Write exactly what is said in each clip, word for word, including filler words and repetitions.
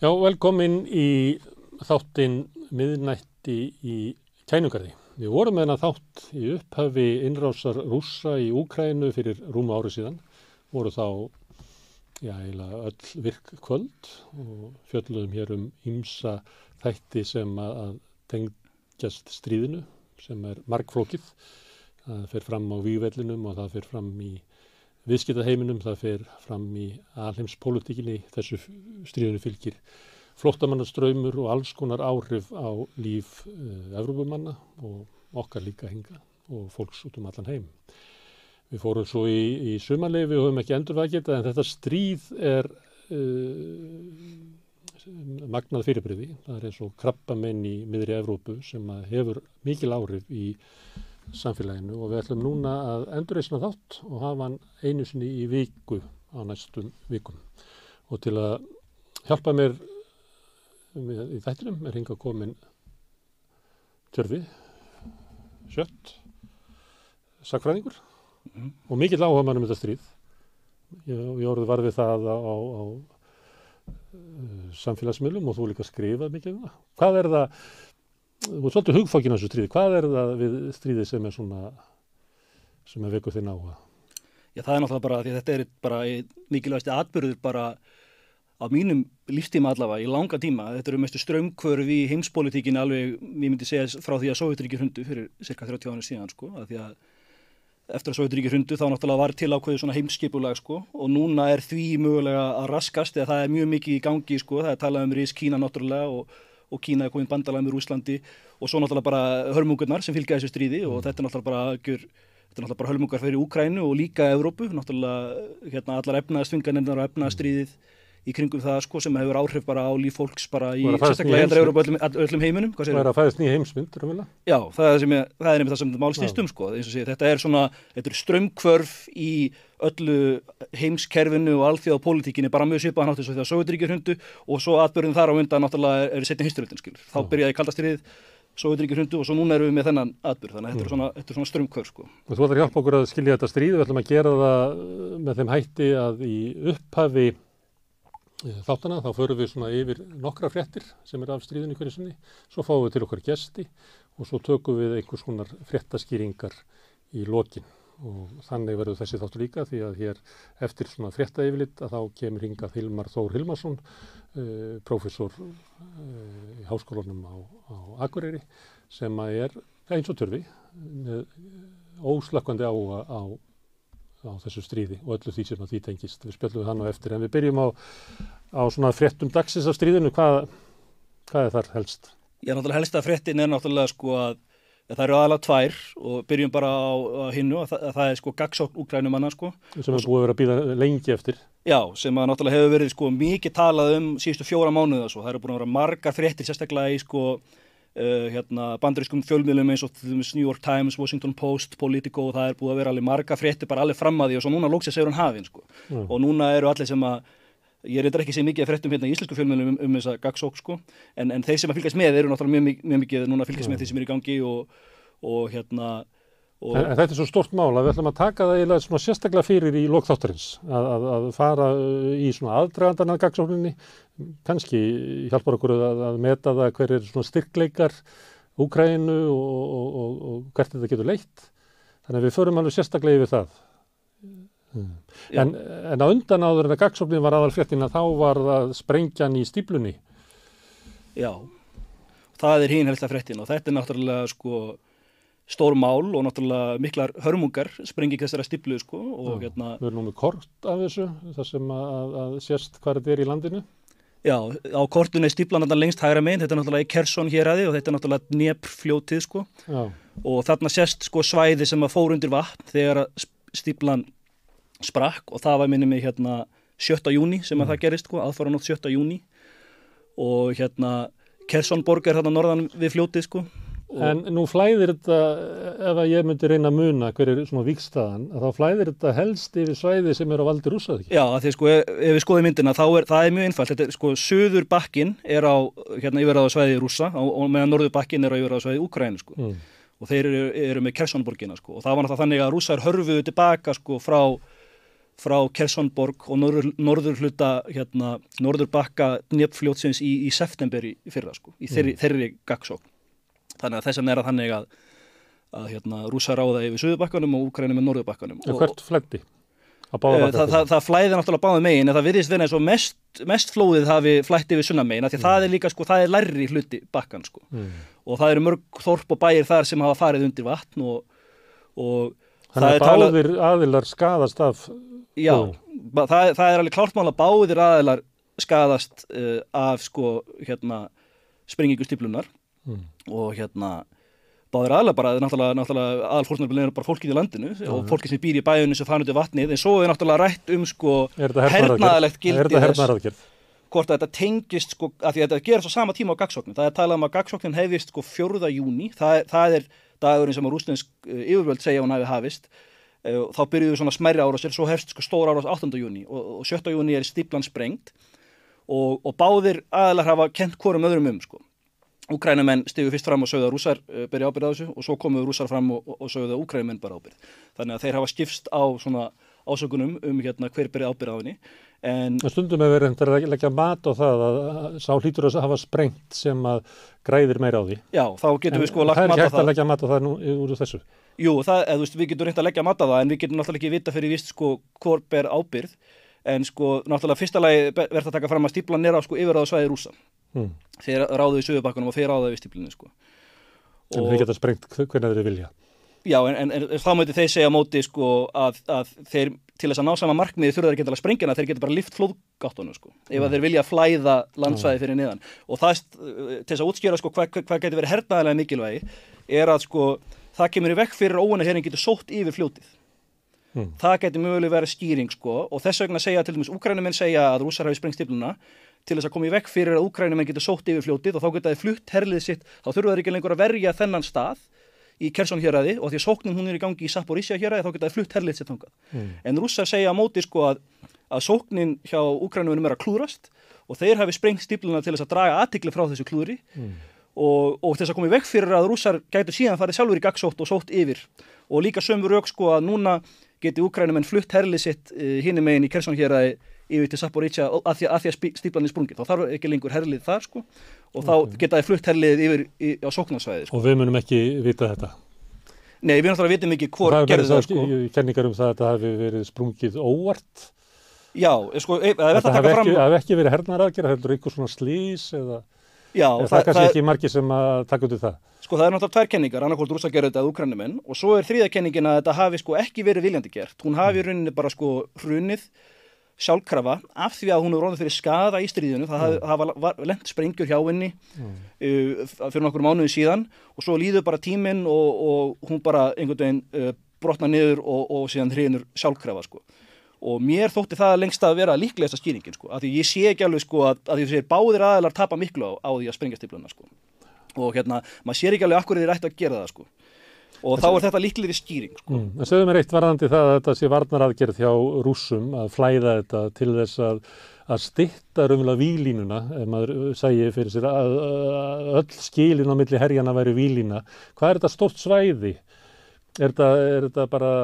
Já, velkomin í þáttinn miðnætti í Kænugarði. Við vorum með þennan þátt í upphafi innrásar Rússa í Úkraínu fyrir rúmu ári síðan. Voru þá, já, eiginlega öll virk kvöld og fjölluðum hér um ýmsa þætti sem að tengjast stríðinu, sem er margflókið. Það fer fram á vígvellinum og það fer fram í viðskiptaheiminum, það fer fram í alheimspólitíkinni, þessu stríðinu fylgir flóttamannastraumur og alls konar áhrif á líf uh, Evrópumanna og okkar líka hinga og fólks út um allan heim. Við fórum svo í, í sumarleyfi og höfum ekki endurvakið en þetta stríð er uh, magnað fyrirbrigði. Það er eins og krabbamein í miðri Evrópu sem hefur mikil áhrif í samfélaginu og við ætlum núna að endurreisna þátt og hafa hann einu sinni í viku á næstum vikum. Og til að hjálpa mér í þættinum er hingað komin Tjörfi Sjött, sagnfræðingur mm. og mikill áhugamann um þetta stríð. Ég, ég orðið var við það á, á, á samfélagsmiðlum og þú líka skrifað mikið um það. Hvað er það? Þú er svolítið hugfangin á þessu stríði. Hvað er það við stríði sem er svona, sem er vekur þinn áhuga? Já, það er náttúrulega bara, því að þetta er bara mikilvægasti atburður bara á mínum lífstíma allavega, í langa tíma. Þetta eru mestu straumhvörf í heimspólitíkinni alveg, ég myndi segja frá því að Sovétríki hrundu fyrir cirka þrjátíu ára síðan, sko. Að því að eftir að Sovétríki hrundu þá náttúrulega var til ákveðið svona heimskipulag, sko. Og núna er því mögulega að raskast, eða það er mjög mikið í gangi, sko. Það er talað um ris Kína náttúrulega og og Kína er komin bandalag með Rússlandi og svo náttúrulega bara hörmungarnar sem fylgja þessu stríði og mm. þetta er náttúrulega bara gjör, þetta er náttúrulega bara hörmungar fyrir Úkraínu og líka Evrópu, náttúrulega hérna allar efnahagsþvinganirnar og efnahagsstríðið í kringum það sko sem hefur áhrif bara á líf fólks bara í sérstaklega í Evrópu öllum, öllum heiminum. Það er að fæðast nýja heimsmynd, raunverulega? Já, það er, sem ég, það er einmitt það sem mál snýst um sko, eins og sé, þetta er svona, þetta er straumhvörf í öllu heimskerfinu og alþjóðapólitíkinni bara mjög svipaðan hátt eins og þegar Sovétríki hrundu og svo atburðin þar á undan náttúrulega er seinni heimsstyrjöldin skilur. Þá byrjaði kalda stríðið, Sovétríki hrundu og svo núna erum við með þennan atburð, þannig að þetta er svona, þetta er svona straumhvörf sko. Og þú ætlar að hjálpa okkur að skilja þetta stríð, við ætlum að gera það með þeim hætti að í upphafi þáttana þá förum við svona yfir nokkra fréttir sem er af stríðinu hverju sinni, svo fáum við til okkar gesti og svo tökum við einhvers konar fréttaskýringar í lokin. Og þannig verður þessi þáttur líka því að hér eftir svona fréttayfirlit að þá kemur hingað Hilmar Þór Hilmarsson, uh, prófessor uh, í háskólanum á, á Akureyri sem að er eins og Tjörfi með óslakkandi áhuga á, á þessu stríði og öllu því sem að því tengist. Við spjöllum við hann á eftir en við byrjum á, á svona fréttum dagsins af stríðinu. Hvað, hvað er þar helst? Já, náttúrulega helsta fréttin er náttúrulega sko að það eru aðalega tvær og byrjum bara á, á hinnu að, að það er sko gagnsókn Úkraínumanna sko. Sem er búið að vera að bíða lengi eftir. Já, sem að náttúrulega hefur verið sko mikið talað um síðustu fjóra mánuði og svo. Það eru búin að vera margar fréttir sérstaklega í sko uh, hérna bandarískum fjölmiðlum eins og New York Times, Washington Post, Politico og það er búið að vera alveg margar fréttir bara alveg fram að því og svo núna loksins er hún hafin sko. Mm. Og núna eru allir sem að ég reyndar ekki segja mikið að fréttum hérna í íslensku fjölmiðlum um, um þessa gagnsókn sko, en, en þeir sem að fylgjast með eru náttúrulega mjög, mjög mikið núna að fylgjast með því sem er í gangi og, og hérna og en, en þetta er svo stórt mál að við ætlum að taka það eiginlega svona sérstaklega fyrir í lok þáttarins að, að, að fara í svona aðdragandan að gagnsókninni, kannski hjálpar okkur að, að meta það hver er svona styrkleikar Úkraínu og, og, og, og hvert þetta getur leitt, þannig að við förum alveg sérstaklega yfir það. Hmm. En, en á undan áður en að gagnsóknin var aðal fréttin að þá var það sprengjan í stíflunni. Já, það er hin helsta fréttin og þetta er náttúrulega sko stór mál og náttúrulega miklar hörmungar sprenging þessara stíflu sko og Já, hérna. Við erum nú með kort af þessu, það sem að, að sést hvað þetta er í landinu. Já, á kortinu er stíflan þarna lengst hægra megin, þetta er náttúrulega í Kherson héraði og þetta er náttúrulega Dnepr-fljótið sko. Já. Og þarna sést sko svæði sem að fór undir vatn þegar stíflan sprakk og það var minni mig hérna sjötta júní sem að mm. það gerist sko, aðfaranótt sjötta júní og hérna Khersonborg er hérna norðan við fljótið sko. En nú flæðir þetta, ef að ég myndi reyna að muna hver er svona vígstaðan, að þá flæðir þetta helst yfir svæði sem er á valdi Rússa, ekki? Já, því sko ef, ef við skoðum myndina þá er það er mjög einfalt, þetta er sko suður bakkinn er á hérna yfirráða svæði Rússa og, og meðan norður bakkinn er á yfirráða svæði Úkraínu sko. Mm. Og þeir eru, eru með Khersonborgina sko og það var náttúrulega þannig að Rússar hörfuðu tilbaka sko frá frá Kersonborg og norður, norður hluta hérna, norður bakka Dnepfljótsins í, í september í, í fyrra sko, í þeirri, mm. þeirri gaggsókn. Þannig að þess að er að þannig að, að hérna, Rússar ráða yfir suðurbakkanum og Úkraína með norðurbakkanum. En hvert flæddi? Það, það, það flæði náttúrulega báðum megin en það virðist vera eins og mest, mest flóðið hafi flætt yfir sunnan megin af því mm. það er líka sko, það er lærri hluti bakkan sko mm. og það eru mörg þorp og bæir þar sem hafa farið undir vatn og, og þannig að báðir tala... aðilar skaðast af já, það, það er alveg klárt mál að báðir aðilar skaðast uh, af sko hérna sprengingu stíflunnar mm. og hérna báðir aðalega bara, náttúrulega, náttúrulega aðalfórnarbilin er bara fólkið í landinu já, og fólkið sem býr í bæjunni sem fann út í vatnið, en svo er náttúrulega rætt um sko hernaðalegt gildi þess, hvort að þetta tengist sko, að því að þetta gerir svo sama tíma á gaggsóknin. Það er talað um að gaggsóknin hefist sko fjórða júní, það, það er dagurinn sem að rússnesk yfirvöld segja hún hafi hafist, þá byrjuðu svona smærri árásir, svo hefst sko stór árás áttunda júní og, og sjötta júní er stíflan sprengt og, og báðir aðilar hafa kennt hvorum öðrum um sko. Úkraínumenn stigu fyrst fram og sögðu að Rússar uh, beri ábyrgð á þessu og svo komuðu Rússar fram og, og, og sögðu að Úkraínumenn beri ábyrgð. Þannig að þeir hafa skipst á svona ásökunum um hérna hver beri ábyrgð á henni. En stundum hefur verið að leggja mat á það að sá hlýtur að hafa sprengt sem að græðir meira á því. Já, þá getum við sko lagt mat á það. Það er ekki hægt að leggja mat á það nú úr þessu. Jú, það, eða, þú veist, við getum reynt að leggja mat á það en við getum náttúrulega ekki vita fyrir víst sko hvor ber ábyrgð. En sko náttúrulega fyrsta lagi verður að taka fram að stíflan er á sko yfirráðasvæði Rússa. Hmm. Þeir ráðu í suðurbakkanum og þeir ráðu í stíflunni sko. En þeir geta sprengt hvernig þeir vilja. Já, en, en, en þá mötti þeir segja á móti sko að, að þeir til þess að ná sama markmiði þurfa þeir ekki að sprengja þeir geta bara lyft flóðgáttunum sko. Ef mm. þeir vilja flæða landsvæði fyrir neðan. Og það til þess að útskýra sko hvað hva, hva getur verið hernaðarlega mikilvægi er að sko það kemur í vekk fyrir óvinnaherinn getur sótt yfir fljótið. Mm. Það getur mögulega verið skýring sko og þess vegna segja til dæmis Úkraínumenn segja að Rússar hafi sprengt stífluna til þess að koma í vekk fyrir að Úkraínumenn getur sótt yfir fljótið og þá geta þeir flutt herlið sitt, þá þurfa þeir ekki lengur að verja þennan stað í Kherson héraði og því að sóknin hún er í gangi í Zaporizhzhia héraði þá geta þeir flutt herlið sitt þangað. Mm. En Rússar segja á móti sko að, að sóknin hjá Úkraínumennum er að klúðrast og þeir hafi sprengt stífluna til þess að draga athygli frá þessu klúðri mm. og, og til þess að koma í vekk fyrir að Rússar gætu síðan farið sjálfur í gaggsótt og sótt yfir og líka sömu rök sko að núna geti Úkraínumenn flutt herlið sitt uh, hinum megin í Kherson héraði yfir til Zaporizhzhia að því að, að, að stíflan er sprungið. Þá þarf ekki lengur herlið þar sko og þá okay. geta þeir flutt herlið yfir í, á sóknarsvæði sko. Og við munum ekki vita þetta? Nei, við náttúrulega vitum ekki hvor gerði það sko. Það er kenningar um það að þetta hafi verið sprungið óvart? Já, sko, e, það er verið að taka fram... Það hafi ekki verið hernaðaraðgerð, heldur eitthvað svona slís eða... Já, það, það er kannski ekki margir sem að taka út í það. Sko það er náttúrulega tvær kenningar, annarkvort Rússar gerði þetta að Úkraínumenn og svo er þriðja kenningin að þetta hafi sko ekki verið viljandi gert. Hún hafi í rauninni bara sko hrunið sjálfkrafa af því að hún er orðið fyrir skaða í stríðinu. Það mm. hafa, hafa lent sprengjur hjá henni mm. uh, fyrir nokkur mánuði síðan og svo líður bara tíminn og, og hún bara einhvern veginn uh, brotnar niður og, og síðan hrinur sjálfkrafa sko. Og mér þótti það lengst að vera líklegasta skýringin sko, af því ég sé ekki alveg sko að, að því að báðir aðilar tapa miklu á, á því að sprengja stífluna sko. Og hérna, maður sér ekki alveg af hverju þeir ættu að gera það sko. Og þá er þetta líklegri skýring sko. Mm, en segðu mér eitt varðandi það að þetta sé varnaraðgerð hjá Rússum að flæða þetta til þess að, að stytta raunverulega víglínuna, ef maður segi fyrir sér að, að öll skilin á milli herjana væri víglína. Hvað er þetta stórt svæði? Er þetta, er þetta bara...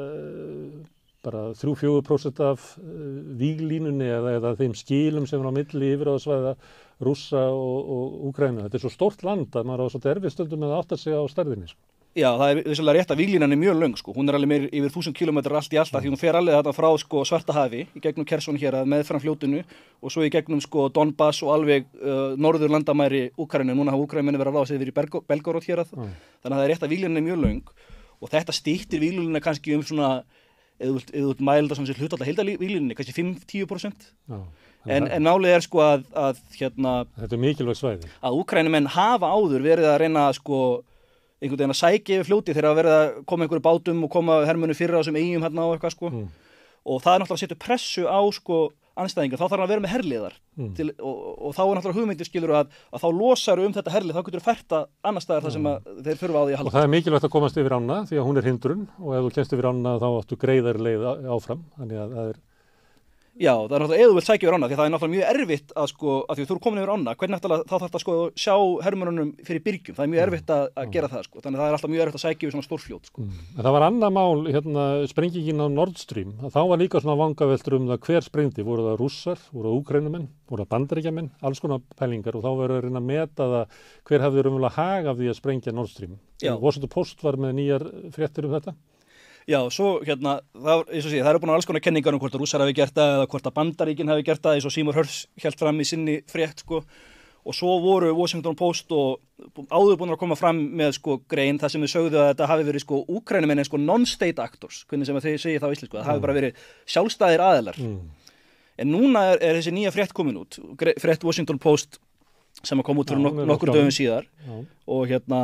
bara þrjú til fjögur prósent af víglínunni eða, eða þeim skilum sem er á milli yfirráðasvæða Rússa og, og Úkraínu. Þetta er svo stórt land að maður á svo erfið stundum með að átta sig á stærðinni. Sko. Já, það er vissulega rétt að víglínan er mjög löng. Sko. Hún er alveg meir yfir þúsund kílómetrar allt í allt, því hún fer alveg þarna frá sko, Svartahafi í gegnum Kherson hér að meðfram fljótinu og svo í gegnum sko, Donbass og alveg uh, norður landamæri Úkraínu. Núna hafa Úkraínumenn verið að ráða sig yfir í Belgorod hér að. Mm. Þannig að það er rétt að víglínan er mjög löng og þetta styttir víglínuna kannski um svona eða þú vilt mæla það sem sé hlutfall af heildarvíglínunni, kannski fimm til tíu prósent. En, en málið er sko að, að hérna... Þetta er mikilvæg svæði. Að Úkraínumenn hafa áður verið að reyna sko einhvern veginn að sækja yfir fljóti þegar að verið að koma einhverju bátum og koma hermönu fyrir á þessum eyjum hérna á eitthvað sko. Mm. Og það er náttúrulega að setja pressu á sko anstæðingar, þá þarf hann að vera með herliðar mm. til, og, og þá er náttúrulega hugmyndir skilur að, að þá losar um þetta herlið, þá getur þú fært að annar staðar þar sem að þeir þurfa á því að halda. Og það er mikilvægt að komast yfir ána því að hún er hindrun og ef þú kemst yfir ána þá áttu greiðar leið áfram, þannig að það er Já, það er náttúrulega, ef þú vilt sækja yfir ána, því það er náttúrulega mjög erfitt að sko, að því þú eru komin yfir ána, hvernig náttúrulega þá þarf það sko að sjá hermönunum fyrir byrgjum, það er mjög erfitt að, að gera það sko, þannig að það er alltaf mjög erfitt að sækja yfir svona stórfljót sko. Mm. En það var annað mál, hérna, sprengingin á Nord Stream, þá var líka svona vangaveltur um það hver sprengdi, voru það Rússar, voru það Úkraínumenn, voru það Bandaríkjamenn, alls konar pælingar og þá verður að reyna að meta það hver hafði raunverulega hag af því að sprengja Nord Stream. Washington Post var með nýjar fréttir um þetta. Já, svo hérna, það, eins og sé, það eru búin að alls konar kenningar um hvort að Rússar hafi gert það eða hvort að Bandaríkin hafi gert það, eins og Seymour Hersh hélt fram í sinni frétt, sko, og svo voru Washington Post og áður búin að koma fram með, sko, grein þar sem við sögðu að þetta hafi verið, sko, Úkraínumenn en sko non-state actors, hvernig sem þeir segja það á íslensku, það mm. hafi bara verið sjálfstæðir aðilar. Mm. En núna er, er þessi nýja frétt komin út, frétt Washington Post sem kom út fyrir nok nokkur dögum síðar Já. og hérna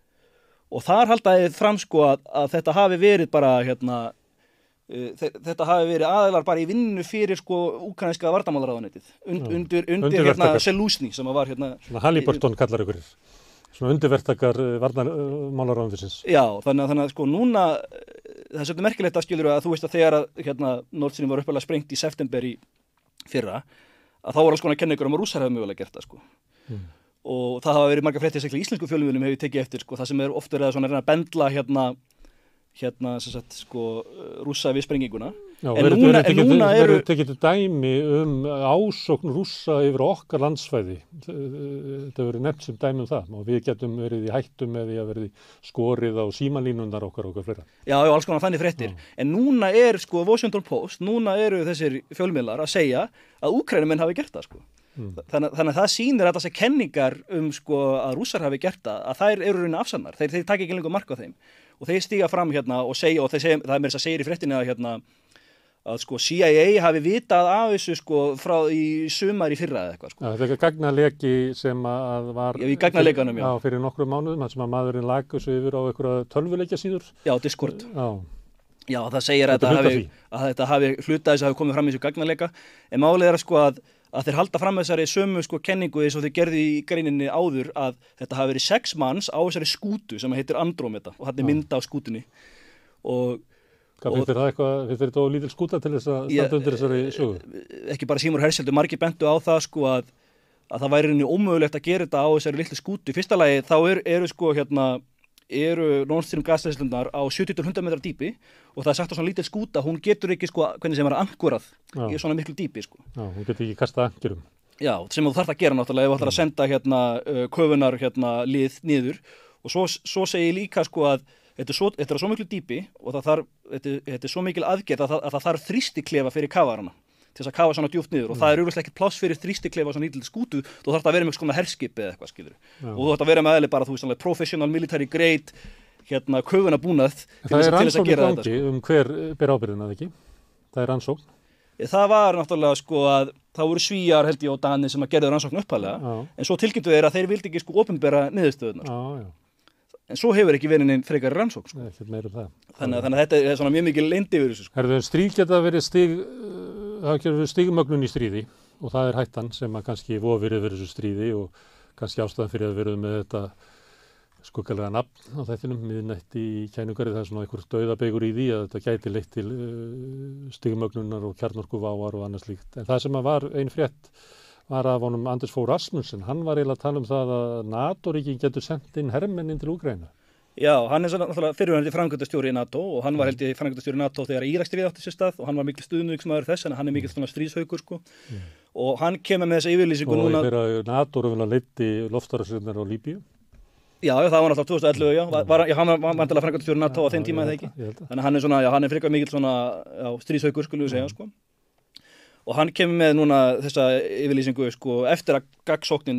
Og þar haldaði fram sko að, að þetta hafi verið bara hérna, uh, þetta hafi verið aðilar bara í vinnu fyrir sko úkraínska varnarmálaráðuneytið und, undir, undir hérna Zelensky sem var hérna. Svona Halliburton kallar ykkur, svona undirvertakar varnarmálaráðuneytisins. Já, þannig að, þannig að sko núna, það er svolítið merkilegt að skilur að þú veist að þegar að hérna Nord Stream var uppalega sprengt í september í fyrra, að þá var alls konar kenningur um að Rússar hefði mögulega gert það sko. Mm. Og það hafa verið margar fréttir sérstaklega í íslensku fjölmiðlum hefur tekið eftir sko, það sem er oft verið að svona reyna að bendla hérna hérna sem sagt sko Rússa við sprenginguna. Já, en verið, núna, verið en núna tekið, eru tekið dæmi um ásókn Rússa yfir okkar landsvæði. Þetta verið nefnt sem dæmi um það og við getum verið í hættum eða að verið skorið á símalínundar okkar okkar fleira. Já, já, alls konar þannig fréttir. Já. En núna er sko Washington Post, núna eru þessir fjölmiðlar að segja að Úkraínumenn hafi gert það sko. Mm. Þannig, þannig að það sýnir að þessi kenningar um sko að Rússar hafi gert það, að þær eru raunin afsannar, þeir, þeir taka ekki lengur mark á þeim og þeir stíga fram hérna og segja, og þeir segja, það er mér þess að segja í fréttinni að hérna að sko C I A hafi vitað af þessu sko frá í sumar í fyrra eða eitthvað sko. Já, þetta er ekki gagnaleki sem að var já, í gagnalekanum, já. Á, fyrir nokkrum mánuðum, þar sem að maðurinn lag þessu yfir á einhverja tölvuleikja síður. Já, Discord. Já. Já, það segir að þetta hafi, að þetta hafi hluta þess að hafi komið fram í þessu gagnaleika, en málið er að sko að að þeir halda fram þessari sömu sko kenningu eins og þeir gerði í greininni áður að þetta hafi verið sex manns á þessari skútu sem heitir Andrómeda og hann er mynda á skútunni og Hvað finnst þér það eitthvað, finnst þér þetta lítil skúta til þess að standa undir þessari sögu? Ekki bara Seymour Hersh, margir bentu á það sko að, að það væri rauninni ómögulegt að gera þetta á þessari litlu skútu. Í fyrsta lagi þá er, eru sko hérna eru Nord Stream gasleiðslurnar á sjötíu til hundrað metrar dýpi og það er sagt á svona lítil skúta, hún getur ekki sko, hvernig sem er ankorað í svona miklu dýpi sko. Já, hún getur ekki kasta ankurum. Já, sem þú þarf að gera náttúrulega ef þú ætlar að senda hérna uh, köfunar hérna lið niður og svo, svo segi ég líka sko að þetta er svo, þetta er svo miklu dýpi og það þarf, þetta, þetta er svo mikil aðgerð að, að það þarf þrýstiklefa fyrir kafarana til þess að kafa svona djúpt niður og mm. það er auðvitað ekki pláss fyrir þrýstiklefa svona lítil skútu, þú þarf að vera með svona herskip eða eitthvað skilur Já. Og þú þarf að vera með eðli bara þú veist svona professional military grade hérna köfuna búnað til þess að gera þetta. Það er rannsókn í gangi um hver ber ábyrgðina eða ekki? Það er rannsókn? Það var náttúrulega sko að það voru Svíjar held ég og Danir sem að gerðu rannsókn upphaflega en svo tilkynntu þeir að þeir vildi ekki sko opinbera niðurstöðurnar. Já, já. En svo hefur ekki verið neinn frekari rannsókn sko. Nei, meira um það. Þannig, þannig að þetta er svona mjög mikil leynd yfir þessu sko. Herðu, stríð geta verið stig það getur verið stigmögnun í stríði og það er hættan sem að kannski vofir yfir þessu stríði og kannski ástæðan fyrir að vera með þetta skuggalega nafn á þættinum miðnætti í Kænugarði, það er svona einhver dauðabeigur í því að þetta gæti leitt til uh, stigmögnunar og kjarnorkuváar og annað slíkt. En það sem að var ein frétt var af honum Anders Fogh Rasmussen, hann var eiginlega að tala um það að NATO-ríkin getur sendt inn hermenn inn til Úkraínu. Já, hann er náttúrulega fyrirverandi framkvæmdastjóri í NATO og hann var held ég framkvæmdastjóri í NATO þegar Íraksstríðið átti sér stað og hann var mikil stuðningsmaður þess en hann er mikil svona stríðshaukur sko mm. og hann kemur með þessa yfirlýsingu núna. Og þegar NATO raunverulega leiddi loftárásirnar á Líbíu? Já, það var náttúrulega tvö þúsund og ellefu, já, var, já hann var vantilega framkvæmdastjóri í NATO á þeim tíma eða ekki. Þannig að hann er svona, já, hann er frekar mikil svona já, stríðshaukur skulum við segja sko. Og hann kemur með núna þessa yfirlýsingu sko eftir að gagnsóknin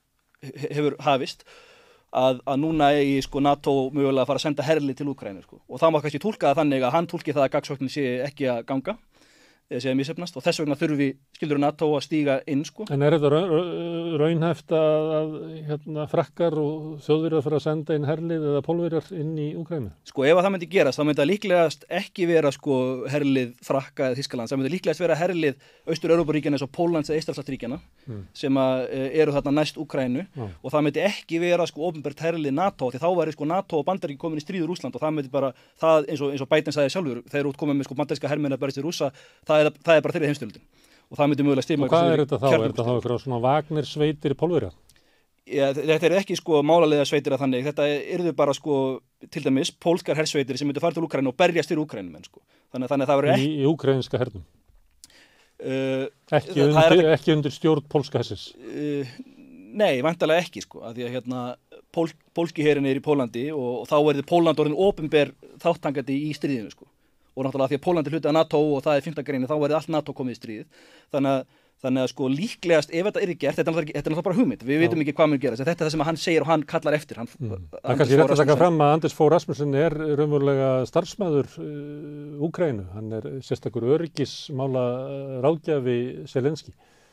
hefur hafist. Að, að núna eigi sko NATO mögulega að fara að senda herlið til Úkraínu sko. Og það má kannski túlka það þannig að hann túlki það að gagnsóknin sé ekki að ganga eða sé að misheppnast og þess vegna þurfi skildur NATO að stíga inn sko. En er þetta raunhæft að, að hérna, frakkar og þjóðverjar fara að senda inn herlið eða pólverjar inn í Úkraínu? Sko ef að það myndi gerast þá myndi það líklegast ekki vera sko herlið frakka eða Þýskalands, það myndi líklegast vera herlið Austur-Evrópuríkjanna eins og Póllands eða Eystrasaltsríkjanna mm. sem að, eru þarna næst Úkraínu mm. og það myndi ekki vera sko opinbert herlið NATO því þá væri sko NATO og Bandaríkin komin í stríð við Rússland og það myndi bara það eins og, eins og Biden sagði sjálfur þegar út komið með sko bandaríska hermenn að berjast við Rússa það er, það er bara þeirri heimsstyrjöldin. og það myndi mögulega Og stimma hvað er þetta þá? Er þetta þá eitthvað svona Wagner sveitir í Pólverja? Ja, þetta er ekki sko málalega sveitir að þannig, þetta yrðu bara sko til dæmis pólskar hersveitir sem myndu fara til Úkraínu og berjast fyrir Úkraínumenn sko. Þannig, þannig að það verður ekki... Í, í ukrainska hernum? Uh, ekki, undir, er, ekki undir stjórn pólska hersins? Uh, nei, væntanlega ekki sko, að því að hérna pól, pólski herin er í Pólandi og, og þá verður Póland orðin opinber þáttangandi í stríðinu sko. Og náttúrulega því að Póland er hluti af NATO og það er fimmta greinin, þá verður allt NATO komið í stríð. Þannig að Þannig að sko líklegast, ef þetta er gert, þetta er náttúrulega bara hugmynd, við veitum ekki hvað mun gerast, þetta er það sem hann segir og hann kallar eftir. Hann, mm. Það er kannski rétt að taka fram að Anders Fogh Rasmussen er raunverulega starfsmæður uh, Úkraínu, hann er sérstakur öryggismála ráðgjafi Zelenski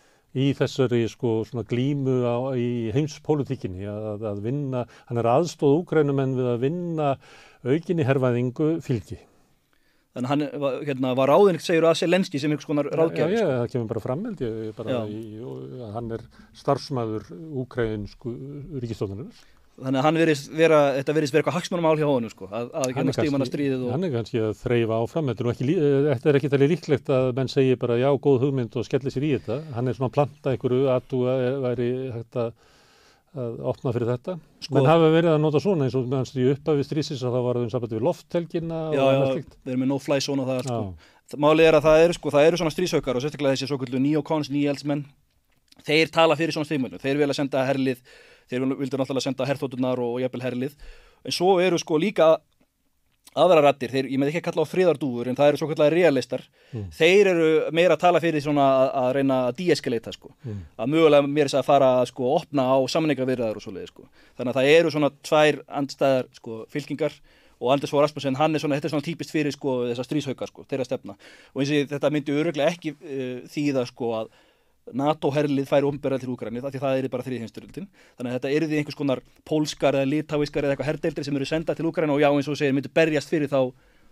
í þessari sko svona glímu á, í heimspólitíkinni að, að vinna, hann er aðstóð Úkraínumenn við að vinna aukinni hervæðingu fylgi. Þannig að hann var, hérna, var ráðinn, segir að Zelenski sem einhvers konar ráðgjafi. Já, já, það kemur bara fram, held ég, bara í, hann er starfsmæður úkraínsku ríkisstjórnarinnar. Þannig að hann verðist vera, þetta verðist vera eitthvað hagsmunamál hjá honum, sko, að, að hérna stígmanna stríðið og... Hann er kannski að þreifa áfram, þetta er, ekki, þetta er ekki talið líklegt að menn segi bara já, góð hugmynd og skelli sér í þetta. Hann er svona að planta einhverju aðtúa væri hægt að að opna fyrir þetta. Sko, menn hafa verið að nota svona eins og meðan stríði upp af við stríðsins að það var um sambandi við lofthelgina og annað slíkt. Já, við erum með no-fly zone og það, sko. Málið er að það eru, sko, það eru svona stríðshaukar og sérstaklega þessi svoköldu neocons, nýjaldsmenn, þeir tala fyrir svona stríðmönnum. Þeir vilja senda herlið, þeir vildu náttúrulega senda herþoturnar og jafnvel herlið. En svo eru sko líka aðra raddir, þeir, ég með ekki að kalla á friðardúfur, en það eru svo kallar realistar. Mm. Þeir eru meira að tala fyrir svona að, að reyna að de-eskalata, sko. Mm. Að mögulega mér þess að fara að sko opna á samningaviðræður og svoleiði, sko. Þannig að það eru svona tvær andstæðar, sko, fylkingar og Anders Fogh Rasmussen, hann er svona, þetta er svona típist fyrir, sko, þessa stríðshauka, sko, þeirra stefna. Og eins og þetta myndi örugglega ekki uh, þýða, sko, að NATO-herlið færi opinberað til Úkraínu, því það er bara þriðja heimsstyrjöldin. Þannig að þetta yrði einhvers konar pólskar eða litáískar eða eitthvað herdeildir sem eru sendað til Úkraínu og já, eins og segir, myndu berjast fyrir þá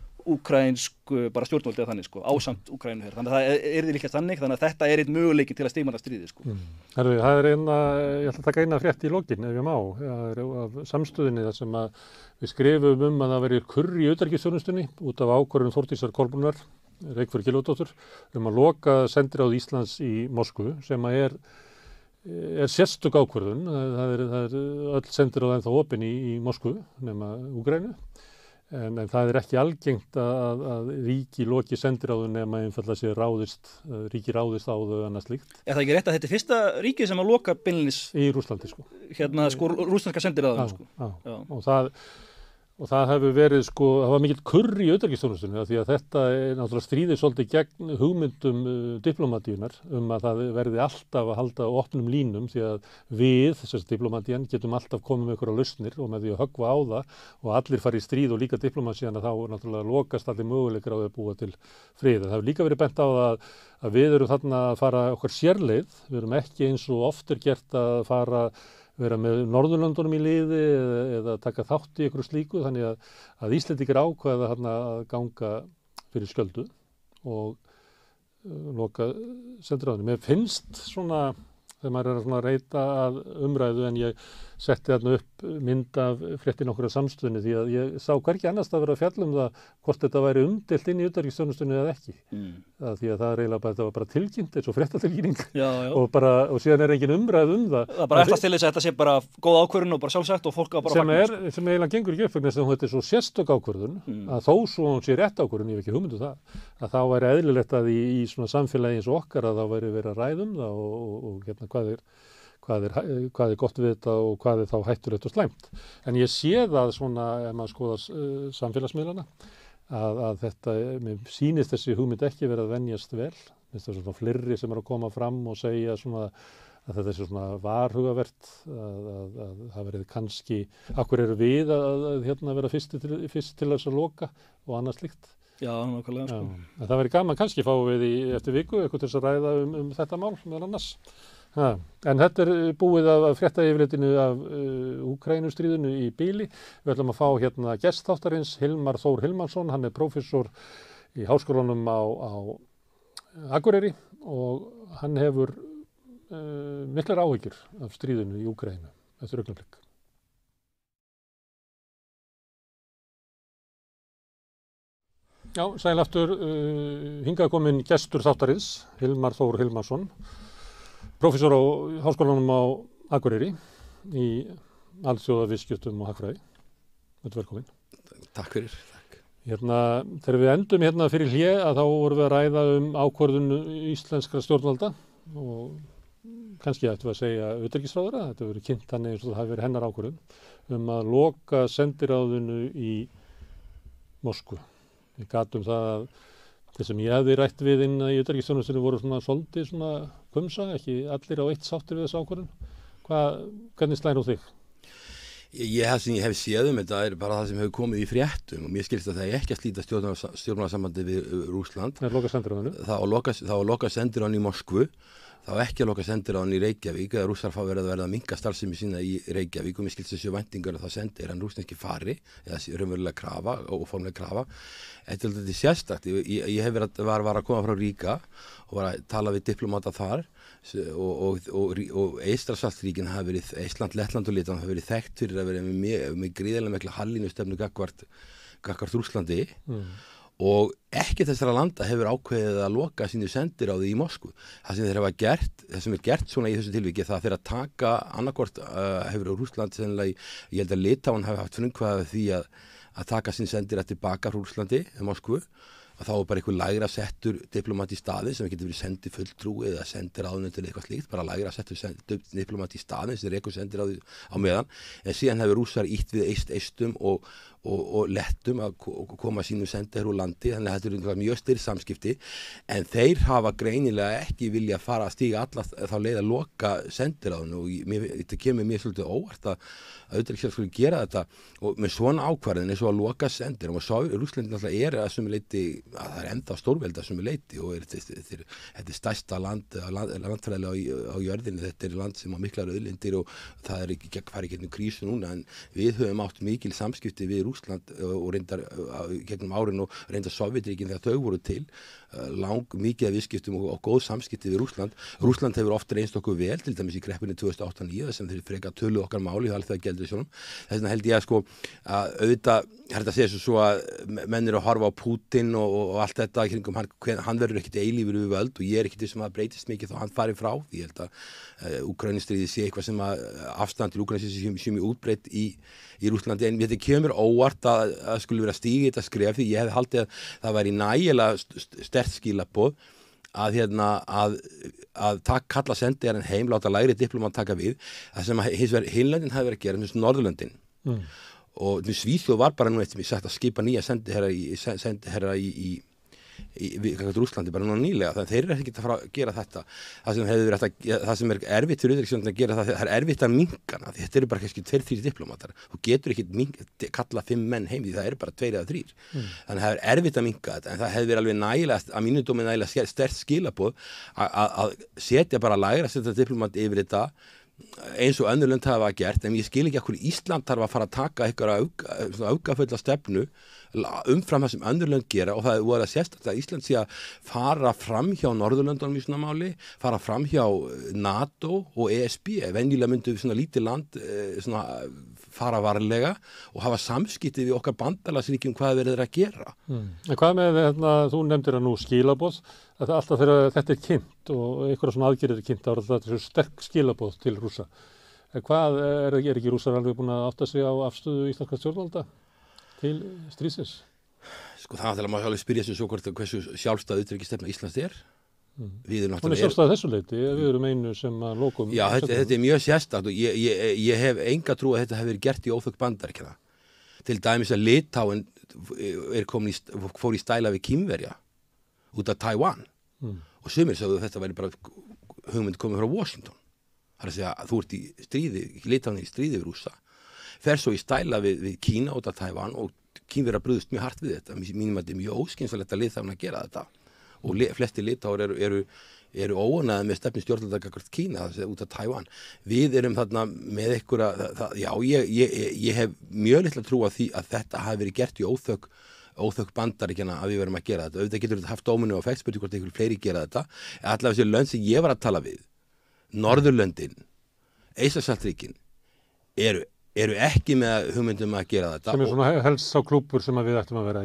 úkraínsku bara stjórnvöldi að þannig, sko, ásamt Úkraínu hér. Þannig að það yrði líka þannig, þannig að þetta er einn möguleiki til að stígmanna stríði, sko. Mm. Herri, það er eina, ég ætla að taka eina frétt í lokin, ef ég má, það er af samstöðinni þar sem að við skrifum um að það veri kurr í utanríkisþjónustunni út af ákvörðun Þórdísar Kolbrúnar Reykfjörð Gylfadóttur um að loka sendiráð Íslands í Moskvu sem að er, er sérstök ákvörðun. Það er, það er öll sendiráð ennþá opin í, í Moskvu nema Úkraínu en, en það er ekki algengt að, að ríki loki sendiráðun nema einfallega sé ráðist, ríki ráðist á þau annað slíkt. Er það ekki rétt að þetta er fyrsta ríkið sem að loka beinlínis í Rússlandi, sko. Hérna sko rússneska sendiráðun, sko. Já, já. Og það Og það hefur verið, sko, það var mikill kurr í utanríkisþjónustunni því að þetta er náttúrulega stríðið svolítið gegn hugmyndum uh, diplomatíunar um að það verði alltaf að halda opnum línum því að við, þessast diplomatían, getum alltaf komið með einhverja lausnir og með því að höggva á það og allir fara í stríð og líka diplomatíana þá náttúrulega lokast allir möguleikar á því að búa til frið. Það hefur líka verið bent á það að við erum þarna að fara okkar sérleið, við erum ekki eins og oft er gert að fara vera með Norðurlöndunum í liði eða, eða taka þátt í einhverju slíku þannig að, að Íslendingar ákveða þarna að ganga fyrir skjöldu og uh, loka sendiráðinu. Mér finnst svona, þegar maður er að svona reyta að umræðu en ég setti þarna upp mynd af fréttin okkur af samstöðinni því að ég sá hvergi annars að vera að fjalla um það hvort þetta væri umdeilt inn í utanríkisþjónustunni eða ekki. Mm. Það, því að það er eiginlega bara, þetta var bara tilkynnt eins og fréttatilkynning og, bara, og síðan er engin umræð um það. Það er bara eftir til þess að þetta sé bara góð ákvörðun og bara sjálfsagt og fólk að bara sem er, sem eiginlega gengur ekki upp vegna þess að þetta er svo sérstök ákvörðun mm. að þó svo hún sé rétt ákvörðun, ég hef ekki hugmyndu það, að þá væri eðlilegt að í, í svona samfélagi eins og okkar að þá væri verið að ræða um það og, og, og hérna hvað er Hvað er, hvað er gott við þetta og hvað er þá hættulegt og slæmt. En ég sé það svona, ef maður skoða uh, samfélagsmiðlana, að, að þetta, mér sýnist þessi hugmynd ekki verið að venjast vel. Þetta er svona fleiri sem er að koma fram og segja svona að þetta er svona varhugavert, að, að, að það verið kannski, akkur eru við að, að hérna vera fyrst til, fyrst til þess að loka og annað slíkt. Já, nákvæmlega, sko. Já, það verið gaman, kannski fáum við í eftir viku eitthvað til þess að ræða um, um þetta mál meðal annars. Ha, en þetta er búið af frétta yfirleitinu af uh, Úkrænustríðinu í bili. Við ætlum að fá hérna gestþáttarins Hilmar Þór Hilmarsson, hann er prófessor í háskólanum á, á Akureyri og hann hefur uh, miklar áhyggjur af stríðinu í Úkraínu eftir augnablik. Já, sæl aftur, uh, hingað kominn gestur þáttarins, Hilmar Þór Hilmarsson, prófessor á Háskólanum á Akureyri í alþjóðaviðskiptum og hagfræði. Þetta er velkominn. Takk fyrir. Takk. Hérna, þegar við endum hérna fyrir hlé að þá vorum við að ræða um ákvörðun íslenskra stjórnvalda og kannski ættum við að segja utanríkisráðherra, þetta verið kynnt þannig eins og það hafi verið hennar ákvörðun, um að loka sendiráðinu í Moskvu. Við gatum það að þeir sem ég hefði rætt við inn í utanríkisþjónustunni voru svona svolítið svona kumsa, ekki allir á eitt sáttir við þessu ákvörðun. Hvað, hvernig slæðir þú þig? Ég, ég hef sem ég hef séð um þetta er bara það sem hefur komið í fréttum og mér skilst að það er ekki að slíta stjórnmálasambandi við Rússland. Það er loka sendiráðinu. Það á loka, það á loka sendiráðinu í Moskvu. Það var ekki að loka sendiráðinu í Reykjavík eða rússar fá verið að verða að minnka starfsemi sína í Reykjavík og mér skilst þessu væntingar að það sendir en rússneski fari eða raunverulega krafa og formlega krafa. Þetta er þetta sérstakt. Ég, ég, ég hef verið að, var, var að koma frá Ríga og var að tala við diplomata þar og, og, og, og Eystrasaltsríkin hafa verið, Eistland, Lettland og Litháen hafa verið þekkt fyrir að vera með, með gríðarlega mikla hallinu gagvart, gagvart Rússlandi. Mm. Og ekki þessara landa hefur ákveðið að loka sínu sendiráði í Moskvu. Það sem þeir hafa gert, það sem er gert svona í þessu tilviki, það þeir að taka annarkvort uh, hefur Rússland sennilega, ég held að Litháen hafi haft frumkvæði því að, að taka sín sendiráð tilbaka frá Rússlandi í Moskvu og þá er bara einhver lægra settur diplomat í staðin sem getur verið sendið fulltrúi eða sendir áðunni til eitthvað slíkt, bara lægra settur diplomat í staðin sem er eitthvað sendir á meðan, en síðan hefur rússar ítt við eist eistum og Og, og lettum að koma sínu sendir úr landi, þannig að þetta eru mjög styrr samskipti en þeir hafa greinilega ekki vilja fara að stíga alla þá leið að loka sendiráðinu og mér, þetta kemur mér svolítið óvart að auðvitað skulle gera þetta og með svona ákvarðin eins og að loka sendir og svo Rússlandi náttúrulega er að sumi leiti að það er enda stórvelda að sumi leiti og er, þetta, er, þetta er stærsta land, land landfræðilega á, á jörðinu, þetta er land sem á miklar auðlindir og það er ekki hvað er ekki krísu núna en við höfum átt mikil samskipti við Rússland og reyndar gegnum árin og reyndar Sovjetríkin þegar þau voru til lang mikið af viðskiptum og, og góð samskipti við Rússland. Rússland hefur ofta reynst okkur vel, til dæmis í kreppunni tvö þúsund og átta til níu sem þeir freka tölu okkar máli og allt það geldur sjónum. Þess vegna held ég að sko að auðvitað, hérna segja svo að menn eru að horfa á Pútín og, og allt þetta kringum hann, hann verður ekkit eilífur við völd og ég er ekkit sem að breytist mikið þá hann fari frá. Ég held að uh, Úkraínustríði sé eitthvað sem að afstand til Úkraínustríði sé mjög útbreytt í í Rússlandi en þetta kemur óvart að, að skulle vera stígi þetta skref því ég hef haldið að það væri nægilega sterkt skilaboð að, hérna, að, að tak, kalla sendiherrann heim, láta lægri diplomat taka við það sem hins vegar Hinlöndin hafi verið að gera, hins Norðurlöndin mm. og Svíþjóð var bara nú eftir sagt að skipa nýja sendiherra í, sendiherra í, í í Rússlandi bara núna nýlega þannig að þeir eru ekki að fara að gera þetta það sem, hefur verið að, það sem er erfitt fyrir utanríkisþjónustunni að gera það, það er erfitt að minnka hana þetta eru bara kannski tveir, þrír diplomatar þú getur ekki kalla fimm menn heim því það eru bara tveir eða þrír mm. þannig að það er erfitt að minnka þetta en það hefur verið alveg nægilega að mínu dómi nægilega sterkt skilaboð að setja bara lægra að setja diplomat yfir þetta eins og önnur lönd hafa gert en ég skil ekki að Ísland þarf að fara að taka eitthvað aukafulla stefnu umfram það sem önnur lönd gera og það er voru að sérstakt að Ísland sé að fara fram hjá Norðurlöndunum í svona máli fara fram hjá NATO og E S B venjulega myndu svona lítið land svona fara varlega og hafa samskipti við okkar bandalagsríkjum hvað verður að gera. Mm. En hvað með hérna, þú nefndir að nú skilaboð að alltaf þegar þetta er kynnt og einhverja svona aðgerðir er kynnt þá er þetta sterk skilaboð til Rússa. En hvað er, er ekki Rússar alveg búin að átta sig á afstöðu íslenska stjórnvalda til stríðsins? Sko það er að maður alveg spyrja sig svo hvort hversu sjálfstæð utanríkisstefna Íslands er. Mm. Hún er sjálfstæð þessu leyti, við erum einu sem að lokum. Já, þetta, þetta er mjög sérstakt og ég, ég, ég hef enga trú að þetta hefur verið gert í óþökk Bandaríkjanna. Til dæmis að Litháen er komin í, fór í stæla við Kínverja út af Taiwan mm. og sumir sagðu að þetta væri bara hugmynd komið frá Washington. Það er að segja að þú ert í stríði, Litháen er í stríði við Rússa, fer svo í stæla við, við Kína út af Taiwan og Kínverja brugðust mjög hart við þetta. Mínum að þetta er mjög óskynsalegt að Litháen að gera þetta. Og le, flesti Litháar eru, eru, eru óanæði með stefni stjórnvalda gagnvart Kína út af Taiwan. Við erum þarna með einhverja, það, já, ég, ég, ég hef mjög litla trú að því að þetta hafi verið gert í óþökk, óþökk Bandaríkjanna að við verum að gera þetta. Auðvitað getur þetta haft dóminu og effekt, spurning hvort einhverju fleiri gera þetta. Allavega þessi lönd sem ég var að tala við, Norðurlöndin, Eystrasaltsríkin, eru, eru ekki með hugmyndum að gera þetta. Sem er svona helst sá klúbbur sem við ættum að vera í.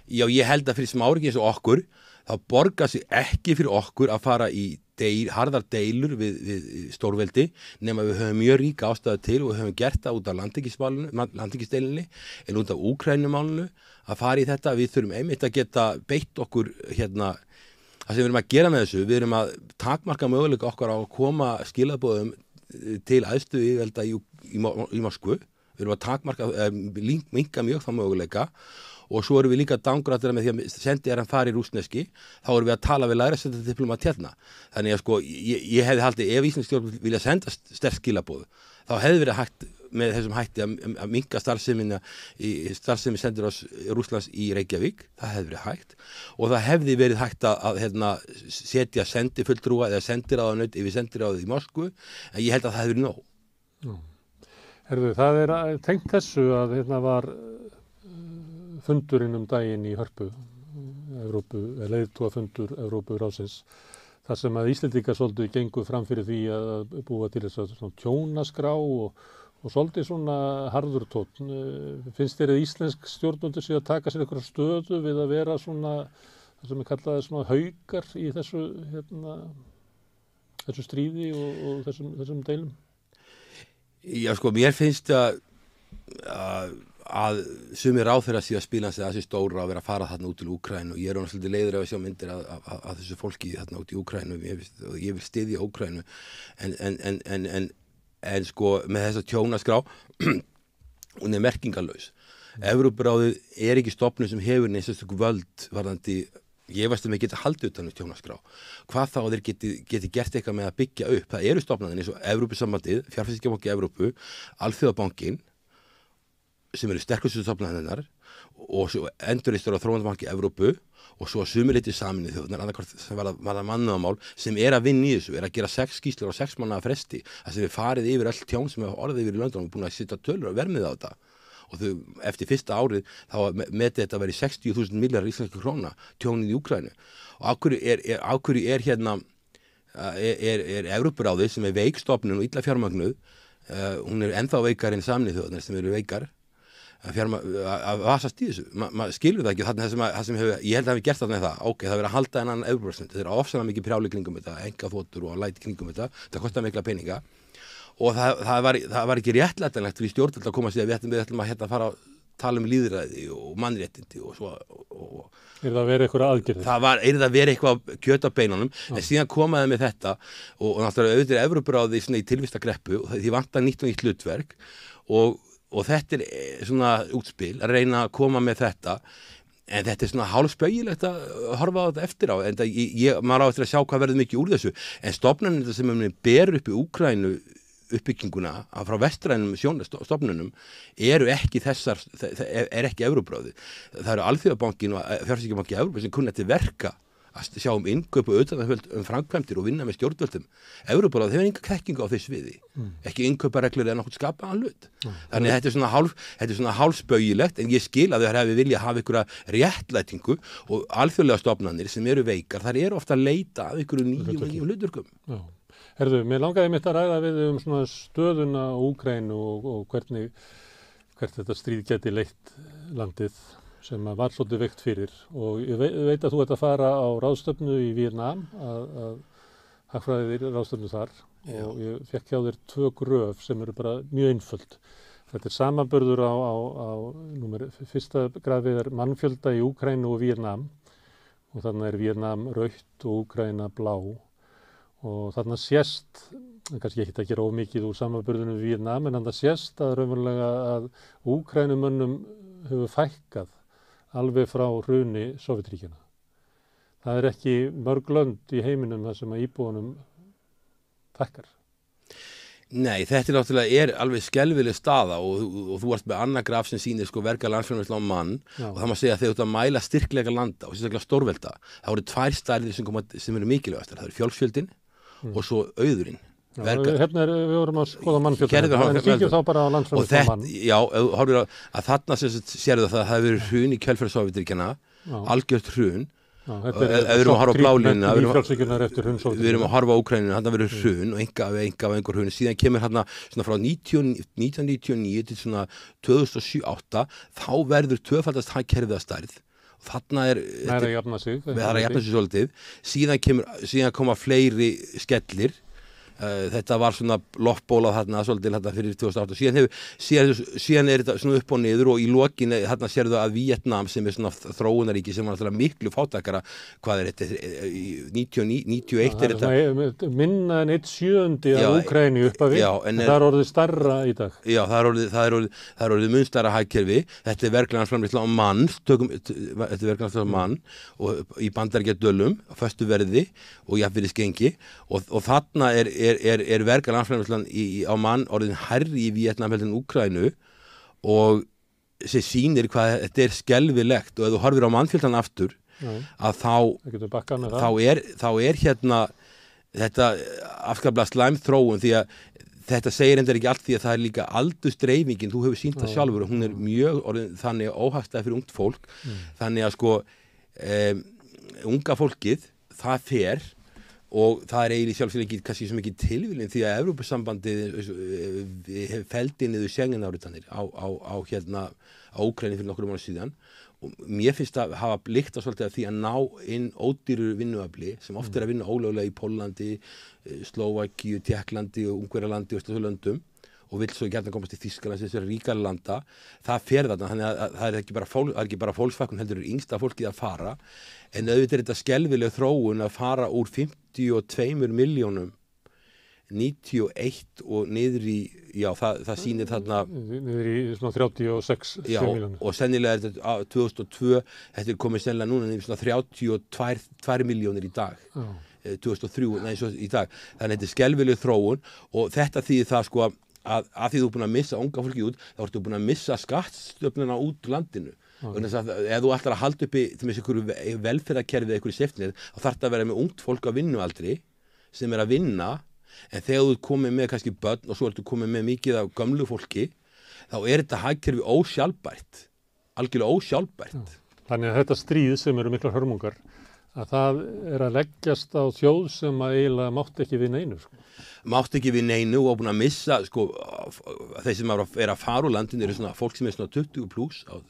Já, ég held að fyrir smáríki eins og okkur, þá borgar sig ekki fyrir okkur að fara í deil, harðar deilur við, við stórveldi, nema við höfum mjög ríka ástæðu til og við höfum gert það út af landhelgisdeilinni en út af Úkrænumálinu að fara í þetta. Við þurfum einmitt að geta beitt okkur hérna, það sem við erum að gera með þessu, við erum að takmarka möguleika okkar á að koma skilaboðum til æðstu yfirvalda í, í, í Moskvu. Við erum að takmarka, eh, minnka mjög þá möguleika og svo erum við líka dangrættir með því að sendi er hann fari í rússneski, þá erum við að tala við lægri diplomat hérna. Þannig að sko, ég, ég hefði haldið, ef íslensk stjórnvöld vilja senda sterk skilaboð, þá hefði verið hægt með þessum hætti að, að minnka starfsemina í starfsemi sendir ás Rússlands í Reykjavík, það hefði verið hægt og það hefði verið hægt að, að hérna, setja sendifulltrúa eða sendiráðanaut yfir sendiráðið í Moskvu, en ég held að það hefði verið nóg. Já. Herðu, það er tengt þessu að hérna var fundurinn um daginn í Hörpu, Evrópu, leiðtogafundur Evrópuráðsins, þar sem að Íslendingar svolítið gengu fram fyrir því að búa til þess að tjónaskrá og, og svolítið svona harður tónn. Finnst þér að íslensk stjórnvöldur sé að taka sér einhverja stöðu við að vera svona, það sem er kallaði svona haukar í þessu, hérna, þessu stríði og, og þessum, þessum deilum? Já, sko, mér finnst að, að að sumir ráðherra sé að spila sig að þessi stóra að vera að fara þarna út til Úkraínu og ég er honum svolítið leiður af að sjá myndir að, að, að þessu fólki þarna út í Úkraínu ég, ég vil styðja Úkraínu en, en, en, en, en, en sko með þessa tjónaskrá hún er merkingarlaus. Evrópuráðið er ekki stofnun sem hefur neins þessu völd varðandi ég veist að við getum haldið utan um tjónaskrá. Hvað þá þeir geti, geti gert eitthvað með að byggja upp. Það eru stofnanir eins og Evrópusambandið, Fjárfestingarbanki Evrópu, Alþjóðabankinn sem eru sterkustu stofnanirnar og svo endurreistur á Þróunarbanki Evrópu og svo sumurleiti Sameinuðu þjóðirnar, annarkvort sem var það mannúðarmál sem er að vinna í þessu, er að gera sex skýrslur á sex mánaða fresti, þar sem við farið yfir öll tjón sem við orðið yfir í London og búin að setja tölur og vermið á þetta. Og þau, eftir fyrsta árið þá metið þetta að vera sextíu þúsund milljarðar íslenskra króna tjónið í Úkraínu og ákvörju er, er, ákvörju er hérna er, er, er Evrópuráðið sem er veikstofnun og illa fjármagnuð uh, hún er ennþá veikar en Sameinuðu þjóðirnar sem eru veikar að, að vasast í þessu Ma, maður skilur það ekki þarna sem, að, sem hefur, ég held að við gert þarna það ok, það verið að halda en annan Evrópuráðsnefnd þetta er ofsalega mikið prjáli kringum þetta enga þotur og læti kringum þetta það kostar mikla peninga og það, það, var, það var ekki réttlætanlegt fyrir stjórnvöld að koma að segja við ætlum, við ætlum að hérna fara að tala um lýðræði og mannréttindi og svo og, og, Er það að vera eitthvað aðgerðir? Það var, er það að vera eitthvað kjöt á beinunum en síðan komaði með þetta og, og náttúrulega auðvitað er Evrópuráði svona í tilvistagreppu og því vantar nýtt og nýtt hlutverk og, og þetta er svona útspil að reyna að koma með þetta en þetta er svona hálfspauðilegt að horfa á þetta eftir á en það, ég, ég, maður á eftir að sjá hvað verður mikið úr þessu en stofnanir sem ber upp í Úkraínu uppbygginguna frá vestrænum stofnunum eru ekki þessar, er ekki Evrópuráðið. Það eru Alþjóðabankin og Fjárfestingarbanki Evrópu sem kunna til verka að sjá um innkaup og utanverð um framkvæmdir og vinna með stjórnvöldum. Evrópuráðið hefur enga þekkingu á þess sviði, mm. ekki innkaupareglur eða nokkuð skapaðan hlut. Mm. Þannig að þetta er svona hálf, þetta er svona hálfspauðilegt en ég skil að þau hefur viljað hafa einhverja réttlætingu og alþjóðlega stofnanir sem eru veikar, þar eru ofta að leita að einhverju nýjum og nýjum hlutverkum. Já. Herðu, mér langaði mitt að ræða við um svona stöðuna á Úkraínu og, og hvernig hvert þetta stríð geti leitt landið sem var svolítið veikt fyrir og ég veit, veit að þú ert að fara á ráðstöfnu í Víetnam að, að hagfræði þér ráðstöfnu þar Já. Og ég fekk hjá þér tvö gröf sem eru bara mjög einföld. Þetta er samanburður á, á, á númer, fyrsta grafið er mannfjölda í Úkraínu og Víetnam og þannig er Víetnam rautt og Úkraína blá. Og þarna sést, kannski ekki að gera ómikið úr samanburðinu við Víetnam, en þarna sést að raunverulega að Úkrænumönnum hefur fækkað alveg frá hruni Sovétríkjanna. Það er ekki mörg lönd í heiminum þar sem að íbúunum fækkar. Nei, þetta er náttúrulega er alveg skelfileg staða og, og, og þú varst með annað graf sem sýnir sko verga landsframleiðslu á mann Já. Og það má segja að þegar þú ert að mæla styrkleika landa og sérstaklega stórvelda, þá eru tvær stærðir sem, koma, sem eru mikilvægastar, það eru fjölsfjöldin mm. og svo auðurinn. Já, hérna er, við vorum að skoða mannfjöldin, en kíkjum þá bara á landsframleiðslu á mann. Já, horfir að, að þarna sem sérðu það, það hefur verið hrun í kjölfari Sovétríkjanna, algjört hrun. Já, þetta er, við erum að horfa á blálínuna, við erum að horfa á Úkraínuna, þarna verður hrun og enga af enga af einhver hrun, síðan kemur hérna svona frá nítján níutíu og níu til svona tvö þúsund og sjö átta, þá verður tvöfaldast hagkerfið að stærð Þarna er Það er að jafna sig. það er að jafna sig svolítið. Síðan, kemur, síðan koma fleiri skellir. Uh, þetta var svona loftbóla þarna svolítið þarna fyrir tvö þúsund og átta. Síðan, hefur, síðan, síðan er þetta svona upp og niður og í lokin þarna sérðu að Víetnam sem er svona þróunaríki sem var alltaf miklu fátakara, hvað er þetta, níutíu og níu, níutíu og eitt Já, er þetta. þetta minna en eitt sjöundi Já, af Úkraínu uppafi, en það er orðið starra í dag. Já, það er orðið, það er orðið, það er orðið munstæra hagkerfi. Þetta er verkefnaðarsframleiðsla á mann, tökum, þetta er verkefnaðarsframleiðsla á mann og í Bandaríkjadölum, á föstu verði og jafnvirðisgengi og, og þarna er, er, er, er verkefnaðarsframleiðslan á mann orðin hærri í Víetnam heldur en Úkraínu og sem sýnir hvað þetta er skelfilegt og ef þú horfir á mannfjöldan aftur Já. að þá, þá, er, þá er hérna þetta afskaplega slæm þróun því að þetta segir endur ekki allt því að það er líka aldursdreifingin, þú hefur sýnt það sjálfur og hún er mjög orðin þannig óhagstæð fyrir ungt fólk mm. þannig að sko um, unga fólkið, það fer og það er eiginlega sjálfsög ekki kannski svo mikið tilvílin því að Evrópusambandið hefur feldi niður Schengen-áritanir á, á, á hérna á Úkraínu fyrir nokkrum mánuðum síðan og mér finnst að hafa blikta svolítið af því að ná inn ódýru vinnuafli sem oft er að vinna ólöglega í Póllandi, Slóvakíu, Tékklandi og Ungverjalandi og þessu löndum og vill svo gjarnan komast til Þýskaland sem þessu ríkara landa, það fer þarna þannig að, að það er ekki bara, fól, er ekki bara fólksfækkun heldur er yngsta fólkið að fara en auðvitað er þetta skelfileg þróun að fara úr fimmtíu og tveimur milljónum níutíu og eitt og niður í, já það, það sýnir þarna niður í svona þrjátíu og sex já, og sennilega er þetta tvö þúsund og tvö, þetta er komið sennilega núna niður svona þrjátíu og tvær milljónir í dag já. tvö þúsund og þrjú, nei svo í dag þannig að þetta er skelfileg þróun og þetta þýðir það sko að, að því þú er búin að missa unga fólki út, þá ertu búin að missa skattstöfnuna út landinu Þannig að ef þú ætlar að halda uppi til með einhverju velferðarkerfið eða einhverju sefnið, þá þarf þetta að vera með ungt fólk á vinnualdri sem er að vinna, en þegar þú komið með kannski börn og svo ertu komið með mikið af gömlu fólki, þá er þetta hagkerfi ósjálfbært, algjörlega ósjálfbært. Já. Þannig að þetta stríð sem eru miklar hörmungar, að það er að leggjast á þjóð sem að eiginlega mátt ekki við neinu. Sko. Mátt ekki við neinu og búin að missa, sko, þeir sem er að fara úr landinu eru svona fólk sem er svona tuttugu pluss á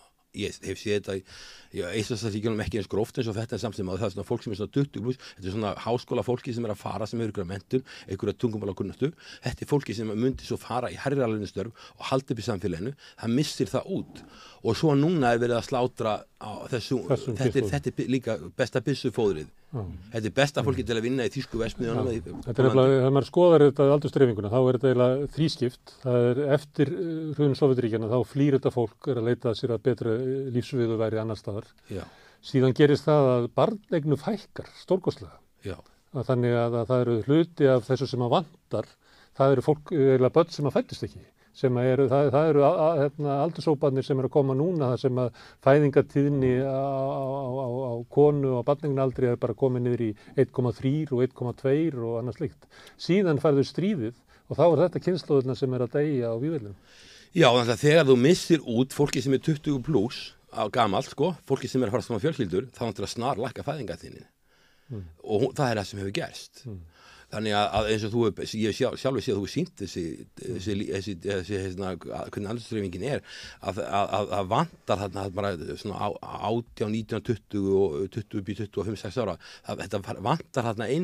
ég hef séð þetta í Eystrasaltsríkjunum ekki eins gróft eins og þetta er samt sem að það er svona fólk sem er svona tuttugu pluss, þetta er svona háskóla fólki sem er að fara sem eru ykkur að menntun, ykkur að tungumála kunnáttu, þetta er fólki sem myndi svo fara í hærri alveg og halda upp í samfélaginu, það missir það út og svo núna er verið að slátra á þessu, þetta er, þetta er líka besta byssufóðrið, ah. þetta er besta fólki til að vinna í þýsku vesmiðunum. Ja. Þetta er nefnilega, þegar maður skoðar þetta aldursdreifinguna, þá er þetta eiginlega þrískipt, það er eftir hrun Sovétríkjanna, þá flýr þetta fólk er að leita sér að betra lífsviðu væri annar staðar. Já. Síðan gerist það að barneignu fækkar stórkostlega. Að þannig að, að það eru hluti af þessu sem að vantar, það eru fólk, eiginlega börn sem að fættist ekki. Sem eru, það, það eru hérna, aldursóparnir sem eru að koma núna, það sem að fæðingatíðni á, á, á, á konu og barneignualdri er bara komið niður í eitt komma þrjú og eitt komma tvö og annað slíkt. Síðan færðu stríðið og þá er þetta kynslóðina sem er að deyja á vígveldinu. Já, þannig að þegar þú missir út fólki sem er tuttugu pluss á gamalt, sko, fólki sem er að fara að stofna fjölskyldur, þá er það snar lækka fæðingatíðni mm. og hún, það er það sem hefur gerst. Mm. Þannig að eins og þú, ég sjálf, sjálfur sé að þú er sínt þessi, þessi, þessi, þessi, þessi hvernig aldursdreifingin er, að það vantar þarna bara svona átján, nítján, tuttugu og tuttugu upp í tuttugu og fimm, sex ára, það, þetta vantar þarna inn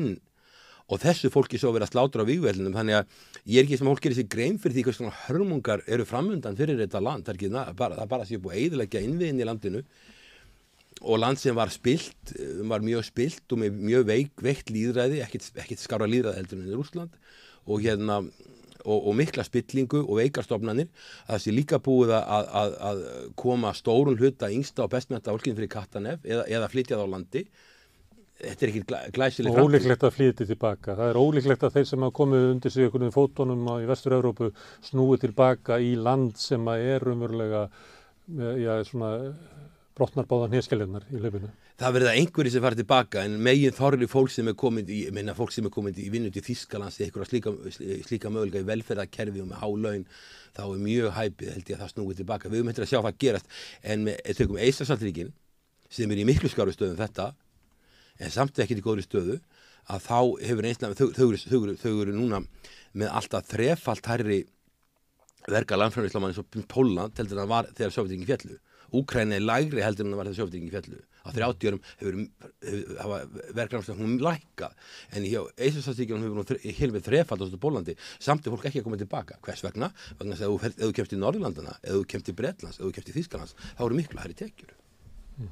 og þessu fólki svo verið að slátra á vígvellinum, þannig að ég er ekki sem að fólk gerir sér grein fyrir því hvað svona hörmungar eru framundan fyrir þetta land, það er ekki það, bara, það bara sé búið að eyðileggja innviðin í landinu og land sem var spilt, var mjög spilt og með mjög veik, veikt lýðræði, ekkert, ekkert skára lýðræði heldur en í Rússland og, hérna, og, og mikla spillingu og veikastofnanir, að það sé líka búið að, að, að koma stórun hluta yngsta og bestmennta fólkinu fyrir Katanef eða, eða flytja það á landi. Þetta er ekki glæsileg framtíð. Ólíklegt að flytja tilbaka. Það er ólíklegt að þeir sem hafa komið undir sig einhvern fótunum í Vestur-Evrópu snúi tilbaka í land sem er umverulega, já, svona brotnar báðar hnéskeljarnar í löfinu. Það verða einhverjir sem fara tilbaka en megin þorri fólk sem er komið í, meina fólk sem er komið í vinnu til Þýskalands eða eitthvað slíka, slíka möguleika í velferðarkerfi og með há laun, þá er mjög hæpið held ég að það snúi tilbaka. Við höfum eftir að sjá það gerast en með, tökum Eystrasaltsríkin sem er í miklu skárri stöðum þetta en samt ekkert í góðri stöðu að þá hefur einslega, þau, þau, þau, þau, þau eru núna með alltaf þrefalt hærri verga landframleiðsla eins og Pólland heldur en það var þegar Sovétríkin féllu Úkraína er lægri heldur en það var þegar Sovétríkin féllu. Á þrjátíu árum hefur, hefur verðgrænslan hún lækkað, en hjá Eystrasaltsríkjunum hefur hún heilmið þrefaldast á Pólandi, samt er fólk ekki að koma tilbaka. Hvers vegna? Vegna þess að ef þú kemst til Norðurlandana, ef þú kemst til Bretlands, ef þú kemst til Þýskalands, þá eru miklu hærri tekjur. Mm.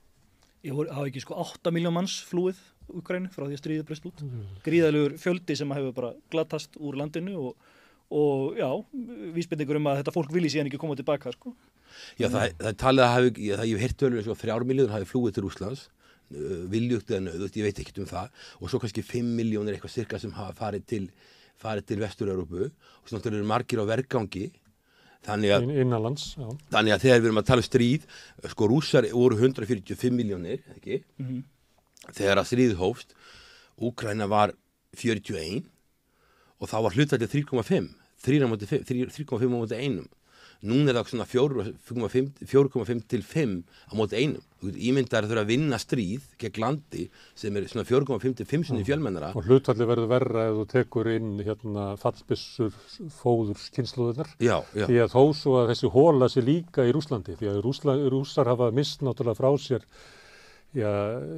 Ég hafa ekki sko átta milljón manns flúið Úkraínu frá því að stríðið breyst út. Mm. Gríðarlegur fjöldi sem hefur bara glatast úr landinu og, og já, vísbendingur um að þetta fólk vilji síðan ekki koma tilbaka, sko. Já, það, það er talið að hafi, ég hef heyrt tölur eins og þrjár milljónir hafi flúið til Rússlands, uh, viljugt eða nauðugt, ég veit ekkert um það, og svo kannski fimm milljónir eitthvað cirka sem hafa farið til, farið til Vestur-Európu, og svona eru margir á vergangi, þannig að, innanlands, já. Þannig að þegar við erum að tala um stríð, sko rússar voru hundrað fjörutíu og fimm milljónir, ekki? Mm-hmm. Þegar að stríð hófst, Úkraína var fjörutíu og eitt og þá var hlutfallið þrjú komma fimm, þrjú komma fimm á móti einum. Núna er það svona fjögur komma fimm til fimm á móti einum. Ímyndar þurfa að vinna stríð gegn landi sem er svona fjögur komma fimm til fimm sinni fjölmennara. Og hlutfallið verður verra ef þú tekur inn hérna fallbyssur fóðurs kynslóðunar. Já, já. Því að þó svo að þessi hóla sé líka í Rússlandi, því að Rússla, Rússar hafa mist náttúrulega frá sér já,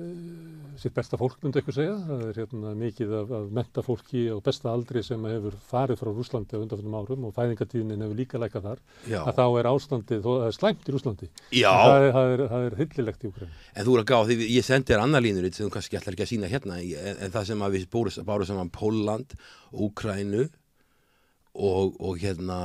sitt besta fólk myndi eitthvað segja. Það er hérna mikið af, af mentafólki og besta aldri sem hefur farið frá Rússlandi á undanförnum árum og fæðingatíðnin hefur líka lækkað þar. Já. Að þá er ástandið, þó, það er slæmt í Rússlandi. Já. Það er, það er, það er hyllilegt í Úkraínu. En þú er að gá, því ég sendi þér annar línur sem þú kannski ætlar ekki að sína hérna, en, en það sem að við bárum saman Pólland, Úkraínu og, og hérna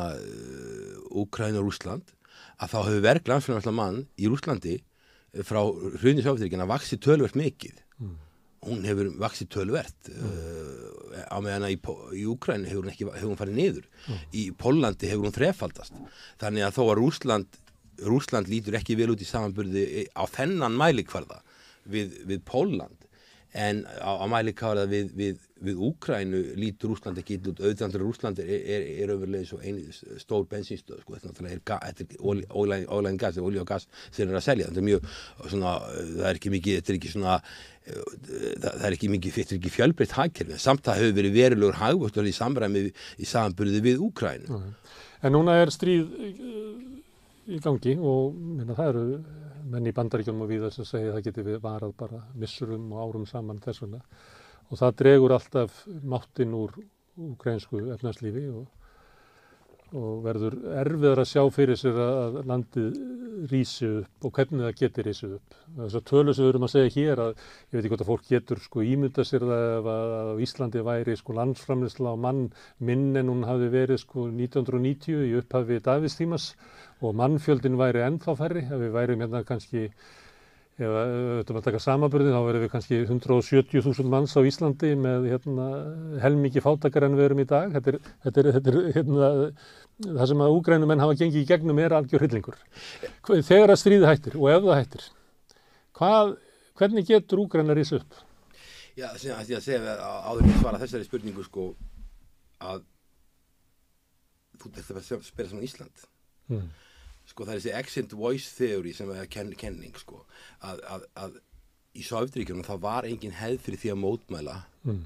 Úkraínu og Rússland, að þá hefur verðgrænslan mann í Rússlandi frá hruni Sovétríkjanna vaxið töluvert mikið. Mm. Hún hefur vaxið töluvert mm. uh, á meðan að í, í Úkraínu hefur hún ekki hefur hún farið niður. Mm. Í Póllandi hefur hún þrefaldast. Þannig að þó að Rússland Rússland lítur ekki vel út í samanburði á þennan mælikvarða við, við Pólland, en á, á mælikvarða við, við, við Úkraínu lítur Rússland ekki út. Auðvitað Rússland er, er, er öfurlega svo eini stór bensínstöð, sko. Þetta er, er ólæn gas, olíu og gas sem er að selja. Þetta er mjög svona, það er ekki mikið, þetta er ekki svona, það er ekki mikið, þetta er ekki fjölbreytt hagkerfi. Samt það hefur verið verulegur hagvöxtur í samræmi í samanburði við Úkraínu. Mm. En núna er stríð í gangi og minna, það eru menn í Bandaríkjunum og víðar sem segja að það geti við varað bara missurum og árum saman þess vegna. Og það dregur alltaf máttinn úr úkraínsku efnahagslífi og, og verður erfiðar að sjá fyrir sér að landið rísi upp og hvernig það geti rísi upp. Þess að tölu sem við erum að segja hér að ég veit ekki hvort að fólk getur sko ímynda sér það ef að á Íslandi væri sko landsframleiðsla á mann minn en hún hafi verið sko nítján hundruð og níutíu í upphafi Davíðstímas og mannfjöldin væri ennþá færri, ef við værum hérna kannski, ef við ætlum að taka samanburðin, þá verðum við kannski hundrað og sjötíu þúsund manns á Íslandi með hérna helmingi fátækar en við erum í dag. Þetta er, þetta er, þetta er hérna, það sem að úgrænumenn hafa gengið í gegnum er algjör hryllingur. Þegar að stríðið hættir og ef það hættir, hvað, hvernig getur úgrænar rísa upp? Já, sem að ég segja áður að svara þessari spurningu sko að þú ert að spila saman Ísland. Mm. Sko það er þessi exit voice theory sem er ken, kenning sko að, að, að í Sovétríkjunum það var engin hefð fyrir því að mótmæla mm.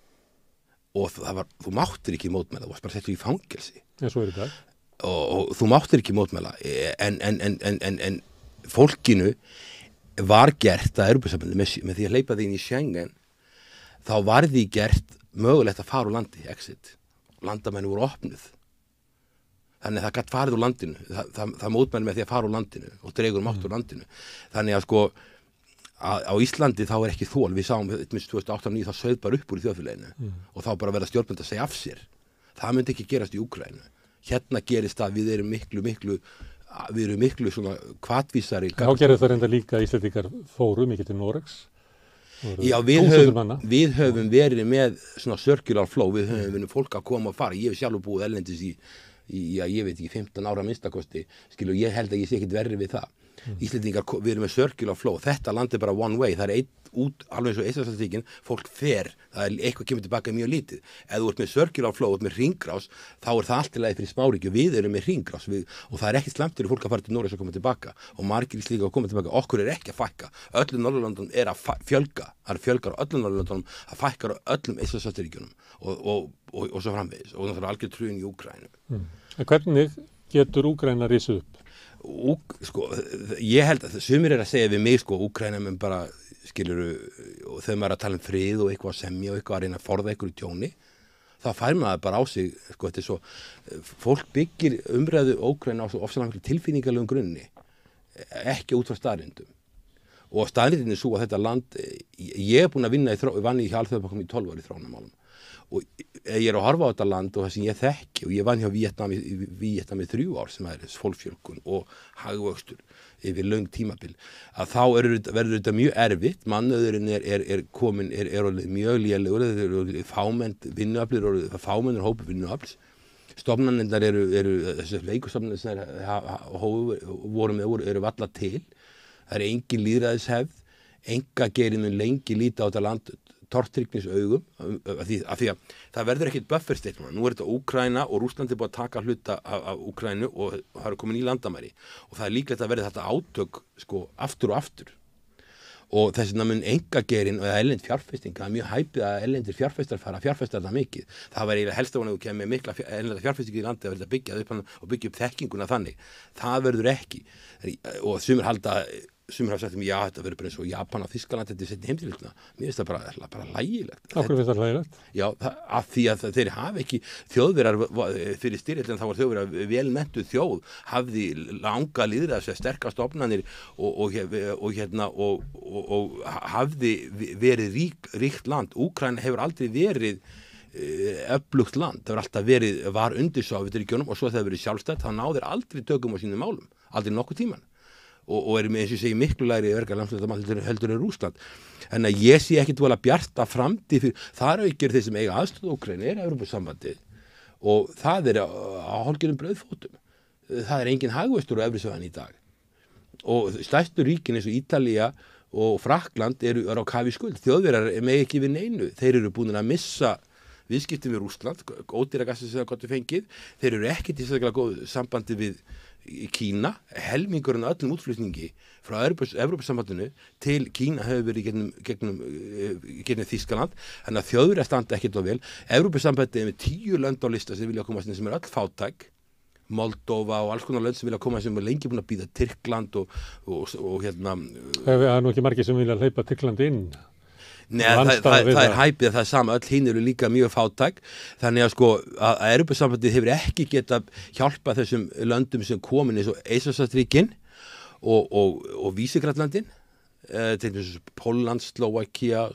og það var, þú máttir ekki mótmæla, þú varst bara settur í fangelsi. Já, svo er þetta. Og, og þú máttir ekki mótmæla en, en, en, en, en, en fólkinu var gert að Evrópusambandið með, með því að hleypa því inn í Schengen, þá var því gert mögulegt að fara úr landi, exit. Landamenni voru opnuð. Þannig að það gætt farið úr landinu, það, það, það mótmæli með því að fara úr landinu og dregur mátt mm. úr landinu. Þannig að sko að, á Íslandi þá er ekki þól, við sáum tvö þúsund og átta og níu þá sauð bara upp úr í þjóðfélaginu mm. og þá bara verða stjórnvöld að segja af sér. Það myndi ekki gerast í Úkraínu. Hérna gerist það, við erum miklu, miklu, við erum miklu svona hvatvísari. Þá gerir það reynda líka Íslendingar fóru mikið til Noregs. Já, við höfum, við höfum verið með svona circular flow, við höfum verið fólk að koma og fara. Ég hef sjálfur búið erlendis í í, já, ég veit ekki, fimmtán ára minnstakosti, skilur, ég held að ég sé ekkert verri við það. Mm. Íslendingar, við erum með circular flow, þetta land er bara one way, það er einn út, alveg eins og Eystrasaltsríkin, fólk fer, það er eitthvað kemur tilbaka mjög lítið. Ef þú ert með circular flow, þú ert með hringrás, þá er það allt í lagi fyrir smáríki, við erum með hringrás, við, og það er ekki slæmt fyrir fólk að fara til Noregs og koma tilbaka, og margir slíka að koma tilbaka, okkur er ekki að fækka, öllum Norðurlöndunum er að fjölga, það er fjölgar á öllum Norðurlöndunum, að fækkar á öllum Eystrasaltsríkjunum og, og, og, og svo framvegis, og það er algjör trúin í Úkraínu. Mm. En hvernig getur Úkraína risið upp? Úk, sko, ég held að sumir er að segja við mig, sko, Úkraína menn bara, skiluru, og þegar maður er að tala um frið og eitthvað að semja og eitthvað að reyna að forða einhverju tjóni, þá fær maður bara á sig, sko, þetta er svo, fólk byggir umræðu Úkraína á svo ofsalega tilfinningalegum grunni, ekki út frá staðrindum. Og staðrindin er svo að þetta land, ég er búin að vinna í, vann í Alþjóðabankanum í tólf ára í þróunarmálum. Og ég er að horfa á þetta land og það sem ég þekki og ég vann hjá Víetnam í, Víetnam í þrjú ár sem er fólksfjölgun og hagvöxtur yfir löng tímabil að þá er, verður þetta mjög erfitt, mannauðurinn er, er, er komin, er, er mjög lélegur, þeir eru fámennt vinnuaflir og fámennur hópi vinnuaflis. Stofnanirnar eru, eru þessi leikustofnanir sem voru með voru, eru valla til, það er engin lýðræðishefð, enga gerir mun lengi líta á þetta land tortryggnis augum af því, af því að það verður ekkert buffer state núna. Nú er þetta Úkraína og Rússland er búið að taka hluta af, af Úkraínu og það eru komin í landamæri og það er líklegt að verði þetta átök sko aftur og aftur og þess vegna mun engageirinn og erlend fjárfesting, það er mjög hæpið að erlendir fjárfestar fara að fjárfesta þetta mikið. Það var eiginlega helst af hann að þú kemur með mikla erlenda fjárfesting í landi að verða byggjað upp og byggja upp þekkinguna þannig. Það verður ekki og sumir halda sumir hafa sagt um já, þetta verður bara eins og Japan og Þýskaland þetta er setni heimsstyrjöldina. Mér finnst það bara, bara lægilegt. Akkur finnst það lægilegt? Já, það, af því að þeir hafa ekki Þjóðverjar fyrir styrjöldina þá var Þjóðverjar velmenntuð þjóð, hafði langa lýðræðis, sterkar stofnanir og, og, og, hérna, og, og, og hafði verið rík, ríkt land. Úkraína hefur aldrei verið öflugt land, það var alltaf verið, var undir Sovétríkjunum og svo þegar það verið sjálfstætt, þá náður aldrei tökum á sínum málum, aldrei nokkuð tíman. og, og er með eins og ég segi miklu lægri verkefnalandslöndum heldur, heldur er Rússland. En að ég sé ekkit vola bjarta framtíð fyrir, þar aukir þeir sem eiga aðstöð Úkraínu er Evrópusambandið og það er á hálfgerðum brauðfótum. Það er engin hagvöxtur á Evrópusambandinu í dag. Og stærstu ríkin eins og Ítalía og Frakkland eru, eru á kafi skuld. Þjóðverjar með ekki við neinu. Þeir eru búin að missa viðskipti við Rússland, ódýra gassi sem það gott við fengið. Þeir eru ekkit í sérstaklega góð sambandi við Kína. Helmingurinn af öllum útflutningi frá Evrópusambandinu til Kína hefur verið gegnum, gegnum, gegnum Þýskaland. Þannig að Þjóðverjar standa ekkit á vel. Evrópusambandið er með tíu lönd á lista sem vilja komast inn sem er öll fátæk. Moldóva og alls konar lönd sem vilja koma sem er lengi búin að býða Tyrkland og, og, og hérna Það er nú ekki margir sem vilja hleypa Tyrkland inn. Nei, það, það, það er hæpið að það er sama, öll hinn eru líka mjög fátæk, þannig að sko að Evrópusambandið hefur ekki getað hjálpað þessum löndum sem komin eins og Eystrasaltsríkin og, og, og Vísigrænlandin, eh, til dæmis Pólland, Slóvakía,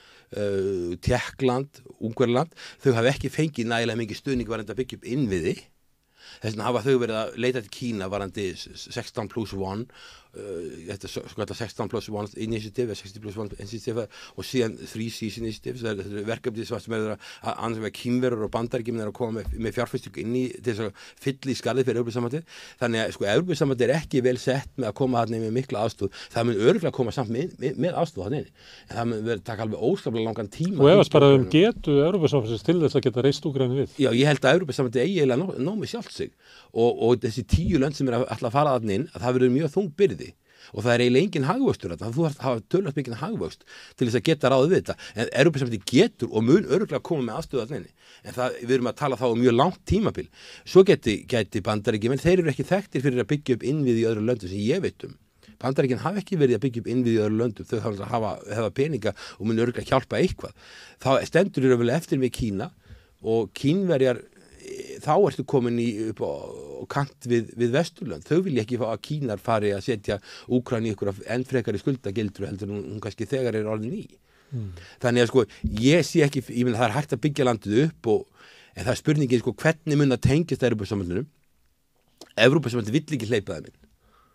eh, Tékkland, Ungverjaland, þau hafa ekki fengið nægilega mikið stuðning varðandi að byggja upp innviði. Þess vegna hafa þau verið að leita til Kína varandi sextán plus one, uh, þetta er sko þetta sextán plus one initiative, sextán plus one initiative og síðan three C's initiative, það er verkefni sem er að ansvega Kínverur og Bandaríkjamenn er að koma með, með fjárfestingu inn í til þess að fylla í skarðið fyrir Evrópusambandið. Þannig að sko Evrópusambandið er ekki vel sett með að koma þarna með mikla aðstoð. Það mun örugglega koma samt með, með, með aðstoð þarna inni. En það mun verið taka alveg óskaplega langan tíma. Og ef bara um getu Evrópusambandsins til þess að geta reist Úkraínu við. Já, ég held að Evrópusambandið eigi eiginlega nóg, nóg með sjálft sig. Og, og þessi tíu lönd sem er að ætla að fara þarna inn, að það verður mjög þung byrði og það er eiginlega engin hagvöxtur þarna, þú þarf að hafa töluvert mikinn hagvöxt til þess að geta ráðið við þetta, en Evrópusambandið getur og mun örugglega koma með aðstöðu þarna inni, en það, við erum að tala þá um mjög langt tímabil. Svo geti, geti Bandaríkjamenn, þeir eru ekki þekktir fyrir að byggja upp innviði í öðru löndum sem ég veit um. Bandaríkjamenn hafa ekki verið að byggja upp innviði í öðru löndum, þau hafa, hafa, hafa peninga og mun örugglega hjálpa eitthvað. Þá stendur eru vel eftir með Kína og Kínverjar þá ertu komin í upp á kant við, við Vesturlönd. Þau vilja ekki fá að Kínar fari að setja Úkraínu í ykkur enn frekari skuldagildru heldur en hún kannski þegar er orðin í. Mm. Þannig að sko, ég sé ekki, ég meina það er hægt að byggja landið upp og, en það er spurningin sko hvernig mun að tengjast Evrópusambandinu. Evrópusambandið vill ekki hleypa þeim inn.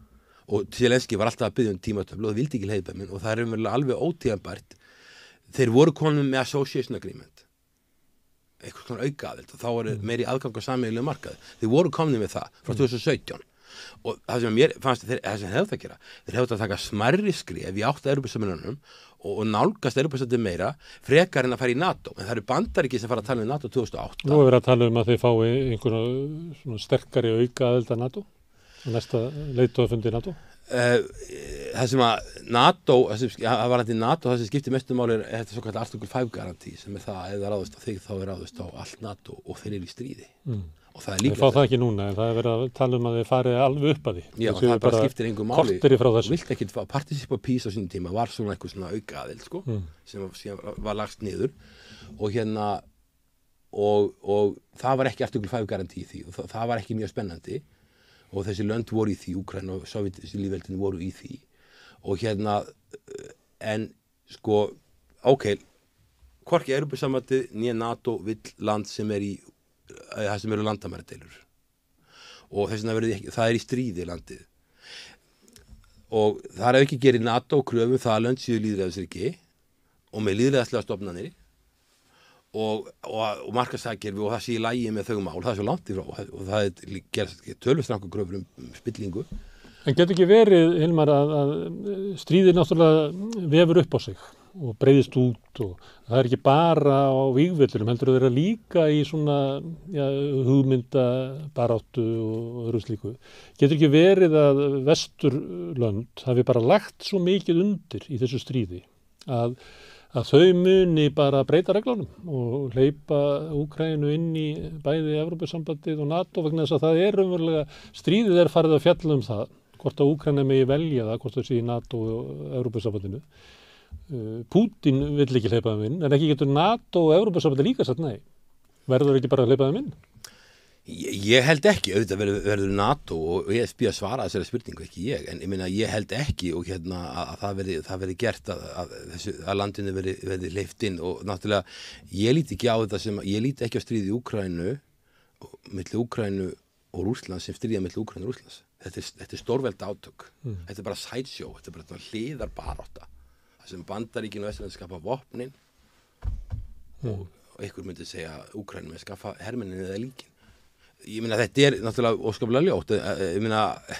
Og Zelenski var alltaf að biðja um tímatöflu og það vildi ekki hleypa þeim inn og það er umverulega alveg ótíðanbært. Þeir voru komin með association agreement. Eitthvað svona aukaðild og þá er meiri aðgang á sameiginlegu markaði. Þeir voru komnir með það frá tvö þúsund og sautján og það sem mér fannst þeir, það sem hefðu það að gera, þeir hefðu það að taka smærri skref í átt að Evrópusambandinum og, og nálgast Evrópusambandið meira frekar en að fara í NATO, en það eru Bandaríki sem fara að tala um NATO tvö þúsund og átta. Nú er verið að tala um að þeir fái einhverja svona sterkari aukaðild að NATO og næsta leiðtogafundi NATO. Uh, það sem að NATO, það var hætti NATO, það sem skiptir mestu máli er þetta svo kallar Article five garantí sem er það að ef það ráðust á þig þá er ráðust á allt NATO og þeir eru í stríði. Mm. og það er Við líka fá það ekki núna, en það er verið að tala um að þið farið alveg upp að því. Já, það bara, bara skiptir engum máli. Korteri frá Þú þessu. vilt ekkit fá Participa Peace á sínum tíma var svona eitthvað svona auka aðild sko, Mm. sem var, var lagst niður og hérna og, og það var ekki article five garanti í því og það, það var ekki mjög spennandi og þessi lönd voru í því, Úkraína og Sovétrísku lýðveldin voru í því og hérna en sko, ok hvorki Evrópusambandið né NATO vill land sem er í það sem eru landamæradeilur og þess vegna verður ekki, það er í stríði landið og það er ekki gerið NATO kröfu það að lönd séu lýðræðisríki og með lýðræðislega stofnanir og, og, og markaðsagkerfi og það sé í lagi með þau mál, það er svo langt í frá og, og það er gerð tölvustrangu kröfur um spillingu. En getur ekki verið, Hilmar, að, að stríðið náttúrulega vefur upp á sig og breiðist út og það er ekki bara á vígvellurum, heldur að vera líka í svona ja, hugmyndabaráttu og öðru slíku. Getur ekki verið að Vesturlönd hafi bara lagt svo mikið undir í þessu stríði að, að þau muni bara breyta reglunum og hleypa Úkraínu inn í bæði Evrópusambandið og NATO vegna þess að það er umverulega, stríðið er farið að fjalla um það, hvort að Úkraína megi velja það, hvort það sé í NATO og Evrópusambandinu. Pútín vill ekki hleypa þeim inn, en ekki getur NATO og Evrópusambandið líka sagt nei. Verður ekki bara að hleypa þeim inn? Ég, ég held ekki, auðvitað verður, verður NATO og ég spyr að svara þessari spurningu, ekki ég, en ég meina ég held ekki og hérna að, að það verði, það verði gert að, að, þessu, að landinu verði, verði hleypt inn og náttúrulega ég líti ekki á þetta sem, ég líti ekki á stríði í Úkraínu, milli Úkraínu og Rússlands sem stríða milli Úkraínu og Rússlands. Þetta er, þetta er stórvelda átök, mm. þetta er bara sideshow, þetta er bara hliðar barátta. Sem Bandaríkin og Vesturlönd skaffa vopnin mm. og, og einhver myndi segja að Úkraína með skaffa hermennin eða líkin. Ég meina þetta er náttúrulega óskaplega ljótt. Ég meina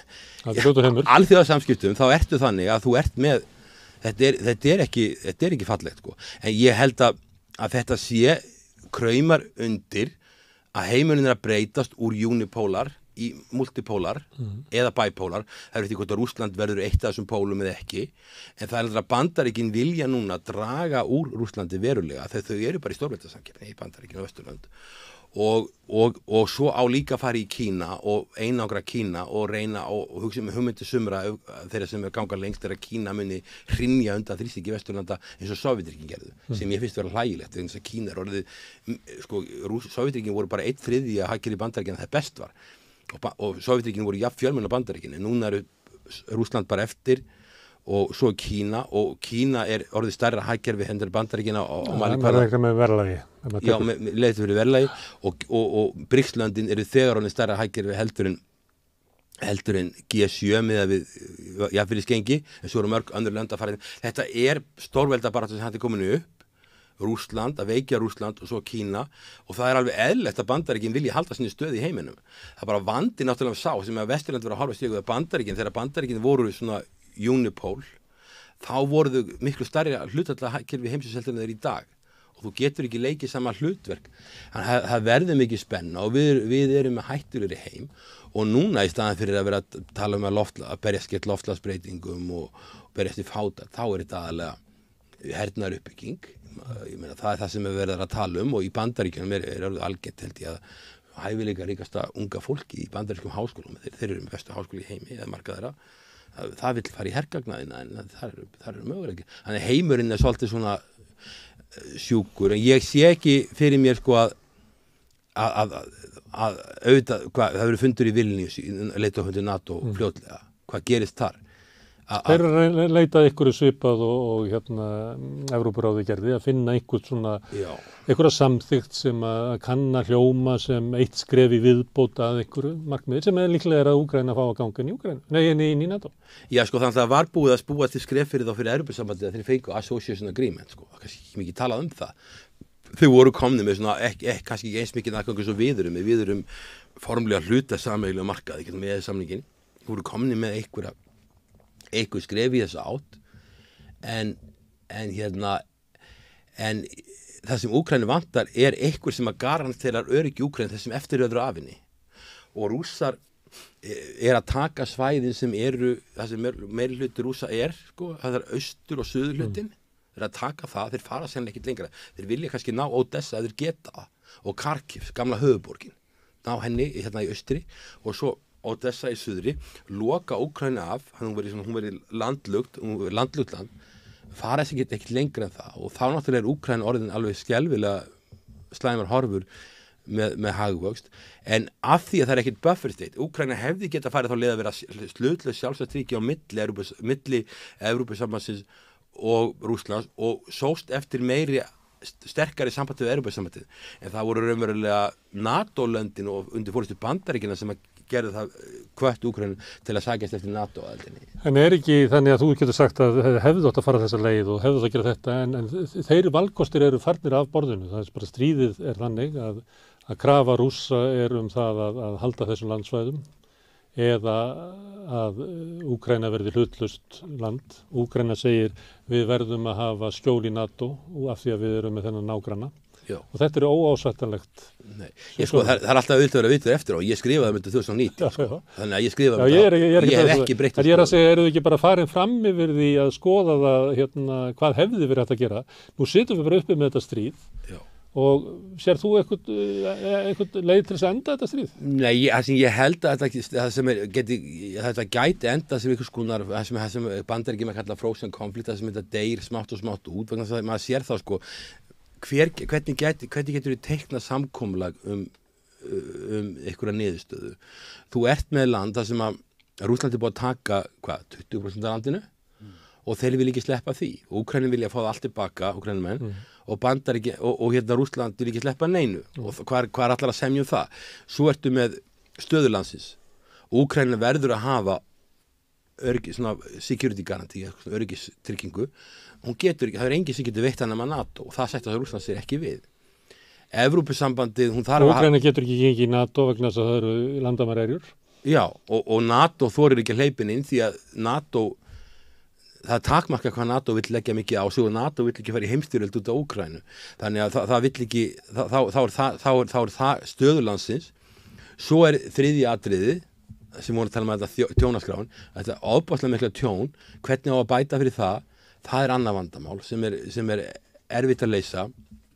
alþjóða samskiptum þá ertu þannig að þú ert með þetta er, þetta er, ekki, þetta er ekki fallegt sko. En ég held að, að þetta sé kraumar undir að heimurinn er að breytast úr unipolar í multipolar mm. eða bipolar, það er eftir hvort að Rússland verður eitt af þessum pólum eða ekki, en það er að Bandaríkin vilja núna draga úr Rússlandi verulega, þegar þau eru bara í stórveldasamkeppni í Bandaríkin og Vesturlönd og, og, og svo á líka að fara í Kína og einangra Kína og reyna og, og hugsa með hugmyndi sumra þeirra sem er ganga lengst er að Kína muni hrynja undan þrýstingi Vesturlanda eins og Sovétríkin gerðu, mm. sem ég finnst vera hlægilegt, þegar þess að Kína er orðið, sko, Sovétríkin voru bara einn þriðji að haggjur í Bandaríkin það er best var og, og Sovétríkin voru jafn fjölmenn á Bandaríkin en núna eru Rússland bara eftir og svo Kína og Kína er orðið stærra hagkerfi hendur Bandaríkin á, á mælikvarða. Það er með verðlagi. Já, með, með leiðið fyrir verðlagi og, og, og BRICS-löndin eru þegar orðið stærra hagkerfi heldur en heldur en G sjö miðað við jafnvirðisgengi en svo eru mörg önnur lönd að fara. Þetta er stórvelda bara sem hætti kominu upp Rússland, að veikja Rússland og svo Kína og það er alveg eðlilegt að Bandaríkin vilji halda sinni stöð í heiminum. Það er bara vandi náttúrulega sá sem að Vesturlönd verið að horfa stígu að Bandaríkin, þegar Bandaríkin voru svona unipól, þá voru þau miklu stærri hlutallega hagkerfi heimsins heldur en þeir í dag og þú getur ekki leikið sama hlutverk. Þannig að það verður mikið spenna og við, við erum með hættulegri heim og núna í staðan fyrir að vera að tala um að, loftla, að berjast gegn loftslagsbreytingum og, og berjast í fátækt, þá er þetta aðalega hernaðar uppbygging. Ég meina, það er það sem við verðum að tala um og í Bandaríkjunum er, er alveg algengt held ég að hæfileika ríkasta unga fólki í bandarískum háskólum, þeir, þeir eru með bestu háskóli í heimi eða marga þeirra, það, það vill fara í hergagnaðina en það eru, er möguleiki. Þannig heimurinn er svolítið svona sjúkur en ég sé ekki fyrir mér sko að að, að, að auðvitað, hvað, það verður fundur í Vilnius leiðtogafundi NATO mm. fljótlega, hvað gerist þar? Þeir eru leitað ykkur svipað og, og hérna Evrópuráði gerði að finna einhvern svona einhverja samþykkt sem að kanna hljóma sem eitt skref í viðbóta að einhverju markmiði sem er líklega er að Úkraína fá að ganga inn í Úkraínu, nei inn í, í NATO. Já sko þannig að það var búið að spúa til skref fyrir þá fyrir Evrópusambandið að þeir fengu Association Agreement sko, kannski ekki mikið talað um það. Þau voru komni með svona ekki, ekki, kannski ekki eins mikið aðgangu svo viðurum, við viðurum formlega hluta sameiginlega markaði, ekki með samningin, voru komni með einhverja eitthvað skref í þessu átt en, en hérna en það sem Úkraínu vantar er eitthvað sem að garanterar öryggi Úkraínu þessum eftiröðru af henni og Rússar er að taka svæðin sem eru það sem meiri hluti Rússa er sko, það er austur og suður hlutin mm. þeir að taka það, þeir fara sérlega ekkert lengra þeir vilja kannski ná Odessa að þeir geta og Kharkiv, gamla höfuborgin á henni hérna í austri og svo Odessa í suðri, loka Úkraínu af, hún verið, hún verið landlugt, hún verið landlugt land, fara þess ekki ekkert lengra en það og þá náttúrulega er Úkraínu orðin alveg skelfilega slæmar horfur með, með hagvöxt, en af því að það er ekkert buffer state, Úkraína hefði geta farið þá leið að vera slutlaust sjálfstætt ríki á milli, milli Evrópusambandsins og Rússlands og sóst eftir meiri sterkari samband við Evrópusambandið, en það voru raunverulega NATO-löndin og undir fórustu Bandaríkina sem að gerði það hvött Úkraínu til að sækjast eftir NATO-aðildinni. En er ekki þannig að þú getur sagt að hefðu átt að fara þessa leið og hefðu átt að gera þetta, en, en þeir valkostir eru farnir af borðinu, það er bara stríðið er þannig að, að krafa Rússa er um það að, að halda þessum landsvæðum eða að Úkraína verði hlutlaust land. Úkraína segir við verðum að hafa skjól í NATO og af því að við erum með þennan nágranna. Já. Og þetta er óásættanlegt. Nei, ég sko, það, það er alltaf auðvitað að vera vitur eftir og ég skrifaði um þetta tvö þúsund og nítján, sko. Já, já. Þannig að ég skrifaði um þetta, ég, ég, ég hef ekki breytt. Ég er að segja, eru þið ekki bara farin fram yfir því að skoða það, hérna, hvað hefði verið hægt að gera? Nú situm við bara uppi með þetta stríð. Já. Og sér þú eitthvað leið til þess að enda þetta stríð? Nei, ég, ég held að þetta, það sem er, geti, þetta gæti enda sem einhvers konar, það sem, sem Bandaríkjamenn að kalla frozen conflict, það sem þetta deyr smátt og smátt út, vegna þess að maður sér þá sko, hver, hvernig, geti, hvernig getur við teikna samkomulag um, um einhverja niðurstöðu. Þú ert með land þar sem að Rússland er búið að taka, hvað, tuttugu prósent af landinu mm. og þeir vil ekki sleppa því. Úkraínu vilja fá það allt tilbaka, Úkraínumenn, mm. og Bandaríki og, og hérna Rússland vil ekki sleppa neinu mm. og hvað er allar að semja um það. Svo ertu með stöðulandsins. Úkraína verður að hafa öryggis, svona security guarantee, öryggistryggingu. Hún getur ekki, það er enginn sem getur veitt hana með NATO og það setja það Rússland sér ekki við. Evrópusambandið, hún þarf að... Úkraína getur ekki gengið í NATO vegna þess að það eru landamærerjur. Já, og, og NATO þorir ekki hleypin inn því að NATO, það er takmarka hvað NATO vill leggja mikið á sig og NATO vill ekki fara í heimstyrjöld út á Úkraínu. Þannig að það, það vill ekki, það, þá, þá, er það, þá, er, þá er það stöðulandsins. Svo er þriðja atriði, sem voru að tala um þetta tjónaskráin, þetta ofboðslega mikla tjón, hvernig á að bæta fyrir það, það er annað vandamál sem er, sem er erfitt að leysa.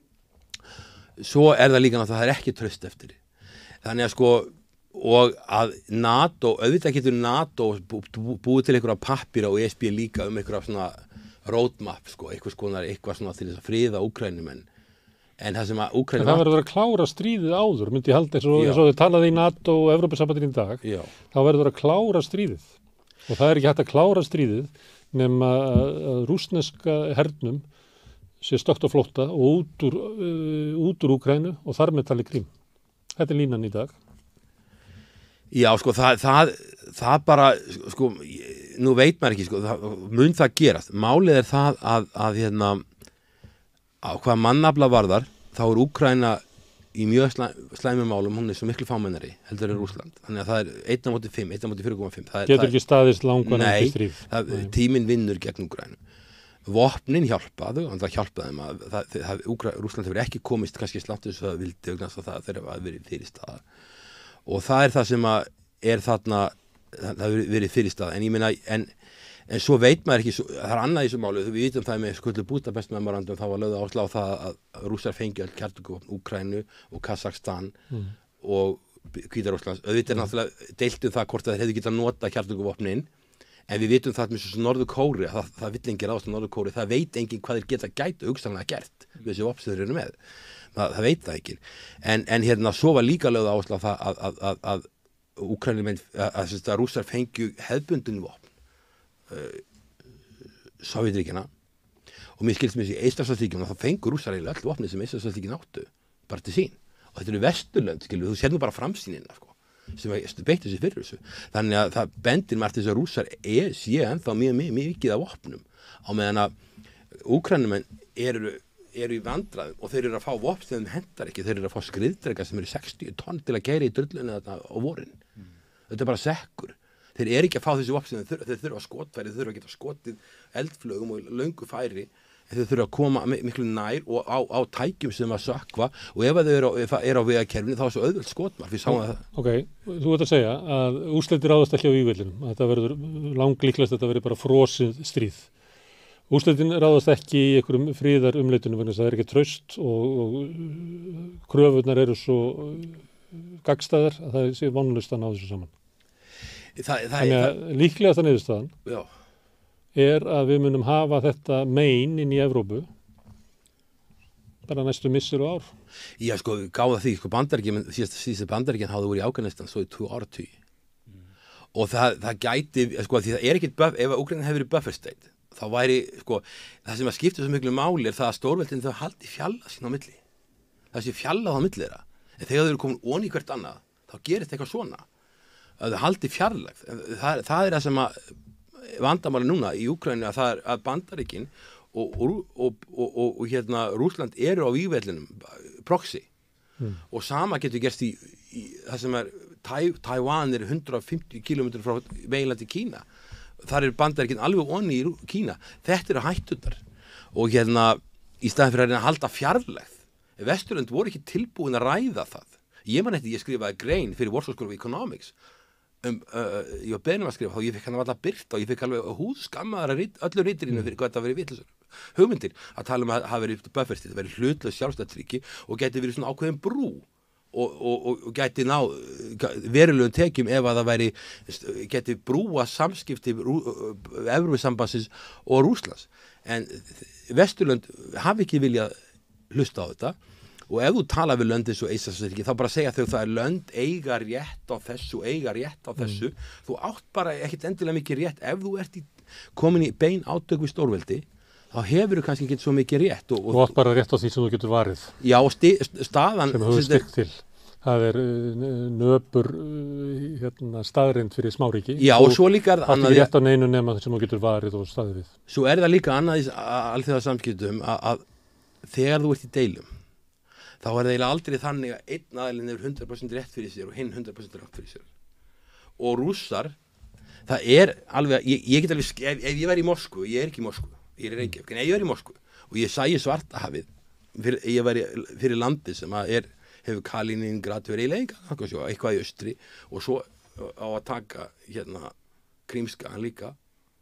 Svo er það líka náttúrulega að það er ekki traust eftir. Þannig að sko, og að NATO, auðvitað getur NATO búið til einhverja pappíra og E S B líka um einhverja svona roadmap, sko, eitthvað skonar, eitthvað svona til þess að friða Úkraínumenn. En það sem að Úkraínu... Það verður að klára stríðið áður, myndi ég halda eins og, eins og þau talaði í NATO og Evrópusambandinu í dag, Já. Þá verður að klára stríðið. Og það er ekki hægt að klára stríðið nema að rússneska hernum sé stökkt á flótta og út úr, uh, út úr Úkraínu og þar með tali Krím. Þetta er línan í dag. Já, sko, það, það, það bara, sko, nú veit maður ekki, sko, það, mun það gerast. Málið er það að, að hérna, á hvað mannafla varðar, þá er Úkraína í mjög slæ, slæmum málum, hún er svo miklu fámennari, heldur en Rússland. Þannig að það er einn á móti fimm, einn á móti fjögur komma fimm. Getur ekki staðist langan eftir stríð. Nei, tíminn vinnur gegn Úkraínu. Vopnin hjálpaðu, og það hjálpaði þeim að það, það, Rússland hefur ekki komist kannski sláttu þess að það vildi og það þeirra að verið fyrirstaða. Og það er það sem að er þarna, það hefur verið fyrirstaða, en ég meina, en, en svo veit maður ekki, það er annað í þessu málu, við vitum það með skullu Budapest memorandum, þá var lögð áhersla á það að Rússar fengi öll kjarnorkuvopn Úkraínu og Kazakstan mm. og Hvíta-Rússlands. Auðvitað er náttúrulega deilt um það hvort það hefði getað nota kjarnorkuvopnin, en við vitum það með svo Norður Kóru, það, það vill enginn ráðast á Norður Kóru, það veit enginn hvað þeir geta gætu hugsanlega gert við þessi vopn sem þeir eru með. Það, það veit það ekki. En, en hérna svo var líka lögð áhersla á það að, að, að, að Úkraínumenn, að, að, að Rússar fengju hefðbundin vopn uh, Sovétríkjanna og mér skilst mér þessi Eystrasaltsríkjunum að það fengu Rússar eiginlega öll vopni sem Eystrasaltsríkin áttu bara til sín. Og þetta eru Vesturlönd, skilur, þú sér nú bara framsýnina, sko, sem beitti þessi fyrir þessu. Þannig að það bendir mér til þess að Rússar er, sé ennþá mjög, mjög, mjög vikið af vopnum á meðan að Úkraínumenn eru eru í vandræðum og þeir eru að fá vopn sem þeim hendar ekki, þeir eru að fá skriðdreka sem eru sextíu tonn til að gera í drullunni þarna á vorin. Mm. Þetta er bara sekkur. Þeir eru ekki að fá þessi vopn sem þeir þurfa, þeir þurfa skotfæri, þeir þurfa að geta skotið eldflögum og löngu færi, en þeir þurfa að koma miklu nær og á, á tækjum sem að sökkva og ef þeir eru á, er á vegakerfinu þá er svo auðvöld skotmar, við sáum það. Ok, þú ert að segja að úrslitir ráðast ekki á vígvellinum, þetta verður langlíklast, þetta verður bara frosið stríð. Úrslitin ráðast ekki í einhverjum friðar umleitunum vegna þess að það er ekki traust og, og kröfurnar eru svo gagnstæðar að það sé vonlaust að ná þessu saman. Það, það, Þannig að líklegasta niðurstaðan já, er að við munum hafa þetta mein inn í Evrópu bara næstu missir og ár. já, sko, gáða því, sko, Bandaríkjamenn, síðast, síðast Bandaríkjamenn hafði voru í Afganistan svo í tvo áratugi. Mm. Og það, það gæti, sko, því það er ekkit buff, ef Úkraína hefur verið buffer state, þá væri, sko, það sem að skipta svo miklu máli er það að stórveldin þau haldi fjalla sín á milli. Það sé fjallað á milli þeirra. En þegar þau eru komin onni í hvert annað, þá gerist eitthvað svona. Að þau haldi fjarlægð. Það, það er það sem að vandamáli núna í Úkraínu að það er að Bandaríkin og, og, og, og, og, og hérna Rússland eru á vígvellinum proxy. Mm. Og sama getur gerst í, í það sem er Taiwan er hundrað og fimmtíu kílómetrar frá meginlandi Kína. Þar er Bandaríkin alveg onni í Kína. Þetta eru hættunar. Og hérna í staðin fyrir að reyna að halda fjarlægð. Vesturlönd voru ekki tilbúin að ræða það. Ég man eftir ég skrifaði grein fyrir Warsaw School of Economics. Um, uh, ég var beðnum að skrifa þá ég fikk hann alltaf byrta og ég fikk alveg húðskammaðar öllu rítirinu fyrir hvað þetta verið vitlausar hugmyndir að tala um að hafa verið bufferst, þetta verið hlutlaus sjálfstæðsríki og geti verið svona ákveðin brú og, og, og, og geti ná verulegum tekjum ef að það væri geti brúa samskipti Evrópusambandsins og Rússlands en Vesturlönd hafi ekki viljað hlusta á þetta og ef þú tala við lönd eins og Eystrasaltsríki þá bara segja þau það er lönd eiga rétt á þessu, eiga rétt á þessu mm. þú átt bara ekkit endilega mikið rétt ef þú ert í, komin í bein átök við stórveldi þá hefur þú kannski ekki svo mikið rétt og, og þú átt bara rétt á því sem þú getur varið já og sti, staðan sem hefur styrkt til það er nöpur hérna, staðrind fyrir smáríki já og, og svo líka er það er rétt á neinu nema sem þú getur varið og staðið við svo er það líka annað í alþjóðasamskiptum að, að þegar þú ert í deilum þá er það eiginlega aldrei þannig að einn aðilinn er hundrað prósent rétt fyrir sér og hinn hundrað prósent rétt fyrir sér. Og rússar, það er alveg, ég, ég get alveg, ef, ef ég væri í Moskvu, ég er ekki í Moskvu, ég er í Reykjavík, en ef ég væri í Moskvu og ég sæi Svartahafið, fyrir, ég væri fyrir landi sem að er, hefur Kaliningrad verið eiginlega, eitthvað í austri og svo á að taka hérna Krímska líka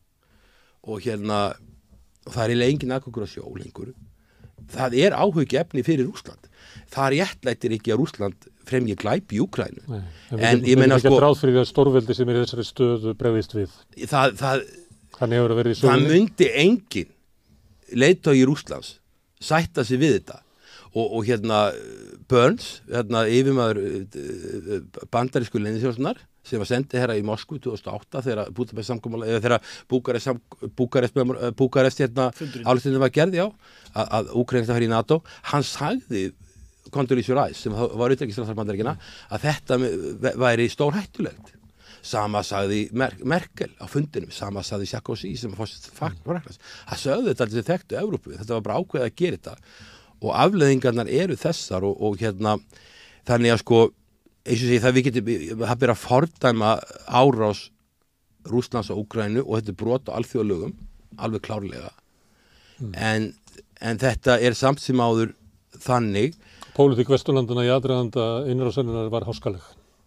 og hérna, og það er eiginlega engin aðgangur á sjó lengur. Það er áhugjefni fyrir Rússland. Það réttlætir ekki að Rússland fremji glæp í Úkraínu. Nei, en, en ég meina sko... Það er ekki ráð fyrir að stórveldi sem er í þessari stöðu bregðist við. Það, það, það, það myndi engin leiðtogi Rússlands sætta sig við þetta. Og, og hérna Burns, hérna yfirmaður bandarísku leyniþjónustunnar sem var sendið herra í Moskvu tvö þúsund og átta þegar Búdapest samkomulag eða þegar Búkarest Búkarest, Búkarest hérna álstundum var gerð já að, að Úkraína færi í NATO hann sagði Condoleezza Rice sem var utanríkisráðherra Bandaríkjanna að þetta væri stórhættulegt sama sagði Mer Merkel á fundinum sama sagði Sarkozy sem var forseti Frakklands það sögðu þetta allir sem þekktu Evrópu þetta var bara ákveðið að gera þetta og afleiðingarnar eru þessar og, og hérna þannig að sko eins og segi það við getum það byrja að fordæma árás Rússlands og Úkraínu og þetta er brot á alþjóðalögum alveg klárlega mm. en, en þetta er samt sem áður þannig Pólitík Vesturlandana í aðdraganda innrásarinnar var háskaleg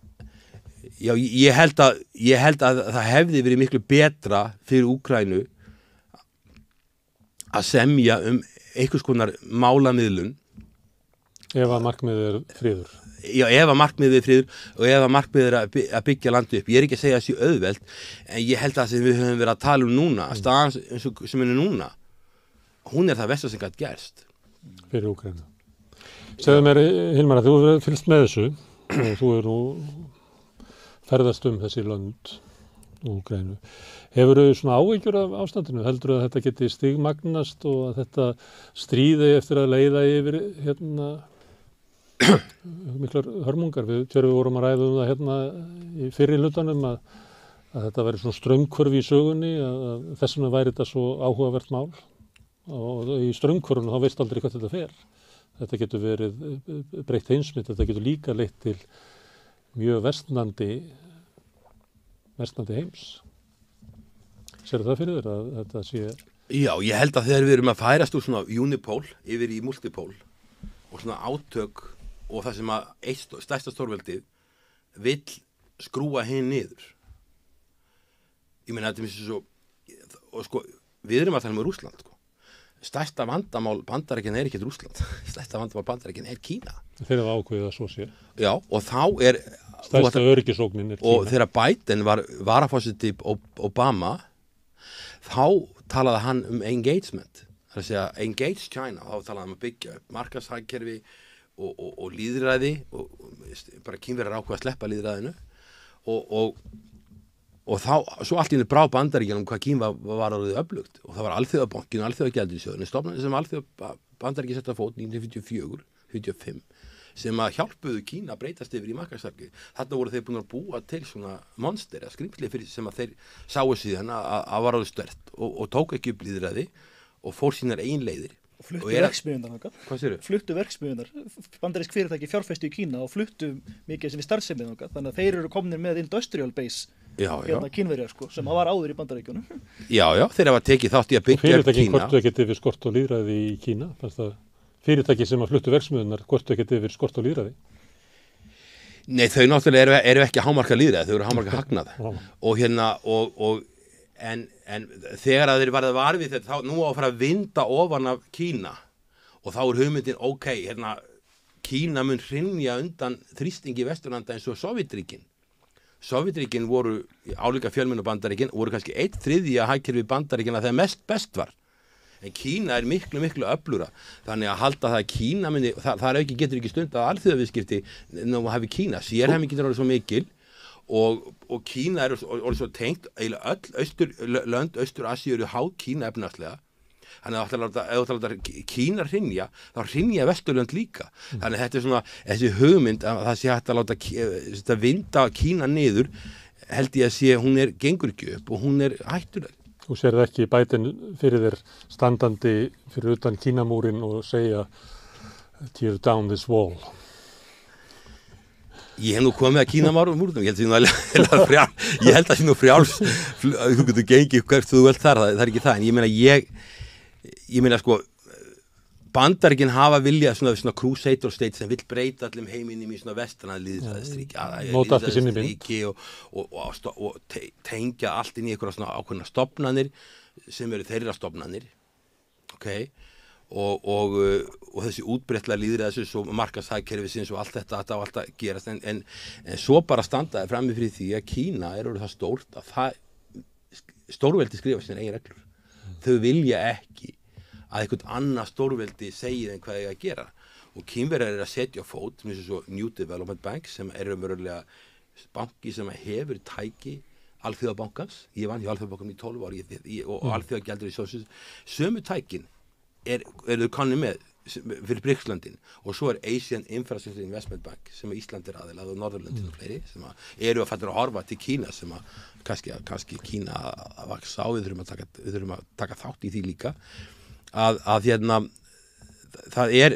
Já, ég held að ég held að það hefði verið miklu betra fyrir Úkraínu að semja um einhvers konar málamiðlun ef að markmiðið er friður Já, ef að markmiðið er friður og ef að markmiðið er að byggja landi upp. Ég er ekki að segja að það sé auðvelt, en ég held að það sem við höfum verið að tala um núna, mm. staðan eins og sem er núna, hún er það versta sem gætt gerst. Fyrir Úkraínu. Segðu mér, Hilmar, að þú hefur fylgst með þessu og þú eru ferðast um þessi lönd Úkraínu. Hefur þau svona áhyggjur af ástandinu? Heldur að þetta geti stigmagnast og að þetta stríði eftir að leiða yfir hérna miklar hörmungar við tveir við vorum að ræða um það hérna í fyrri hlutanum að, að þetta væri svona straumhvörf í sögunni að, að þess vegna væri þetta svo áhugavert mál og í straumhvörfunu þá veist aldrei hvað þetta fer þetta getur verið breytt heimsmynd þetta getur líka leitt til mjög versnandi versnandi heims Sérðu það fyrir þér að þetta sé Já, ég held að þegar við erum að færast úr svona unipól yfir í multipól og svona átök og það sem að eitt stærsta stórveldið vill skrúa hinn niður. Ég meina þetta er svo og sko við erum að tala um Rússland sko. stærsta vandamál Bandaríkjanna er ekki Rússland, stærsta vandamál Bandaríkjanna er Kína. Þeir hafa ákveðið að svo sé. Já, og þá er... Stærsta öryggisógnin er Kína. Og þegar Biden var varaforseti Obama, þá talaði hann um engagement. Það er að segja, engage China, þá talaði hann um að byggja upp markaðshagkerfi og, og, og líðræði, og, og bara Kínverjar ákveða að sleppa líðræðinu, og, og og þá, svo allt í henni brá Bandaríkjanum hvað Kín var, var orðið öflugt, og það var Alþjóðabankinn og Alþjóðagjaldeyrissjóðurinn, stofnanir sem Alþjóða Bandaríkinn setta á fót nítján hundruð fjörutíu og fjögur fjörutíu og fimm, sem að hjálpuðu Kína að breytast yfir í markaðshagkerfi. Þarna voru þeir búin að búa til svona monster, að skrimsli fyrir sem að þeir sáu síðan að, að var orðið stört og, og tók ekki upp líðræði og fór sínar eigin leiðir. Og fluttu verksmiðjundar þangað. Hvað segirðu? Fluttu verksmiðjundar, bandarísk fyrirtæki fjárfestu í Kína og fluttu mikið sem við starfsemið þangað, þannig að þeir eru komnir með industrial base já, hérna Kínverjar sko, sem var áður í Bandaríkjunum. Já, já, þeir hafa tekið þátt í að byggja upp Kína. Fyrirtæki hvort þau geti yfir skort og lýðræði í Kína, þannig að fyrirtæki sem að fluttu verksmiðjunar hvort þau geti yfir skort og lýðræði. Nei, þau náttúrulega eru, eru ekki að hámarka lýðræði, þau eru að hámarka hagnað. og hérna, og, og En, en þegar að þeir varða varfið þetta, þá nú á að fara að vinda ofan af Kína og þá er hugmyndin, ok, hérna, Kína mun hrynja undan þrýstingi Vesturlanda eins og Sovétríkin. Sovétríkin voru, álíka fjölmennu Bandaríkin, voru kannski eitt þriðja hagkerfi Bandaríkina þegar mest best var. En Kína er miklu, miklu öflura. Þannig að halda það að Kína muni, það, það er ekki, getur ekki stund að alþjóðaviðskipti ná að hafi Kína. Sérhæmingin er orðið svo mikil. Og, og Kína er orðið svo tengt, eiginlega öll austur, lönd Austur-Asíu eru háð Kína efnahagslega. Þannig að ef þú ætlar að láta Kína hrynja, þá hrynja Vesturlönd líka. Mm. Þannig að þetta er svona, þessi hugmynd að það sé hægt að láta þetta vinda Kína niður, held ég að sé, hún er gengur ekki upp og hún er hættuleg. Þú sér það ekki Biden fyrir þér standandi fyrir utan Kínamúrin og segja tear down this wall. Ég hef nú komið að Kínamárum múrnum, ég held að það er frjáls, ég held að það er nú frjáls, þú getur gengið hvert þú vilt þar, það, það er ekki það, en ég meina ég, ég meina sko, Bandaríkin hafa viljað svona, svona crusader state sem vill breyta allum heiminum í svona vestrana lýðræðisríki, lýðræðisríki og, og, og, og te, tengja allt inn í einhverja svona ákveðna stofnanir sem eru þeirra stofnanir, ok? Og, og, og þessi útbreytla lýðræðis og markaðshagkerfisins og allt þetta, þetta á allt að gerast en, en, en svo bara standaði frammi fyrir því að Kína er orðið það stórt að það, stórveldi skrifa sín eigin reglur. Mm. Þau vilja ekki að einhvern annað stórveldi segi þeim hvað þeir að gera og Kínverjar er að setja á fót eins og svo New Development Bank sem er umverulega banki sem hefur tæki Alþjóðabankans, ég vann hjá Alþjóðabankanum í tólf ár ég, ég, og mm. Alþjóðagjaldeyrissjóðsins sömu tækin er, er þau kannu með fyrir Bríkslöndin og svo er Asian Infrastructure Investment Bank sem Ísland er aðeilað og Norðurlöndin og fleiri sem að eru að fættur að horfa til Kína sem að kannski, kannski Kína að vaksa á, við þurfum að taka, við þurfum að taka þátt í því líka að, að hérna það er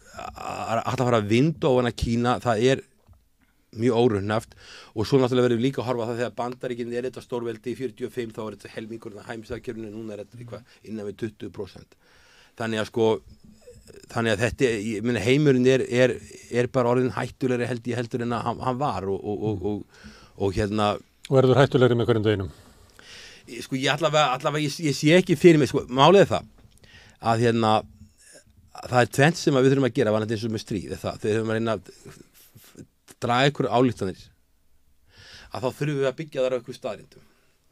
að alltaf fara að vinda ofan að Kína, það er mjög órunnhaft og svo náttúrulega verðum við líka að horfa það þegar Bandaríkin er þetta stórveldi í fjörutíu og fimm þá er þetta helmingur heimsagkerfinu, núna er þetta eitthvað innan við tuttugu prósent. Þannig að sko, þannig að þetta, ég meina heimurinn er, er, er bara orðin hættulegri held ég heldur en að hann, hann var og, og, og, og, og hérna. Og verður hættulegri með hverjum deginum? Sko ég allavega, allavega ég, ég sé ekki fyrir mig, sko, málið er það að hérna, það er tvennt sem við þurfum að gera, vanandi eins og með stríð, það, þegar við þurfum að reyna að draga ykkur álíktanir, að þá þurfum við að byggja þar á ykkur staðrindum.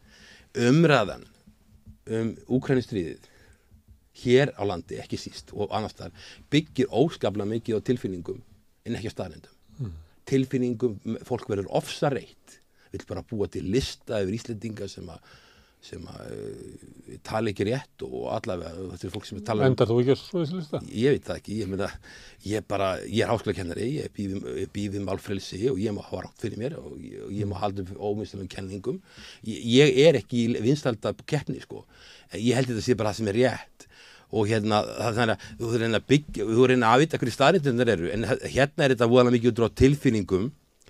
Umræðan um Úkraínustríðið hér á landi, ekki síst, og annars staðar, byggir óskaplega mikið á tilfinningum en ekki á staðrindum. Mm. Tilfinningum, fólk verður ofsareitt, vill bara búa til lista yfir Íslendinga sem að sem að uh, tala ekki rétt og allavega, þetta er fólk sem tala Endar þú ekki svo þessi lista? Ég veit það ekki, ég meina, ég bara, ég er háskólakennari, ég býð við málfrelsi og ég má hafa rangt fyrir mér og ég, og ég má halda um ómyndslegum kenningum. Ég, ég er ekki í vinsælda keppni, sko. Ég held þetta sé bara það sem er rétt og hérna, það er að þú reyna að byggja, þú reyna að vita hverju staðreyndirnar eru, en hérna er þetta voðalega mikið út frá tilfinningum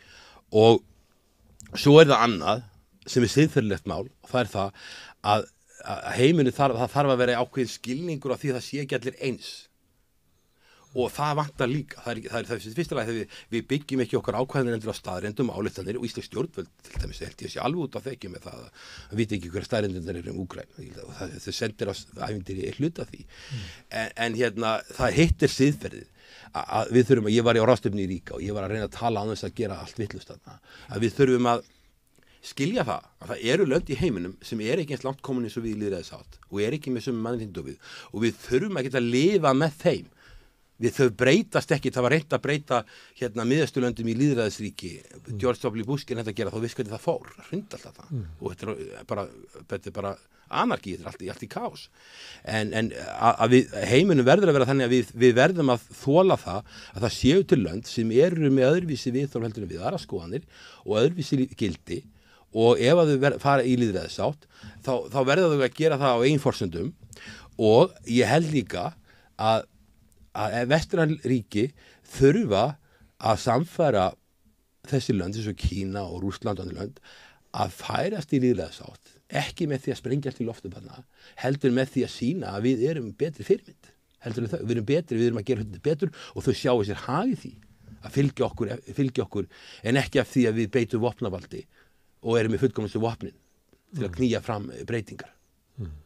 og svo er það annað sem er siðferðilegt mál og það er það að, að heiminu þarf, það þarf að vera ákveðin skilningur á því að það sé ekki allir eins og það vantar líka, það er, það er, það er fyrsta lagi þegar við, við byggjum ekki okkar ákvæðin endur á staðrendum álittanir og íslensk stjórnvöld til dæmis held ég sé alveg út á þekki með það að vita ekki hverja staðrendur eru um Úkraínu og það, það sendir á æfindir í hluta því mm. en, en hérna það hittir siðferðið að við þurfum að, ég var í ráðstefnu í Ríga og ég var að reyna að tala á þess að gera allt vitlaust þarna, að við þurfum að skilja það, að það eru lönd í heiminum sem er ekki eins langt komin eins og við lýðræðisátt og er ekki með sömu mannréttindi og við og við þurfum að geta að lifa með þeim. Við þau breytast ekki, það var reynt að breyta hérna miðausturlöndum í lýðræðisríki, mm. George W. Bush er þetta að gera, þá vissi hvernig það fór, það hrundi alltaf það mm. og þetta er bara, þetta er bara anarki, þetta er allt, allt í kaos. En, en að við, heiminum verður að vera þannig að við, við verðum að þola það að það séu til lönd sem eru með öðruvísi viðþorf heldur en við aðra skoðanir og öðruvísi gildi og ef að þau fara í lýðræðisátt þá, þá verður þau að gera það á eigin forsendum og ég held líka að að vestræn ríki þurfa að samfæra þessi lönd eins og Kína og Rússland og lönd að færast í lýðræðisátt, ekki með því að sprengjast í loftum hana, heldur með því að sína að við erum betri fyrirmynd, heldur við þau, við erum betri, við erum að gera hluti betur og þau sjáu sér hagi því að fylgja okkur, fylgja okkur en ekki af því að við beitum vopnavaldi og erum með fullkomnustu vopnin til að knýja fram breytingar. Mm.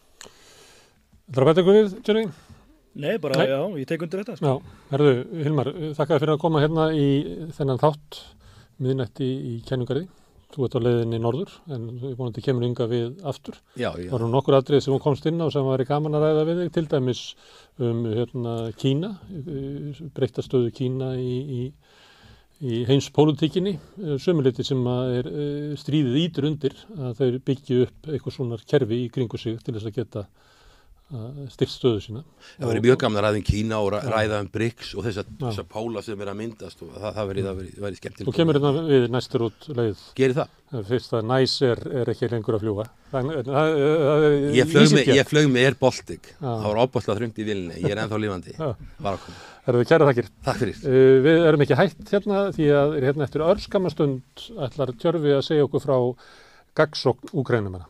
Það er að bæta ykkur við, Tjörni? Nei, bara Nei. já, ég tek undir þetta. Sko. Já, herðu, Hilmar, þakka þér fyrir að koma hérna í þennan þátt miðnætti í Kænugarði. Þú ert á leiðinni norður, en ég vonandi kemur ynga við aftur. Já, já. Það var nú nokkur atriði sem hún komst inn á sem var gaman að ræða við þig, til dæmis um hérna, Kína, breytta stöðu Kína í, í, í heimspólitíkinni, sömuleyti sem að er stríðið ítur undir að þau byggju upp eitthvað svona kerfi í kringu sig til þess að geta styrkt stöðu sína. Það verið mjög gaman að ræða um Kína og ræða um BRICS og þessar, þessar pála sem er að myndast og það, það verið, það verið, verið skemmtilegt. Þú kemur hérna við næstur út leið. Gerir það? Fyrst að næs er, er ekki lengur að fljúga. Það, það, það er ég flög með, ég flög með Air Baltic. Það var ábúrslega þröngt í vilni. Ég er ennþá lifandi. Var að koma. Herðu, kæra þakkir. Takk fyrir. Uh, við erum ekki hætt hérna því að hérna eftir örskamastund ætlar Tjörfi að segja okkur frá gagnsókn Úkraínumanna.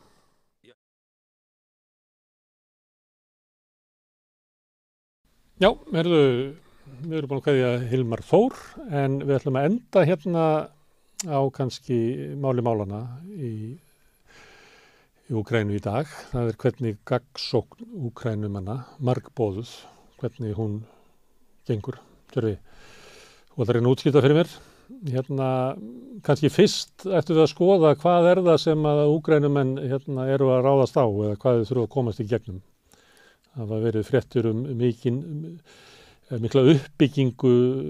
Já, herðu, við erum búin að kveðja Hilmar Þór en við ætlum að enda hérna á kannski máli málana í, í Úkraínu í dag. Það er hvernig gagnsókn Úkraínumanna, margbóðuð, hvernig hún gengur. Tjörfi, þú ætlar að útskýta fyrir mér. Hérna, kannski fyrst ættum við að skoða hvað er það sem að Úkraínumenn hérna, eru að ráðast á eða hvað þau þurfa að komast í gegnum. Það var verið fréttur um mikinn, mikla uppbyggingu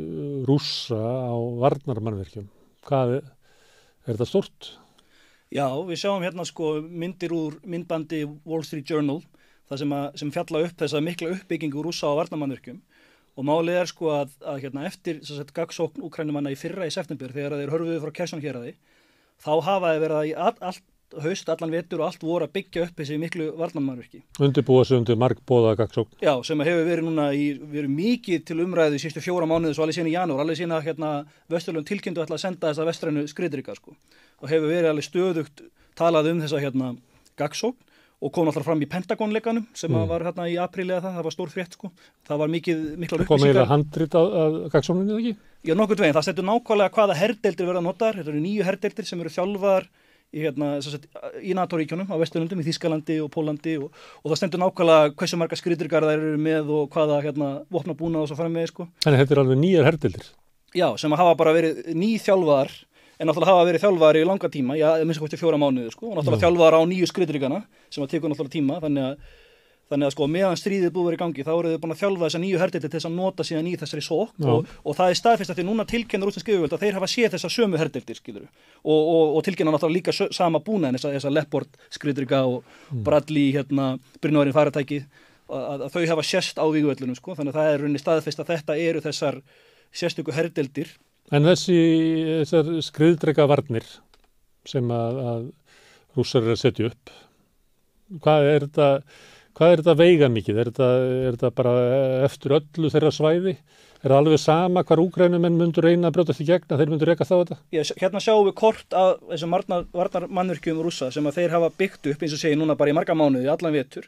Rússa á varnarmannverkjum. Hvað er, er þetta stórt? Já, við sjáum hérna sko myndir úr myndbandi Wall Street Journal, það sem, að, sem fjalla upp þessa mikla uppbyggingu Rússa á varnarmannverkjum. Og málið er sko að, að hérna, eftir gagnsókn Úkraínumanna í fyrra í september, þegar þeir hörfuðu frá Kherson héraði, þá hafa þeir verið að all, allt haust, allan vetur og allt voru að byggja upp þessi miklu varnarmannvirki. Undirbúa sig undir margbóða gagnsókn. Já, sem hefur verið núna í, verið mikið til umræðu í síðustu fjóra mánuði, svo alveg síðan í janúar, alveg síðan að hérna, Vesturlönd tilkynntu ætla að senda þessa vestrænu skriðdreka, sko. Og hefur verið alveg stöðugt talað um þessa hérna gagnsókn og kom alltaf fram í Pentagon-leikanum sem mm. var hérna í apríl eða það, það var stór frétt, sko. Það var mikið, miklar upplýsingar. Kom eiginlega handrit að, að gagnsókninni, eða ekki? Já, nokkurn veginn. Það stendur nákvæmlega hvaða herdeildir verða notaðar. Þetta eru níu herdeildir sem eru þjálfaðar í, hérna, sagt, í NATO-ríkjunum á Vesturlöndum, í Þýskalandi og Pólandi og, og það stendur nákvæmlega hversu marga skriðdrekar þær eru með og hvaða hérna, vopnabúnað og svo fram með, sko. Þannig þetta er alveg nýjar herdeildir? Já, sem hafa bara verið nýþjálfaðar en náttúrulega hafa verið þjálfaðar í langa tíma, já, minnst kosti fjóra mánuði, sko, og náttúrulega þjálfaðar á nýju skriðdrekana sem að tekur náttúrulega tíma, þannig að Þannig að sko meðan stríðið búið verið í gangi þá eru þau búin að þjálfa þessa nýju herdeildir til þess að nota síðan í þessari sókn og, og það er staðfest að því núna tilkynna rússnesk yfirvöld að þeir hafa séð þessar sömu herdeildir, skilur og, og, og tilkynna náttúrulega líka sö, sama búnaðin þessa, þessa Leopard skriðdreka og mm. Bradley hérna Brynjólfsson faratæki að, að, að þau hafa sést á vígvöllunum, sko, þannig að það er rauninni staðfest að þetta eru þessar sérstöku herdeildir. En þessi þessar skriðdreka varnir sem að, að Rússar eru að setja upp, hvað er þetta Hvað er þetta veiga mikið? Er þetta, er þetta bara eftir öllu þeirra svæði? Er það alveg sama hvar Úkraínumenn myndur reyna að brjótast í gegn að þeir myndur rekast á þetta? Já, hérna sjáum við kort af þessum varnarmannvirkjum Rússa sem að þeir hafa byggt upp eins og segir núna bara í marga mánuði, allan vetur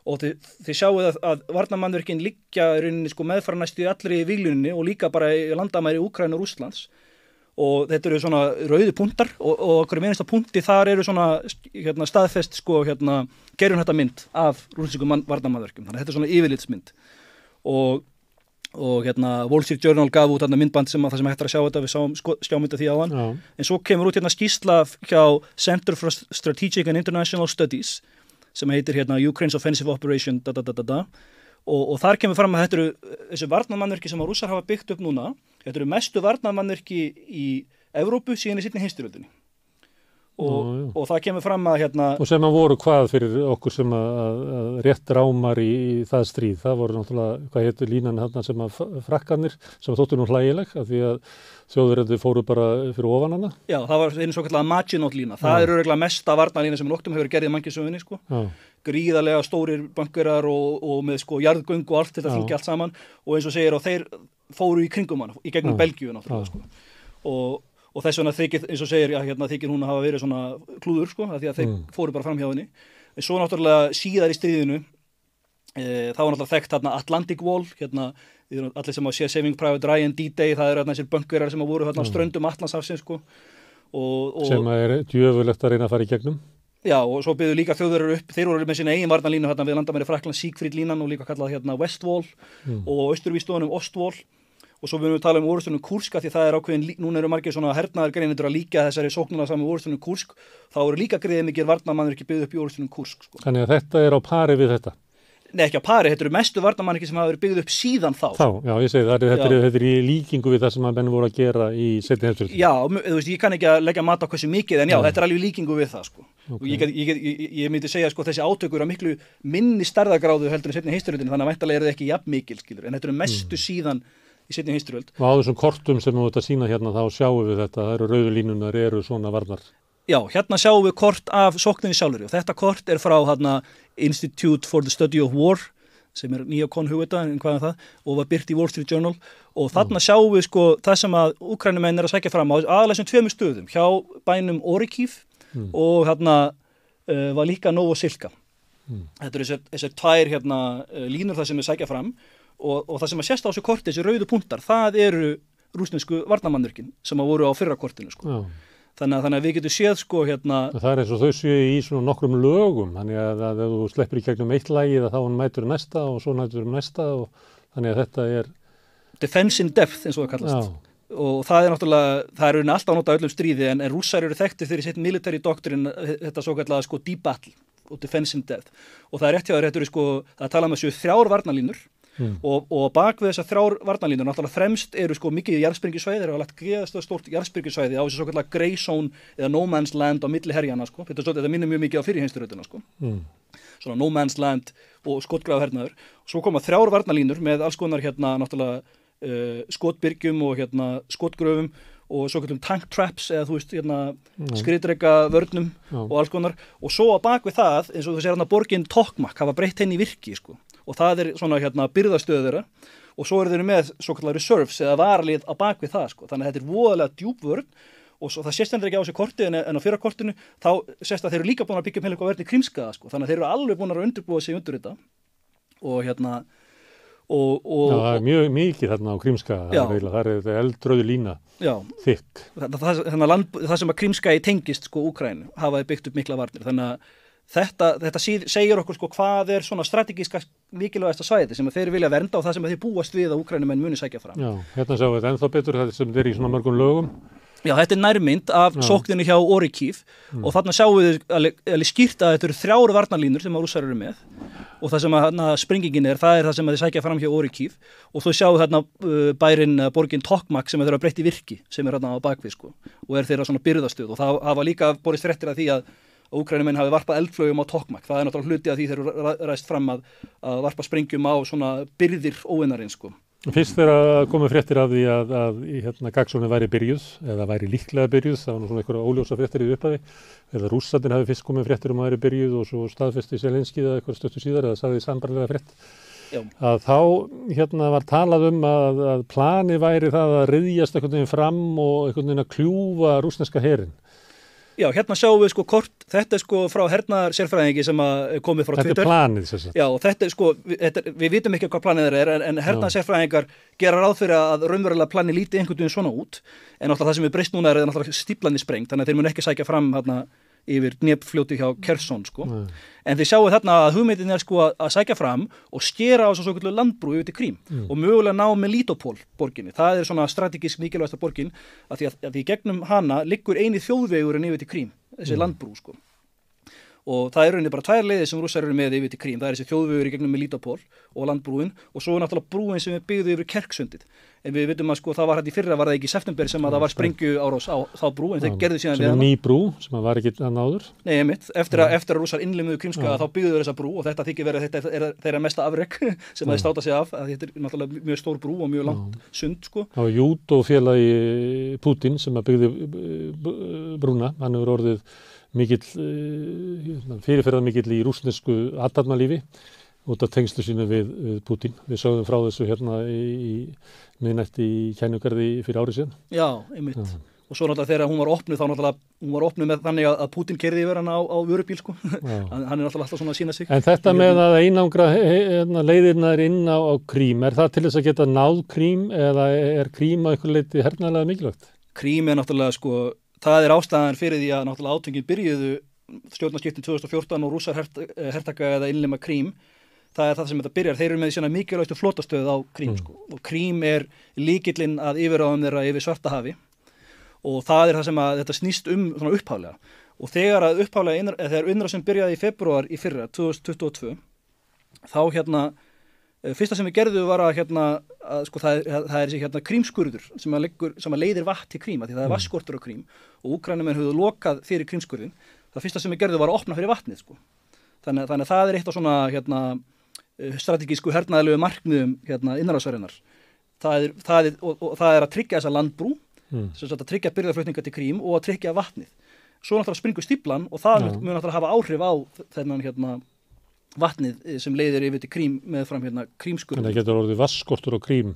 og þið, þið sjáuð að, að varnarmannvirkin liggja í rauninni sko meðfara næstu í allri víglunni og líka bara í landamæri Úkraínu og Rússlands og þetta eru svona rauði punktar og, og okkur minnsta punkti þar eru svona hérna, staðfest sko hérna gerjunhætta mynd af rússneskum varnarmannvirkjum, þannig að þetta er svona yfirlitsmynd og, og hérna Wall Street Journal gaf út þarna myndband sem að það sem hægt er að sjá þetta, við sáum sko, skjámynda því áðan, Já. En svo kemur út hérna skýrsla hjá Center for Strategic and International Studies sem heitir hérna Ukraine's Offensive Operation da, da, da, da, da. Og, og þar kemur fram að þetta eru þessi varnarmannvirki sem að rússar hafa byggt upp núna, þetta eru mestu varnarmannvirki í Evrópu síðan í seinni heimsstyrjöldinni og, Ó, og það kemur fram að hérna Og sem að voru hvað fyrir okkur sem að, að rétt rámar í, í það stríð, það voru náttúrulega, hvað heitir línan hérna sem að frakkanir, sem að þóttu nú hlægileg, af því að þjóðverðandi fóru bara fyrir ofan hana. Já, það var einu svo kallega Maginot lína, það Já. er örugglega mesta varnarlína sem noktum hefur gerðið mannkið sögunni sko. Já. Gríðarlega stórir bankurar og, og með sko jarðgöng og allt þetta Já. fylgja allt saman og eins og segir og þeir fóru í kringum hann í gegnum Já. Belgíu náttúrulega sko. og, og þess vegna þykir, eins og segir, já, hérna, þykir hún að hafa verið svona klúður sko, af því að þeir Mm. fóru bara fram hjá henni. En svo náttúrulega síðar í stríðinu, e, það var náttúrulega þekkt hérna Atlantic Wall, hérna, allir sem að sé Saving Private Ryan, D-Day, það eru hérna þessir bunkerar sem að voru hérna á ströndum Atlantshafsins sko. Og, og, Sem að er djöfulegt að reyna að fara í gegnum. Já, og svo byggðu líka þjóðverður upp, þeir voru með sína eigin varnarlínu hérna við landamæri Frakkland, Siegfried línan og líka kallað hérna Westwall Mm. og austurvístóðunum Ostwall og svo við tala um orðstunum Kursk því það er ákveðin, núna eru margir svona hernaðar greinendur að líka þessari sóknuna saman orðstunum Kursk, þá eru líka greiðið mikið varnarmannir ekki byggðu upp í orðstunum Kursk sko. Þannig að þetta er á pari við þetta. Nei, ekki á pari, þetta eru mestu varnarmannir sem hafa verið byggðu upp síðan þá. Þá, já, ég segi það, er, þetta, Já. er, þetta er í líkingu við það sem að menn voru að gera í seinni heimsstyrjöldinni. Já, þú veist, ég kann ekki að leggja mat á hversu mikið, en já, Nei. þetta er alveg í líkingu við það, sko. Ok. Og ég, get, ég, get, ég, ég myndi segja, sko, þessi átökur á miklu minni stærðagráðu heldur en seinni heimsstyrjöldinni, þannig að væntanlega eru þið ekki jafn mikil, skilur, en þetta eru mestu síðan í seinni heimsstyrjöld. Og á þessum kortum sem við þetta sína hérna, þá sjáum við þetta, það eru rauðu línunar, eru svona varnar. Já, hérna sjáum við kort af sókninni sjálfur og þetta kort er frá hérna, Institute for the Study of War sem er nýjakon hugvita, en hvað er það, og var byrt í Wall Street Journal og þarna sjáum við sko það sem að Úkraínumenn er að sækja fram á aðalega sem tveimur stöðum, hjá bænum Orikív Mm. og hérna uh, var líka Novosilka. Mm. Þetta eru þessar, þessar tvær hérna, uh, línur það sem er sækja fram og, og það sem að sést á þessu korti, þessi rauðu punktar, það eru rússnesku varnarmannvirkin sem að voru á fyrra kortinu sko. Já. Þannig að, þannig að við getum séð sko hérna Það er eins og þau séu í svona nokkrum lögum, þannig að, að ef þú sleppir í gegnum eitt lagið þá hann mætur næsta og svo mætur næsta og þannig að þetta er, defense in depth eins og það kallast. já, Og það er náttúrulega, það er alltaf að nota öllum stríði en, en rússar eru þekktir fyrir sitt military doctrine, þetta svo kallaða sko deep battle og defense in depth. Og það er rétt hjá þér, þetta eru sko, það tala um þessu þrjár varnarlínur mm. og, og bak við þessar þrjár varnarlínur, náttúrulega fremst eru sko mikið jarðsprengjusvæði, þeir hafa lagt greiðast stórt jarðsprengjusvæði á þessu svo kallaða grey zone eða no man's land á milli herjana sko. Þetta, þetta minnir mjög mikið á fyrri heimsstyrjöldina sko. Mm. Svona no man's land og skotgrafahernaður. Svo koma þrjár varnarlínur með alls konar hérna náttúrulega uh, skotbyrgjum og hérna skotgröfum og svo kallum tank traps eða þú veist hérna Mm. skriðdreka vörnum Já. og alls konar og svo á bak við það eins og þú sér hérna borgin Tokmak hafa breytt henni í virki sko og það er svona hérna byrðastöð þeirra og svo eru þeir með svo kallar reserves eða varalið á bak við það sko þannig að þetta er voðalega djúp vörn og svo það sést endur ekki á þessu korti en, en á fyrra kortinu þá sést að þeir eru líka búin að byggja um heil eitthvað verði Krímskaða sko þannig að þeir eru alveg búin að undirbúa sig undir þetta og hérna og, og, Já, það er mjög mikið þarna á Krímskaða, Já. það er, það er þetta eldrauðu lína, já, þykk. það, það, það, land, það sem að Krímskaði tengist sko Úkraínu hafaði byggt upp mikla varnir þannig að þetta, þetta síð, segir okkur sko hvað er svona strategíska mikilvægasta svæði sem að þeir vilja vernda og það sem að þeir búast við að Úkraínumenn muni sækja fram. Já, hérna sjáum við þetta ennþá betur, það sem er í svona mörgum lögum. Já, þetta er nærmynd af Já. sókninni hjá Orikív og þarna sjáum við alveg, alveg skýrt að þetta eru þrjár varnarlínur sem að rússar eru með og það sem að hana, springingin er, það er það sem að þeir sækja fram hjá Orikív og þú sjáum þarna uh, bærin uh, borgin Tokmak sem þeir hafa breytt í virki sem er þarna á bakvið sko og er þeirra svona byrðastöð og það hafa líka borist fréttir af því að Úkraínumenn hafi varpað eldflaugum á Tokmak. Það er náttúrulega hluti af því þeir eru ræst fram að, að varpa sprengjum á svona byrðir óvinarins sko. Fyrst þegar komið fréttir af því að, að hérna, Gagsóni væri byrjuð, eða væri líklega byrjuð, það var nú svona einhverja óljósa fréttir í upphafi, eða rússarnir hafi fyrst komið fréttir um að væri byrjuð og svo staðfesti Zelenský eða eitthvað stöttu síðar eða sagði sambarlega frétt, Já. að þá hérna, var talað um að, að plani væri það að ryðjast einhvern veginn fram og einhvern veginn að kljúfa rússneska herinn. Já, hérna sjáum við sko kort, þetta er sko frá hernaðar sérfræðingi sem að komið frá Þetta Twitter. er planið þess að. Já, og þetta er sko, við, þetta, við vitum ekki hvað planið er, en, en hernaðar sérfræðingar gera ráð fyrir að raunverulega planið líti einhvern veginn svona út, en náttúrulega það sem er breyst núna er náttúrulega stíflanir sprengt, þannig að þeir mun ekki sækja fram hérna yfir Dnepfljótið hjá Kherson sko. Nei. En þið sjáu þarna að hugmyndin er sko að, að sækja fram og skera á svo svo landbrú yfir til Krím mm. og mögulega ná Melitopol borginni. Það er svona strategísk mikilvægasta borgin að því að, að því gegnum hana liggur eini þjóðvegurinn yfir til Krím, þessi mm. landbrú sko. Og það er rauninni bara tvær leiðir sem rússar eru með yfir til Krím. Það er þessi þjóðvegur í gegnum Melitopol og landbrúin og svo er náttúrulega brúin sem er byggð yfir Kerksundið. En við veitum að sko það var hægt í fyrra, var það ekki í september sem að það var sprengju árás á þá brú, en þeir gerðu síðan við hana. Sem er ný brú, sem var ekki náður. Nei, einmitt, eftir að, eftir að rússar innlimuðu Krímskaga þá byggðu þeir þessa brú og þetta þykir verið, þetta er þeirra mesta afrek sem þeir státa sig af, að þetta er náttúrulega mjög stór brú og mjög langt sund sko. Það var júdófélagi Putin sem að byggði brúna, hann hefur orðið mikill, fyrirferðar mikill í rússnesku athafnalífi út af tengslu sínu við, við Putin. Við sögðum frá þessu hérna í, í miðnætti í Kænugarði fyrir árið síðan. Já, einmitt. Já. Og svo náttúrulega þegar hún var opnuð, þá náttúrulega hún var opnuð með þannig að Putin keyrði yfir hana á, á vörubíl, sko. hann, hann er náttúrulega alltaf svona að sína sig. En þetta með að einangra leiðirnar inn á, á Krím, er það til þess að geta náð Krím eða er Krím að einhver leyti hernaðarlega mikilvægt? Krím er náttúrulega, sko, það er ástæðan fyrir því að náttúrulega átöngin byrjuðu stjórnarskiptin tvö þúsund og fjórtán og rússar hert, hertaka eða innlima Krím. Það er það sem þetta byrjar, þeir eru með svona mikilvægstu flotastöð á Krím mm. sko. Og Krím er lykillinn að yfirráðum þeirra yfir Svartahafi og það er það sem að þetta snýst um svona upphaflega og þegar að upphaflega, þegar innrásin byrjaði í febrúar í fyrra, tvö þúsund tuttugu og tvö þá hérna, fyrsta sem við gerðum var að hérna, að sko það, það er þessi hérna Krímskurður sem að, leggur, sem að leiðir vatn til Krím, því það er mm. vatnsskortur á Krím og Úkraínumenn höfðu lokað fyrir Krímskurðin, það fyrsta sem við gerðum var að opna fyrir vatnið sko. Þannig, þannig að það er eitt af svona hérna strategísku hernaðilegu markmiðum hérna innanlandsferðinnar. Það er, það er, og, og það er að tryggja þessa landbrú, mm. sem sagt að tryggja birgðaflutninga til Krím og að tryggja vatnið. Svo náttúrulega springur stíflan og það ja. mun náttúrulega hafa áhrif á þennan hérna vatnið sem leiðir yfir til Krím með fram hérna Krímskurð. En það getur orðið vatnsskortur á Krím?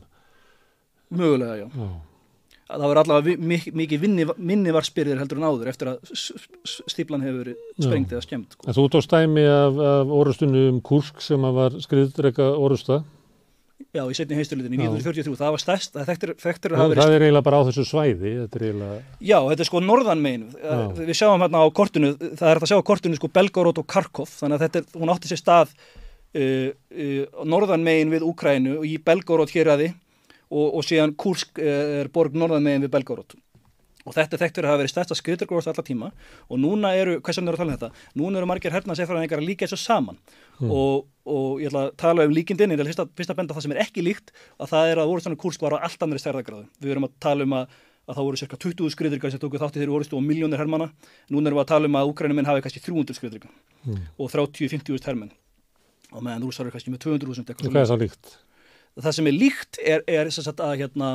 Mögulega, já. já. Það var allavega mikið mik minni varspyrðir heldur en áður eftir að stíflan hefur sprengt eða skemmt. Sko. En þú tókst dæmi af, af orustunni um Kursk sem var skriðdreka orusta? Já, í seinni heimsstyrjöldinni nítján hundruð fjörutíu og þrjú. Það var stærst, það þekktir, þekktir að hafa verið... Það er eiginlega bara á þessu svæði, þetta er eiginlega... Já, þetta er sko norðan megin. Við sjáum hérna á kortinu, það er að sjá á kortinu sko Belgorod og Kharkov, þannig að þetta er, hún átti sér stað uh, uh, norðan megin við Úkraínu og í Belgorod héraði og, og síðan Kursk er borg norðan megin við Belgorod. Og þetta þekktur að hafa verið stærsta skriðdregaorust allar tíma og núna eru, hvað sem eru að tala um þetta, núna eru margir hernaðarsérfræðingar að líka þessu saman mm. og, og ég ætla að tala um líkindin, ég ætla fyrst að benda það sem er ekki líkt, að það er að orustan Kursk var á allt annari stærðargráðu. Við erum að tala um að, að það voru cirka tuttugu skriðdregar sem tóku þátt í þeirri orustu og milljónir hermanna. Núna erum við að tala um að Úkraínumenn hafi kannski þrjú hundruð skriðdregar mm. og þrjátíu til fimmtíu þúsund hermenn og meðan Rússar eru kannski með tvö hundruð þúsund. Hvað er það líkt? Það sem er líkt er, er þess að, hérna,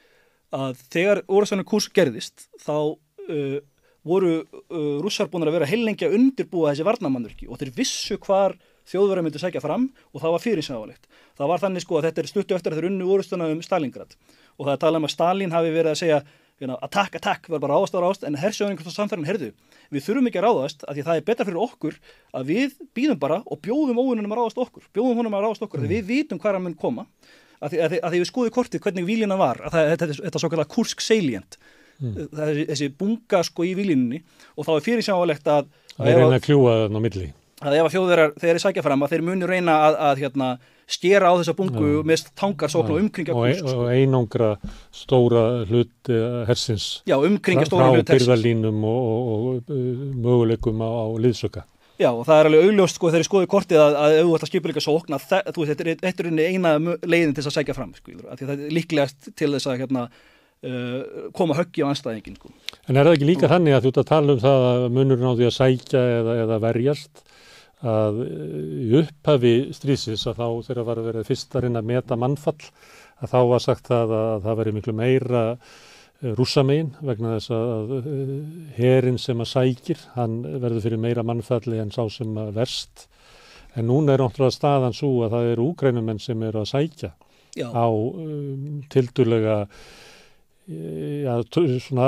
að þegar orustan Kursk gerðist þá Uh, voru uh, rússar búin að vera heillengi að undirbúa þessi varnarmannvirki og þeir vissu hvar þjóðverjar myndu sækja fram og það var fyrirsjáanlegt. Það var þannig sko að þetta er stuttu eftir að þeir unnu orustuna um Stalingrad og það er talað um að Stalin hafi verið að segja hérna, attack, attack, var bara ráðast á ráðast en hersjóðingur þá samferðin herðu. Við þurfum ekki að ráðast af því það er betra fyrir okkur að við býðum bara og bjóðum óvinnunum að ráðast okkur, bjóðum honum að ráðast okkur mm. því við vitum hvað hann mun koma af því, að því, að því við skoðum kortið hvernig vílina var að það, þetta, þetta, þetta svo kallar Kursk salient. Mm. Það er þessi bunga sko í výlínunni og þá er fyrirsjáanlegt að það er reyna að kljúa þarna á milli að ef að þjóðverjar þegar þeir sækja fram að þeir muni reyna að, að hérna, skera á þessa bungu ja. með tangarsókn og umkringja Kursk og, og einangra stóra hlut hersins já, umkringja stóra hlut hersins frá byrðalínum og, og, og möguleikum á, á liðsöka. Já, og það er alveg augljóst sko þegar ég skoði kortið að, að ef þú ætlar að skipuleika sókn að það, þú veist, þetta er eina leiðin til að sækja fram sko, að því það er líklegast til þess að hérna Uh, koma höggi á anstæðingin. Sko. En er það ekki líka þannig að þú ert að tala um það að munurinn á því að sækja eða, eða verjast að í upphafi stríðsins að þá þegar var að vera fyrst að reyna að meta mannfall að þá var sagt það að það veri miklu meira rússamegin vegna þess að herinn sem að sækir hann verður fyrir meira mannfalli en sá sem að verst en núna er náttúrulega staðan svo að það eru Úkraínumenn sem eru að sækja Já. á um, tildulega ja, svona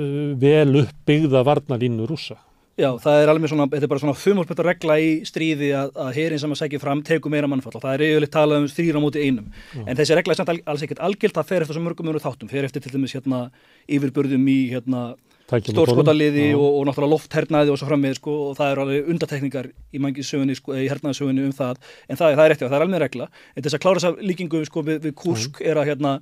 vel uppbyggða varnarlínu Rússa. Já, það er alveg svona, þetta er bara svona þumhólspetta regla í stríði að, að herinn sem að sækja fram tekur meira mannfall og það er yfirleitt talað um þrír á móti einum. Já. En þessi regla er samt alls ekkert algild, það fer eftir svo mörgum mörgum þáttum, fer eftir til dæmis hérna yfirburðum í hérna stórskotaliði og, og náttúrulega lofthernaði og svo framvið sko og það eru alveg undatekningar í mangi sögunni sko, í hernaðasögunni um það, en það, það er eftir, það er alveg regla. En þess að klára þessa líkingu sko við, við Kursk mm. er að hérna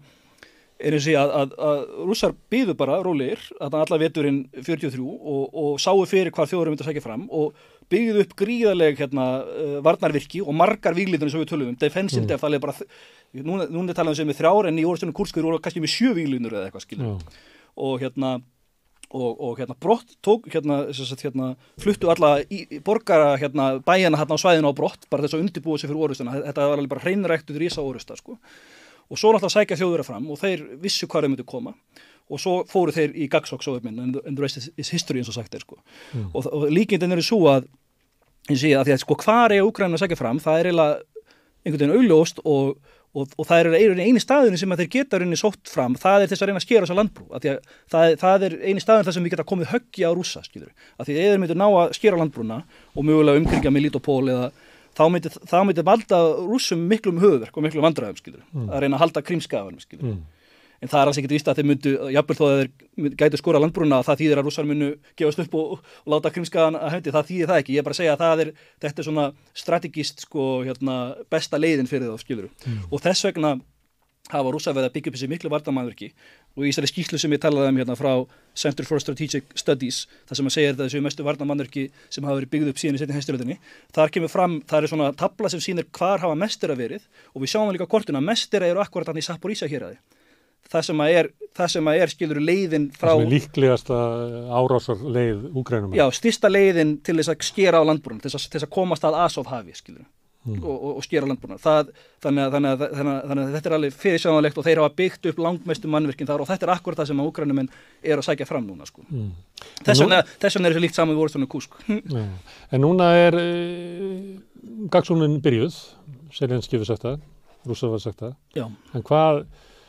er eins og að, að, að Rússar byðu bara rólegir að alla veturinn fjörutíu og þrjú og, og sáu fyrir hvað þjóðurum myndi að sækja fram og byggðu upp gríðarleg hérna, uh, varnarvirki og margar víglínur sem við tölum um, defensive mm. def, það er bara, núna, núna er talað um sem með þrjár en í orðstunum Kurskur voru kannski með sjö víglínur eða eitthvað skilur mm. og hérna og, og hérna brott tók hérna, sagt, hérna fluttu alla í, borgara hérna bæjana hérna á svæðinu á brott bara þess að undirbúa sig fyrir orðustuna, þetta var alveg bara hreinræktuð rísa orðusta sko. Og svo náttúrulega sækja þjóðverja fram og þeir vissu hvað þeir myndu koma og svo fóru þeir í gagsóksóðuminn and, and the rest is history eins og sagt er sko. Mm. Og, og líkindin eru svo að ég sé að því að sko hvar er Úkraína að sækja fram, það er eiginlega einhvern veginn augljóst og, og, og það er eini staðurinn sem að þeir geta rauninni sótt fram, það er þess að reyna að skera þessa landbrú, að því að það, það er eini staðurinn þar sem við geta komið höggi á Rússa, skilur, að því að þeir myndu ná að skera landbrúna og mögulega umkringja Melitopol eða þá myndi, þá myndi valda Rússum miklum höfuverk og miklum vandræðum, skilur, mm. að reyna að halda Krímskaganum, skilur. Mm. En það er alls ekkert víst að þeir myndu, jafnvel þó að þeir gætu skora landbrúna, það þýðir að Rússar munu gefast upp og, og láta Krímskagan að hendi, það þýðir það ekki. Ég er bara að segja að það er, þetta er svona strategist, sko, hérna, besta leiðin fyrir þá, skilur. Mm. Og þess vegna hafa Rússar verið að byggja upp þessi miklu varnarmannvirki og í þessari skýrslu sem ég talaði um hérna frá Center for Strategic Studies, það sem að segja þessu mestu varnarmannvirki sem hafa verið byggð upp síðan í seinni heimsstyrjöldinni, þar kemur fram, það er svona tabla sem sýnir hvar hafa mestera verið og við sjáum það líka á kortinu að mestera eru akkurat þarna í Zaporizhzhia héraði. Það sem að er, það sem að er skilur leiðin frá... Það sem er líklegasta árásar leið Úkraínum. Já, styrsta leiðin til þess að skera á landbrúnum, til þess að, til þess að komast að Azov-hafi, skilur. Mm. Og, og, og skera landbrúnar. Það, þannig, að, þannig, að, þannig, að, þannig að þetta er alveg fyrirsjáanlegt og þeir hafa byggt upp langmestu mannvirkin þar og þetta er akkurat það sem að Úkraínumenn er að sækja fram núna. Sko. Mm. Þess vegna er þessu líkt saman við orðstunum Kursk. Ja. En núna er e, gagsóknin byrjuð, Zelenskí hefur sagt það, Rússar var sagt það. Já. En hvað,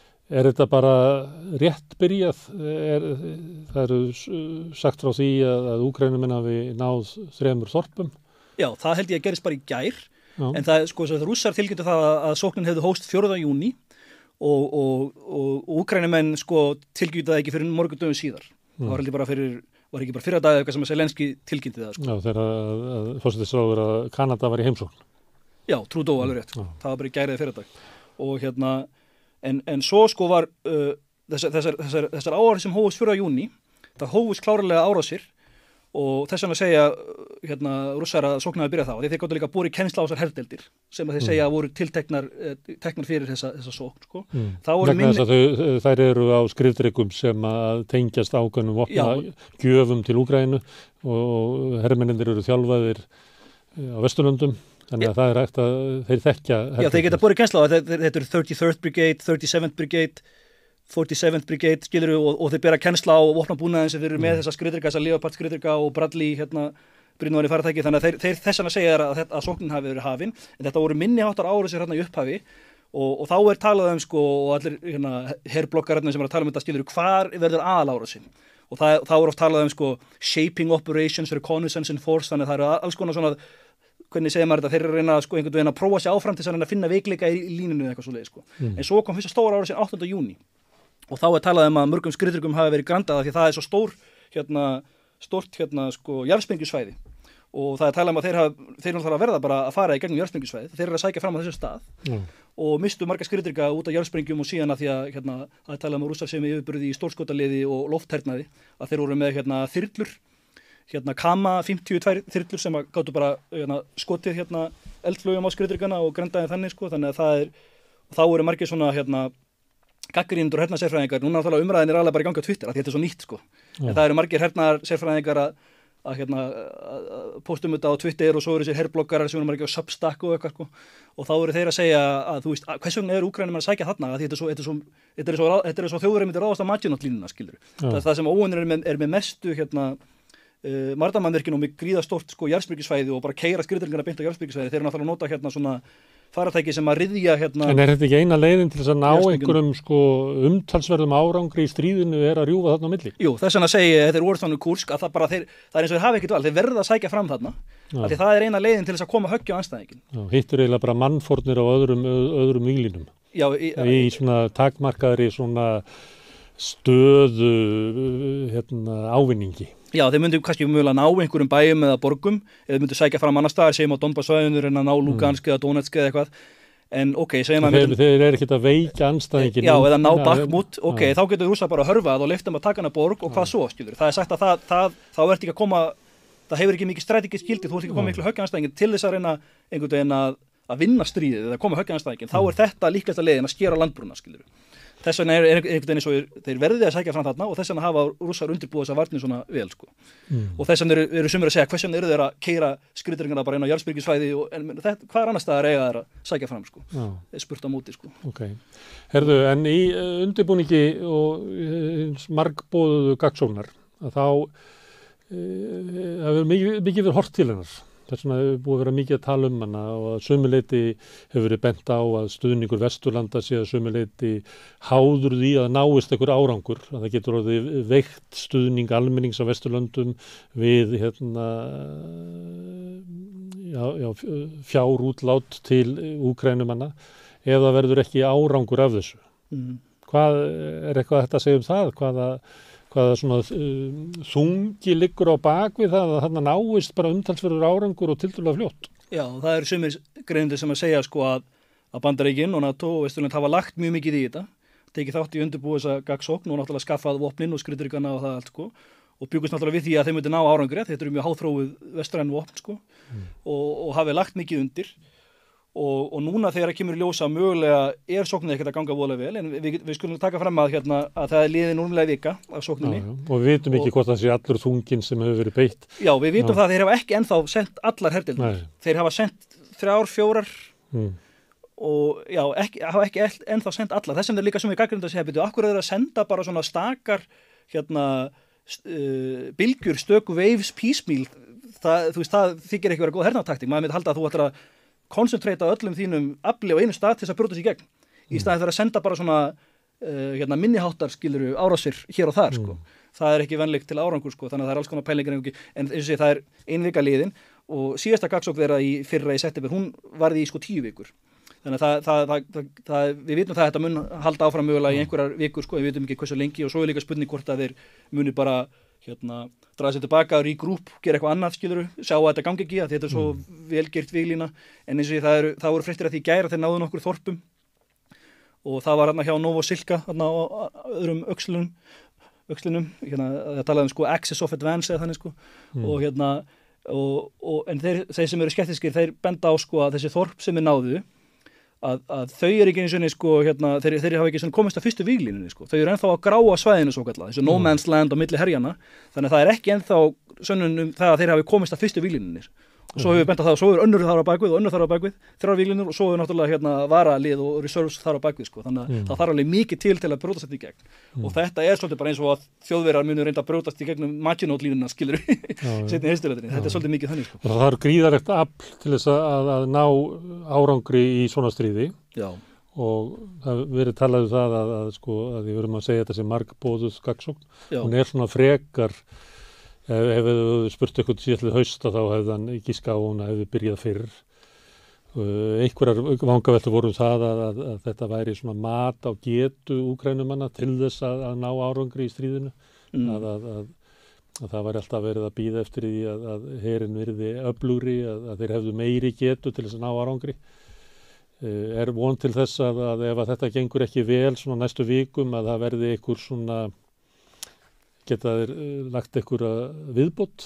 er þetta bara rétt byrjað? Er, það eru sagt frá því að, að Úkraínumenn hafi náð þremur þorpum? Já, það held ég að gerist bara í gær. Já. En það, sko, Rússar tilkynntu það að, að sóknin hefði hófst fjórða júní og, og, og, og Úkraínumenn sko, tilkynntu það ekki fyrir morgun dögum síðar. Mm. Það var ekki bara fyrir, var ekki bara fyrra dag eitthvað sem að Zelenskí tilkynnti það. Sko. Já, þegar forsætisráður að Kanada var í heimsókn. Já, Trudeau alveg rétt. Mm. Það var bara í gæriði fyrra dag. Og hérna, en, en svo sko var uh, þessar, þessar, þessar, þessar áhrif sem hófust fjórða júní, það hófust klárlega árásir og þess vegna segja hérna Rússar að sóknaði byrja þá því þeir gáttu líka búið í kennsla á þessar herdeildir sem að þeir segja að voru tilteknar teknar fyrir þessa, þessa sókn sko. Mm. Vegna þess að þau, þær eru á skrifdryggum sem að tengjast ákveðnum vopna gjöfum til Úkraínu og hermennir eru þjálfaðir á Vesturlöndum þannig að Já. Það er hægt að þeir þekkja herdeildir. Já, þeir geta búið í kennsla á þetta eru thirty-third Brigade, thirty-seventh Brigade forty-seventh Brigade, skilur og, og þeir bera kennsla á vopnabúnaðin sem þeir eru með mm. þessa skriðdrega, þessa Leopard skriðdrega og Bradley hérna brýnúðari faratæki, þannig að þeir, þeir þess vegna segja að, að, að sóknin hafi verið hafin, en þetta voru minni háttar árið sér hérna í upphafi og, og þá er talað um sko og allir hérna herblokkararnir sem er að tala um þetta skilur hvar verður aðalárið sinn og það, þá er oft talað um sko shaping operations, reconnaissance and force, þannig að það eru alls konar svona hvernig segir maður þetta, þeir eru að reyna sko einhvern veginn að prófa sig áfram til að finna veikleika í, í línunu eða eitthvað svoleiðis sko. Mm. En svo kom fyrsta stóra árið sinn áttunda júní og þá er talað um að mörgum skriðdryggum hafi verið grandaða því það er svo stór hérna, stórt hérna sko jarðsprengjusvæði og það er talað um að þeir hafa, þeir náttúrulega að verða bara að fara í gegnum jarðsprengjusvæði, þeir eru að sækja fram á þessu stað mm. og mistu marga skriðdrygga út af jarðsprengjum og síðan að því að hérna, það er talað um að Rússar sem yfirburði í stórskotaliði og lofthernaði að þeir voru með hérna þyrlur, hérna Kama fimmtíu og tvær þyrlur sem að gátu bara hérna, skotið hérna eldflugum á skriðdryggana og grandaði þannig sko, þannig að það er, þá eru margir svona hérna gagnrýnendur og hernaðarsérfræðingar, núna náttúrulega umræðin er alveg bara í gangi á Twitter, af því þetta er svo nýtt sko. En það eru margir hernaðarsérfræðingar að, að, hérna, að, að postum þetta á Twitter og svo eru þessi herbloggarar sem eru margir á Substack og eitthvað sko. Og þá eru þeir að segja að þú veist, að, hvers vegna eru Úkraínumenn að sækja þarna, af því þetta er svo, þetta er svo, þetta er svo, þetta er svo þjóðurinn myndi ráðast á Maginot-línuna, skilur. Það, það sem óunnir er með, er með mestu hérna uh, marðamannvirkin og með gríðastórt sko jarðsprengjusvæði og bara keyra skriðdryggana beint á jarðsprengjusvæði, þeir eru náttúrulega að nota hérna svona faratæki sem að ryðja hérna... En er þetta ekki eina leiðin til þess að ná Járnsprengju. einhverjum sko, umtalsverðum árangri í stríðinu er að rjúfa þarna á milli? Jú, þess vegna segi ég, þetta er Warthog Kursk, að það bara þeir, það er eins og þeir hafa ekkert val, þeir verða að sækja fram þarna, af því það er eina leiðin til þess að koma höggja á andstæðinginn. Já, hittur eiginlega bara mannfórnir á öðrum, öðrum víglínum. Já, í, í svona takmarkaðri svona stöðu hérna, ávinningi. Já, þeir myndu kannski mjögulega ná einhverjum bæjum eða borgum, eða þeir myndu sækja fram annar staðar, segjum á Donbass-svæðinu, reyna að ná Lugansk eða Donetsk eða eitthvað. En ok, segjum að... Þeir, myndum, þeir eru ekkert að veika andstæðingin. Já, eða ná Bakhmut, ok, já. Þá getur Rússar bara hörfað og leyft þeim að taka hana borg og hvað svo, skilur. Það er sagt að það, það, þá ert ekki að koma, það hefur ekki mikið strategísk gildi, þú ert ekki að koma miklu höggja andstæðingin til þess að reyna einhvern veginn að, að vinna stríðið eða koma höggja andstæðingin. Þá er þetta líklegasta leiðin að skera landbrúna, skilur. Þess vegna er einhvern veginn eins og þeir verðið að sækja fram þarna og þess vegna hafa Rússar undirbúið þessa varnir svona vel sko. Mm. Og þess vegna eru, eru sumir að segja hvers vegna eru þeir að keyra skriðdreikana bara inn á jarðsprengjusvæði og en þetta, hvað er annars staðar eiga þeir að sækja fram sko. Já. Er spurt á móti sko. Ok. Herðu, en í uh, undirbúningi og uh, margbóðuðu gagnsóknar að þá uh, hefur mikið, mikið verið hort til hennar. Þess vegna hefur búið að vera mikið að tala um hana og að sömuleyti hefur verið bent á að stuðningur Vesturlanda sé að sömuleyti háður því að náist einhver árangur. Að það getur orðið veikt stuðning almennings á Vesturlöndum við hérna, já, já, fjárútlát til Úkraínumanna ef það verður ekki árangur af þessu. Mm. Hvað er eitthvað þetta að segja um það? Hvaða hvaða svona uh, þungi liggur á bakvið það að þarna náist bara umtalsverður árangur og tiltölulega fljótt. Já, það eru sumir greinendur sem að segja sko að, að Bandaríkin og NATO og Vesturlönd hafa lagt mjög mikið í þetta, tekið þátt í undirbúið þessa gagnsókn og náttúrulega skaffað vopnin og skriðdreikana og það allt sko og bjúkust náttúrulega við því að þeir myndi ná árangri, þetta eru mjög háþróuð vestræn vopn sko mm. og, og hafi lagt mikið undir. Og, og núna þegar það kemur í ljósa mögulega er sóknin ekkert að ganga voðalega vel en við, við skulum taka fram að, hérna, að það er liðin númlega vika af sókninni. Já, já. Og við vitum ekki og, hvort það sé allur þunginn sem hefur verið beitt. Já, við vitum já. það að þeir hafa ekki ennþá sendt allar herdeildir. Þeir hafa sendt þrjár, fjórar mm. og já, ekki, hafa ekki ennþá sendt allar. Þess sem þeir líka sem við gagnrýndum að segja, betur, akkur er þeir að senda bara svona stakar hérna, uh, bylgjur, stöku, waves, piecemeal. Það, þú veist, það þykir ekki vera góð hernaðartaktík. Maður myndi halda að þú ættir að konsentrata öllum þínum afli á einu stað til þess að brjóta sig í gegn. Í staðið fyrir að senda bara svona uh, hérna, minniháttar skiluru árásir hér og þar sko. Mm. Það er ekki venlegt til árangur sko, þannig að það er alls konar pælingar en eins og sé það er ein vika liðin og síðasta gagnsókn þeirra í fyrra í september, hún varði í sko tíu vikur. Þannig að það, það, það, það, það, við vitum það að þetta mun halda áfram mögulega í einhverjar vikur sko, við vitum ekki hversu lengi og svo er líka spurning hvort að þeir muni bara hérna, draga sér tilbaka, regroup, gera eitthvað annað skiluru, sjá að þetta gangi ekki að þetta er svo mm. velgert víglína, en eins og því það eru það voru fréttir að því gæra þeir náðu nokkur þorpum og það var hérna hjá Novosilka hérna á öðrum öxlunum öxlunum, hérna það talaði um sko Axis of Advance eða þannig sko mm. og hérna, og, og en þeir, þeir sem eru skeptiskir, þeir benda á sko að þessi þorp sem er náðu Að, að þau eru ekki eins og sko, hérna, þeir, þeir hafa ekki komist að fyrstu víglínunni sko. Þau eru ennþá að gráa svæðinu svo kallað, þessu no man's land á milli herjana, þannig að það er ekki ennþá sönnun um það að þeir hafi komist að fyrstu víglínunni. Og svo hefur við bent að það og svo er önnur þar á bakvið og önnur þar á bakvið, þrjár víglínur og svo er náttúrulega hérna varalið og reserves þar á bakvið sko. Þannig að mm. það þarf alveg mikið til til að brjótast þetta í gegn. Mm. Og þetta er svolítið bara eins og að þjóðverjar munu reynda að brjótast í gegnum Maginot-línuna skilur setni heimsstyrjöldinni. Þetta er svolítið mikið þannig sko. Það er gríðarlegt afl til þess að, að ná árangri í svona stríði. Já. Og það verið talað um það að, að sko að við verum að segja þetta sem margbóðuð gagnsókn. Hún er svona frekar ef við spurt eitthvað síðan hausta þá hefði hann giska á hún að hefði byrjað fyrr. Uh, einhverjar vangaveltur voru um það að, að, að þetta væri svona mat á getu Úkraínumanna til þess að, að ná árangri í stríðinu. Mm. Að, að, að, að það væri alltaf verið að bíða eftir því að, að herinn verði öflugri, að, að þeir hefðu meiri getu til þess að ná árangri. Uh, er von til þess að, að ef að þetta gengur ekki vel svona næstu vikum að það verði einhver svona geta þeir lagt einhverja viðbót?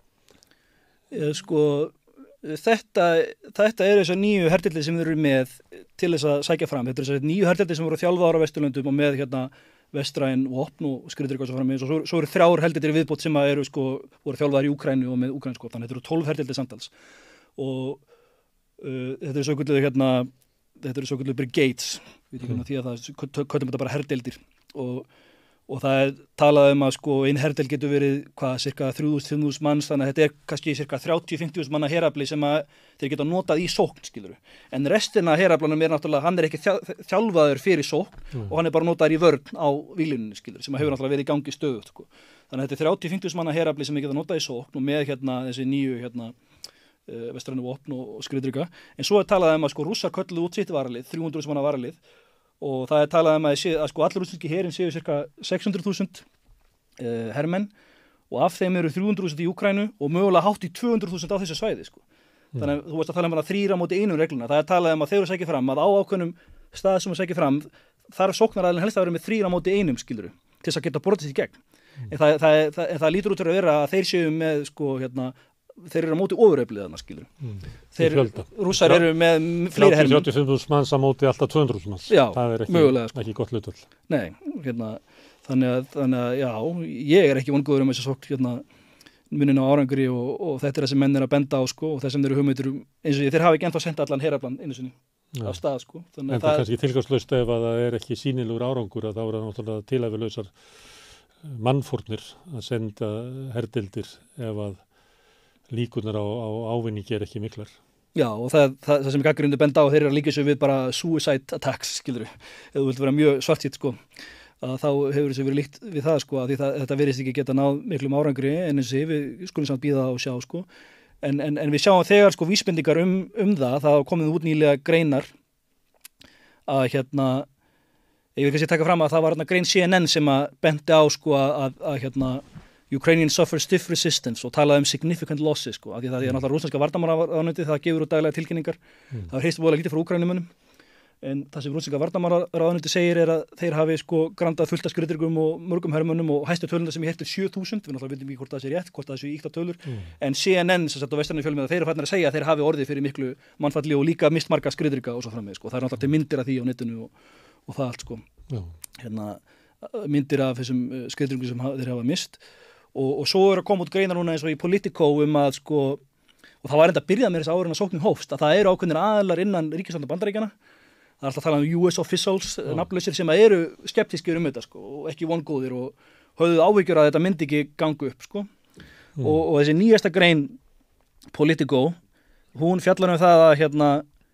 Sko, þetta, þetta er þessar nýju hertildi sem þeir eru með til þess að sækja fram. Þetta er þessar nýju hertildi sem voru þjálfaðar á Vesturlöndum og með hérna vestræn vopn og skriðdreika og svo framvegis og svo, svo eru þrjár hertildir viðbót sem eru sko, voru þjálfaðar í Úkraínu og með úkraínsk vopn. Þannig þetta eru tólf hertildir samtals. Og uh, þetta eru svo kvölduðu hérna, þetta eru svo kvölduðu brigades, við veitum mm. því að það köllum þetta bara hertildir og og það er talað um að sko einn herdel getur verið hvað, cirka þrjú þúsund til fimm þúsund manns, þannig að þetta er kannski cirka þrjátíu til fimmtíu þúsund manna herafli sem að þeir geta notað í sókn, skilur. En restina heraflanum er náttúrulega, hann er ekki þjálfaður fyrir sókn mm. og hann er bara notaður í vörn á víglínunni, skilur, sem hefur náttúrulega verið í gangi stöðugt, sko. Þannig að þetta er þrjátíu til fimmtíu þúsund manna herafli sem þeir geta notað í sókn og með hérna þessi nýju hérna uh, vestrænu vopn og, og skriðdreka. En svo er talað um að sko Rússar kölluðu út sitt varalið, þrjú hundruð þúsund manna varalið. Og það er talað um að, sé, að sko allir rússneski herinn séu cirka sex hundruð þúsund uh, hermenn og af þeim eru þrjú hundruð þúsund í Úkraínu og mögulega hátt í tvö hundruð þúsund á þessu svæði, sko. Mm. Þannig að þú veist að tala um að þrýra móti einum regluna. Það er talað um að þeir eru sækja fram að á ákveðnum stað sem þú sækja fram þarf sóknaraðilinn helst að vera með þrýra móti einum, skiluru, til þess að geta brotið í gegn. Mm. En, það, það, það, en það lítur út fyrir að vera að þeir séu með sko hérna þeir eru á móti ofureflið þarna, skilur. Mm. Þeir rússar eru með fleiri hermenn. þrjátíu til fimm þúsund manns á móti alltaf tvö hundruð þúsund manns. Já, það er ekki, mögulega, sko. Ekki gott hlutfall. Nei, hérna, þannig að, þannig að, já, ég er ekki vongóður um þess að sókn, hérna, munin á árangri og, og þetta er það sem menn er að benda á, sko, og þess sem þeir eru hugmyndir um, eins og ég, þeir hafa ekki ennþá senda allan heraflan einu sinni ja. Af stað, sko. Þannig en það er kannski tilgangslaust ef að það er ekki sýnilegur árangur að þá er það náttúrulega tilhæfulausar mannfórnir að senda herdildir ef að líkunar á, á ávinningi er ekki miklar. Já, og það, það, það sem gagnrýnendur benda á, þeir eru að líka svo við bara suicide attacks, skilur við. Ef þú vilt vera mjög svartsýtt, sko, að þá hefur þessu verið líkt við það, sko, að því það, þetta verðist ekki geta náð miklum árangri en þessi, við skulum samt bíða og sjá, sko. En, en, en við sjáum þegar, sko, vísbendingar um, um það, það hafa komið út nýlega greinar að, hérna, ég vil kannski taka fram að það var hérna grein C N N sem að benti á, sko, að, að, hérna, Ukrainian suffer stiff resistance og talaði um significant losses, sko, af því það er náttúrulega rússneska varnarmálaráðuneytið, það gefur út daglega tilkynningar. Mm. Það er heist voðalega lítið frá Úkraínumönnum, en það sem rússneska varnarmálaráðuneytið segir er að þeir hafi sko grandað fullt af skriðdryggum og mörgum hermönnum og hæstu tölunda sem ég heilt er sjö þúsund, við náttúrulega veitum ekki hvort það sé rétt, hvort það sé íkta tölur, mm. en C N N, sem sagt á vestrænum fjölmiðlum, þeir eru farnir að segja að þeir hafi orðið fyrir miklu mannfalli og líka mist marga skriðdrygga og svo framvegis, sko. Það er náttúrulega til myndir af því á netinu og, og það allt, sko. Yeah. Hérna, myndir af þessum skriðdryggum sem þeir hafa mist. Og, og svo er að koma út greinar núna eins og í Politico um að sko, og það var enda að byrjað með þess áður en að sóknin hófst, að það eru ákveðnir aðilar innan ríkisstjórnar Bandaríkjanna, það er alltaf að tala um U S officials, oh. nafnlausir sem eru skeptískir um þetta, sko, og ekki vongóðir og höfðu áhyggjur að þetta myndi ekki gangu upp, sko. Mm. Og, og þessi nýjasta grein Politico, hún fjallar um það að hérna,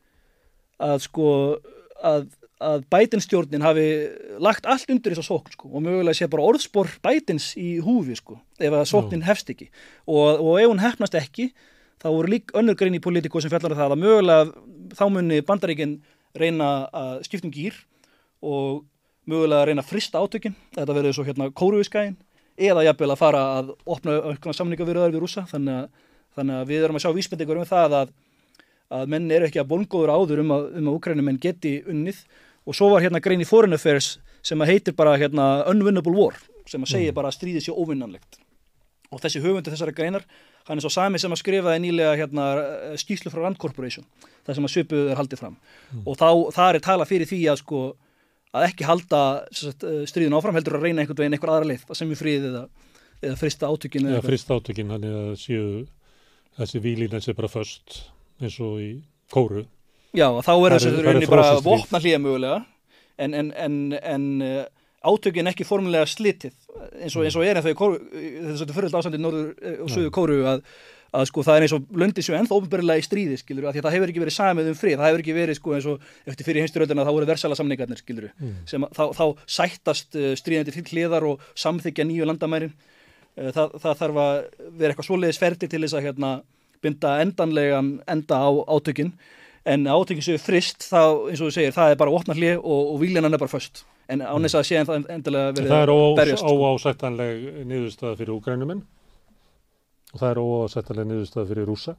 að sko, að að Biden-stjórnin hafi lagt allt undir þess að sókn, sko, og mögulega sé bara orðspor Bidens í húfi, sko, ef að sóknin hefst ekki. Og, og ef hún hefnast ekki, þá voru líka önnur grein í Politico sem fjallar um það að mögulega þá muni Bandaríkin reyna að skipta um gír og mögulega að reyna að frysta átökin, þetta verður svo hérna Kóruvískæin, eða jafnvel að fara að opna einhverja samningaviðræður við Rússa, þannig að, þannig að við erum að sjá vísbendingar um það að, að menn eru ekki að vongóður áður um að, um að Úkraínumenn geti unnið. Og svo var hérna grein í Foreign Affairs sem að heitir bara hérna Unwinnable War, sem að segja mm. bara að stríðið sé óvinnanlegt. Og þessi höfundur þessara greinar, hann er svo sami sem að skrifaði nýlega hérna skýrslu frá Rand Corporation, það sem að svipuð er haldið fram. Mm. Og þá, þar er talað fyrir því að sko, að ekki halda sagt, stríðin áfram, heldur að reyna einhvern veginn einhver aðra leið, að semja frið eða, eða frista átökin. Eða frista átökin, hann er að séu þessi vílína sé bara föst, eins og í Kóru. Já, þá er þessu rauninni bara vopna hlýja mögulega, en, en, en, en átökin ekki formulega slitið, eins og, eins og er en þau í Kóru, þetta er svolítið fyrirlega ástandið norður og suður Kóru, að, að sko það er eins og löndið séu ennþá ópenbarlega í stríði, skilur, að því að það hefur ekki verið samið um frið, það hefur ekki verið sko eins og eftir fyrir heimsstyrjöldina þá voru versala samningarnir, skilur, mm. sem þá, þá sættast stríðandi til hliðar og samþykja nýju landamærin, það, það þarf að vera eitthvað svoleiðis ferli til þess að hérna binda endanlegan enda á átökin. En átökin séu frist, þá, eins og þú segir, það er bara opna hlið og, og víljanan er bara föst. En án þess að sé en það endilega verið að berjast. Það er óásættanleg niðurstaða fyrir Úkraínumenn og það er óásættanleg niðurstaða fyrir Rússa.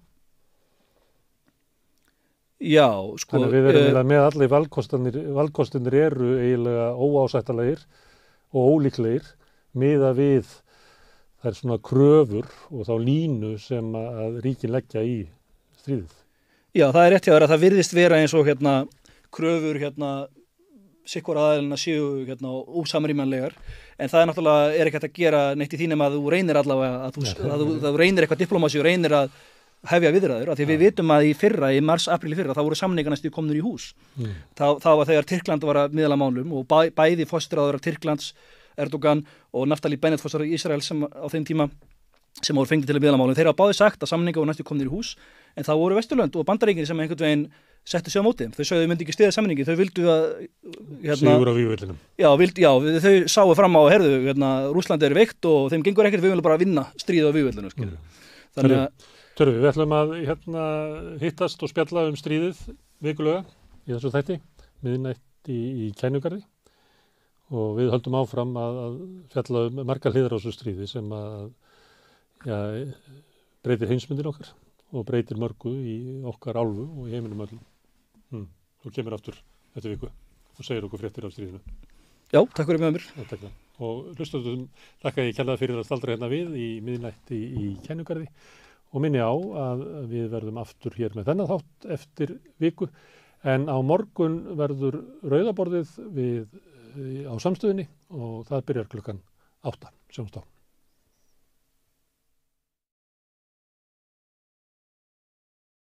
Já, sko. Þannig við erum uh, með allir valkostinir, valkostinir eru eiginlega óásættanlegir og ólíklegir miða við þær svona kröfur og þá línu sem að ríkin leggja í stríðið. Já, það er rétt hjá þér að það virðist vera eins og hérna kröfur hérna sikkvara aðeilina séu hérna ósamrýmanlegar, en það er náttúrulega er ekki hægt að gera neitt í þínum að þú reynir allavega að þú, ja, að þú, að þú reynir eitthvað diplómasi og reynir að hefja viðræður, af því ja. Við vitum að í fyrra, í mars, apríl í fyrra, þá voru samningar næstu komnir í hús. Mm. Þá, þá var þegar Tyrkland var að miðla málum og bæ, bæði fóstráðurar Tyrklands, Erdogan og Naftali Bennett fórsættur Ísrael sem á þeim tíma sem voru fengið til að miðla málum. Þeir hafa báðir sagt að samningar voru næstu komnir í hús en það voru Vesturlönd og Bandaríkin sem einhvern veginn settu sig á móti þeim. Þau sögðu þau myndi ekki styðja samningi, þau vildu að hérna, Sigur á vígvellinum. Já, vildi, já, þau sáu fram á herðu, hérna, Rússland er veikt og þeim gengur ekkert, við viljum bara vinna stríð á vígvellinu, skilur. Mm. Þannig að Törfi, við ætlum að hérna, hittast og spjalla um stríðið vikulega í þessu þætti, miðnætt í, í Kænugarði og við höldum áfram að, að fjalla um margar hliðar á þessu stríði sem að ja, breytir heimsmyndin okkar og breytir mörgu í okkar álfu og í heiminum öllum. Hmm. Þú kemur aftur eftir viku og segir okkur fréttir af stríðinu. Já, takk fyrir með mér. Já, takk. Og hlustum, þakka ég kærlega fyrir að staldra hérna við í miðnætti í, í Kænugarði og minni á að við verðum aftur hér með þennan þátt eftir viku en á morgun verður rauðaborðið við, á samstöðinni og það byrjar klukkan átta. Sjáumst á.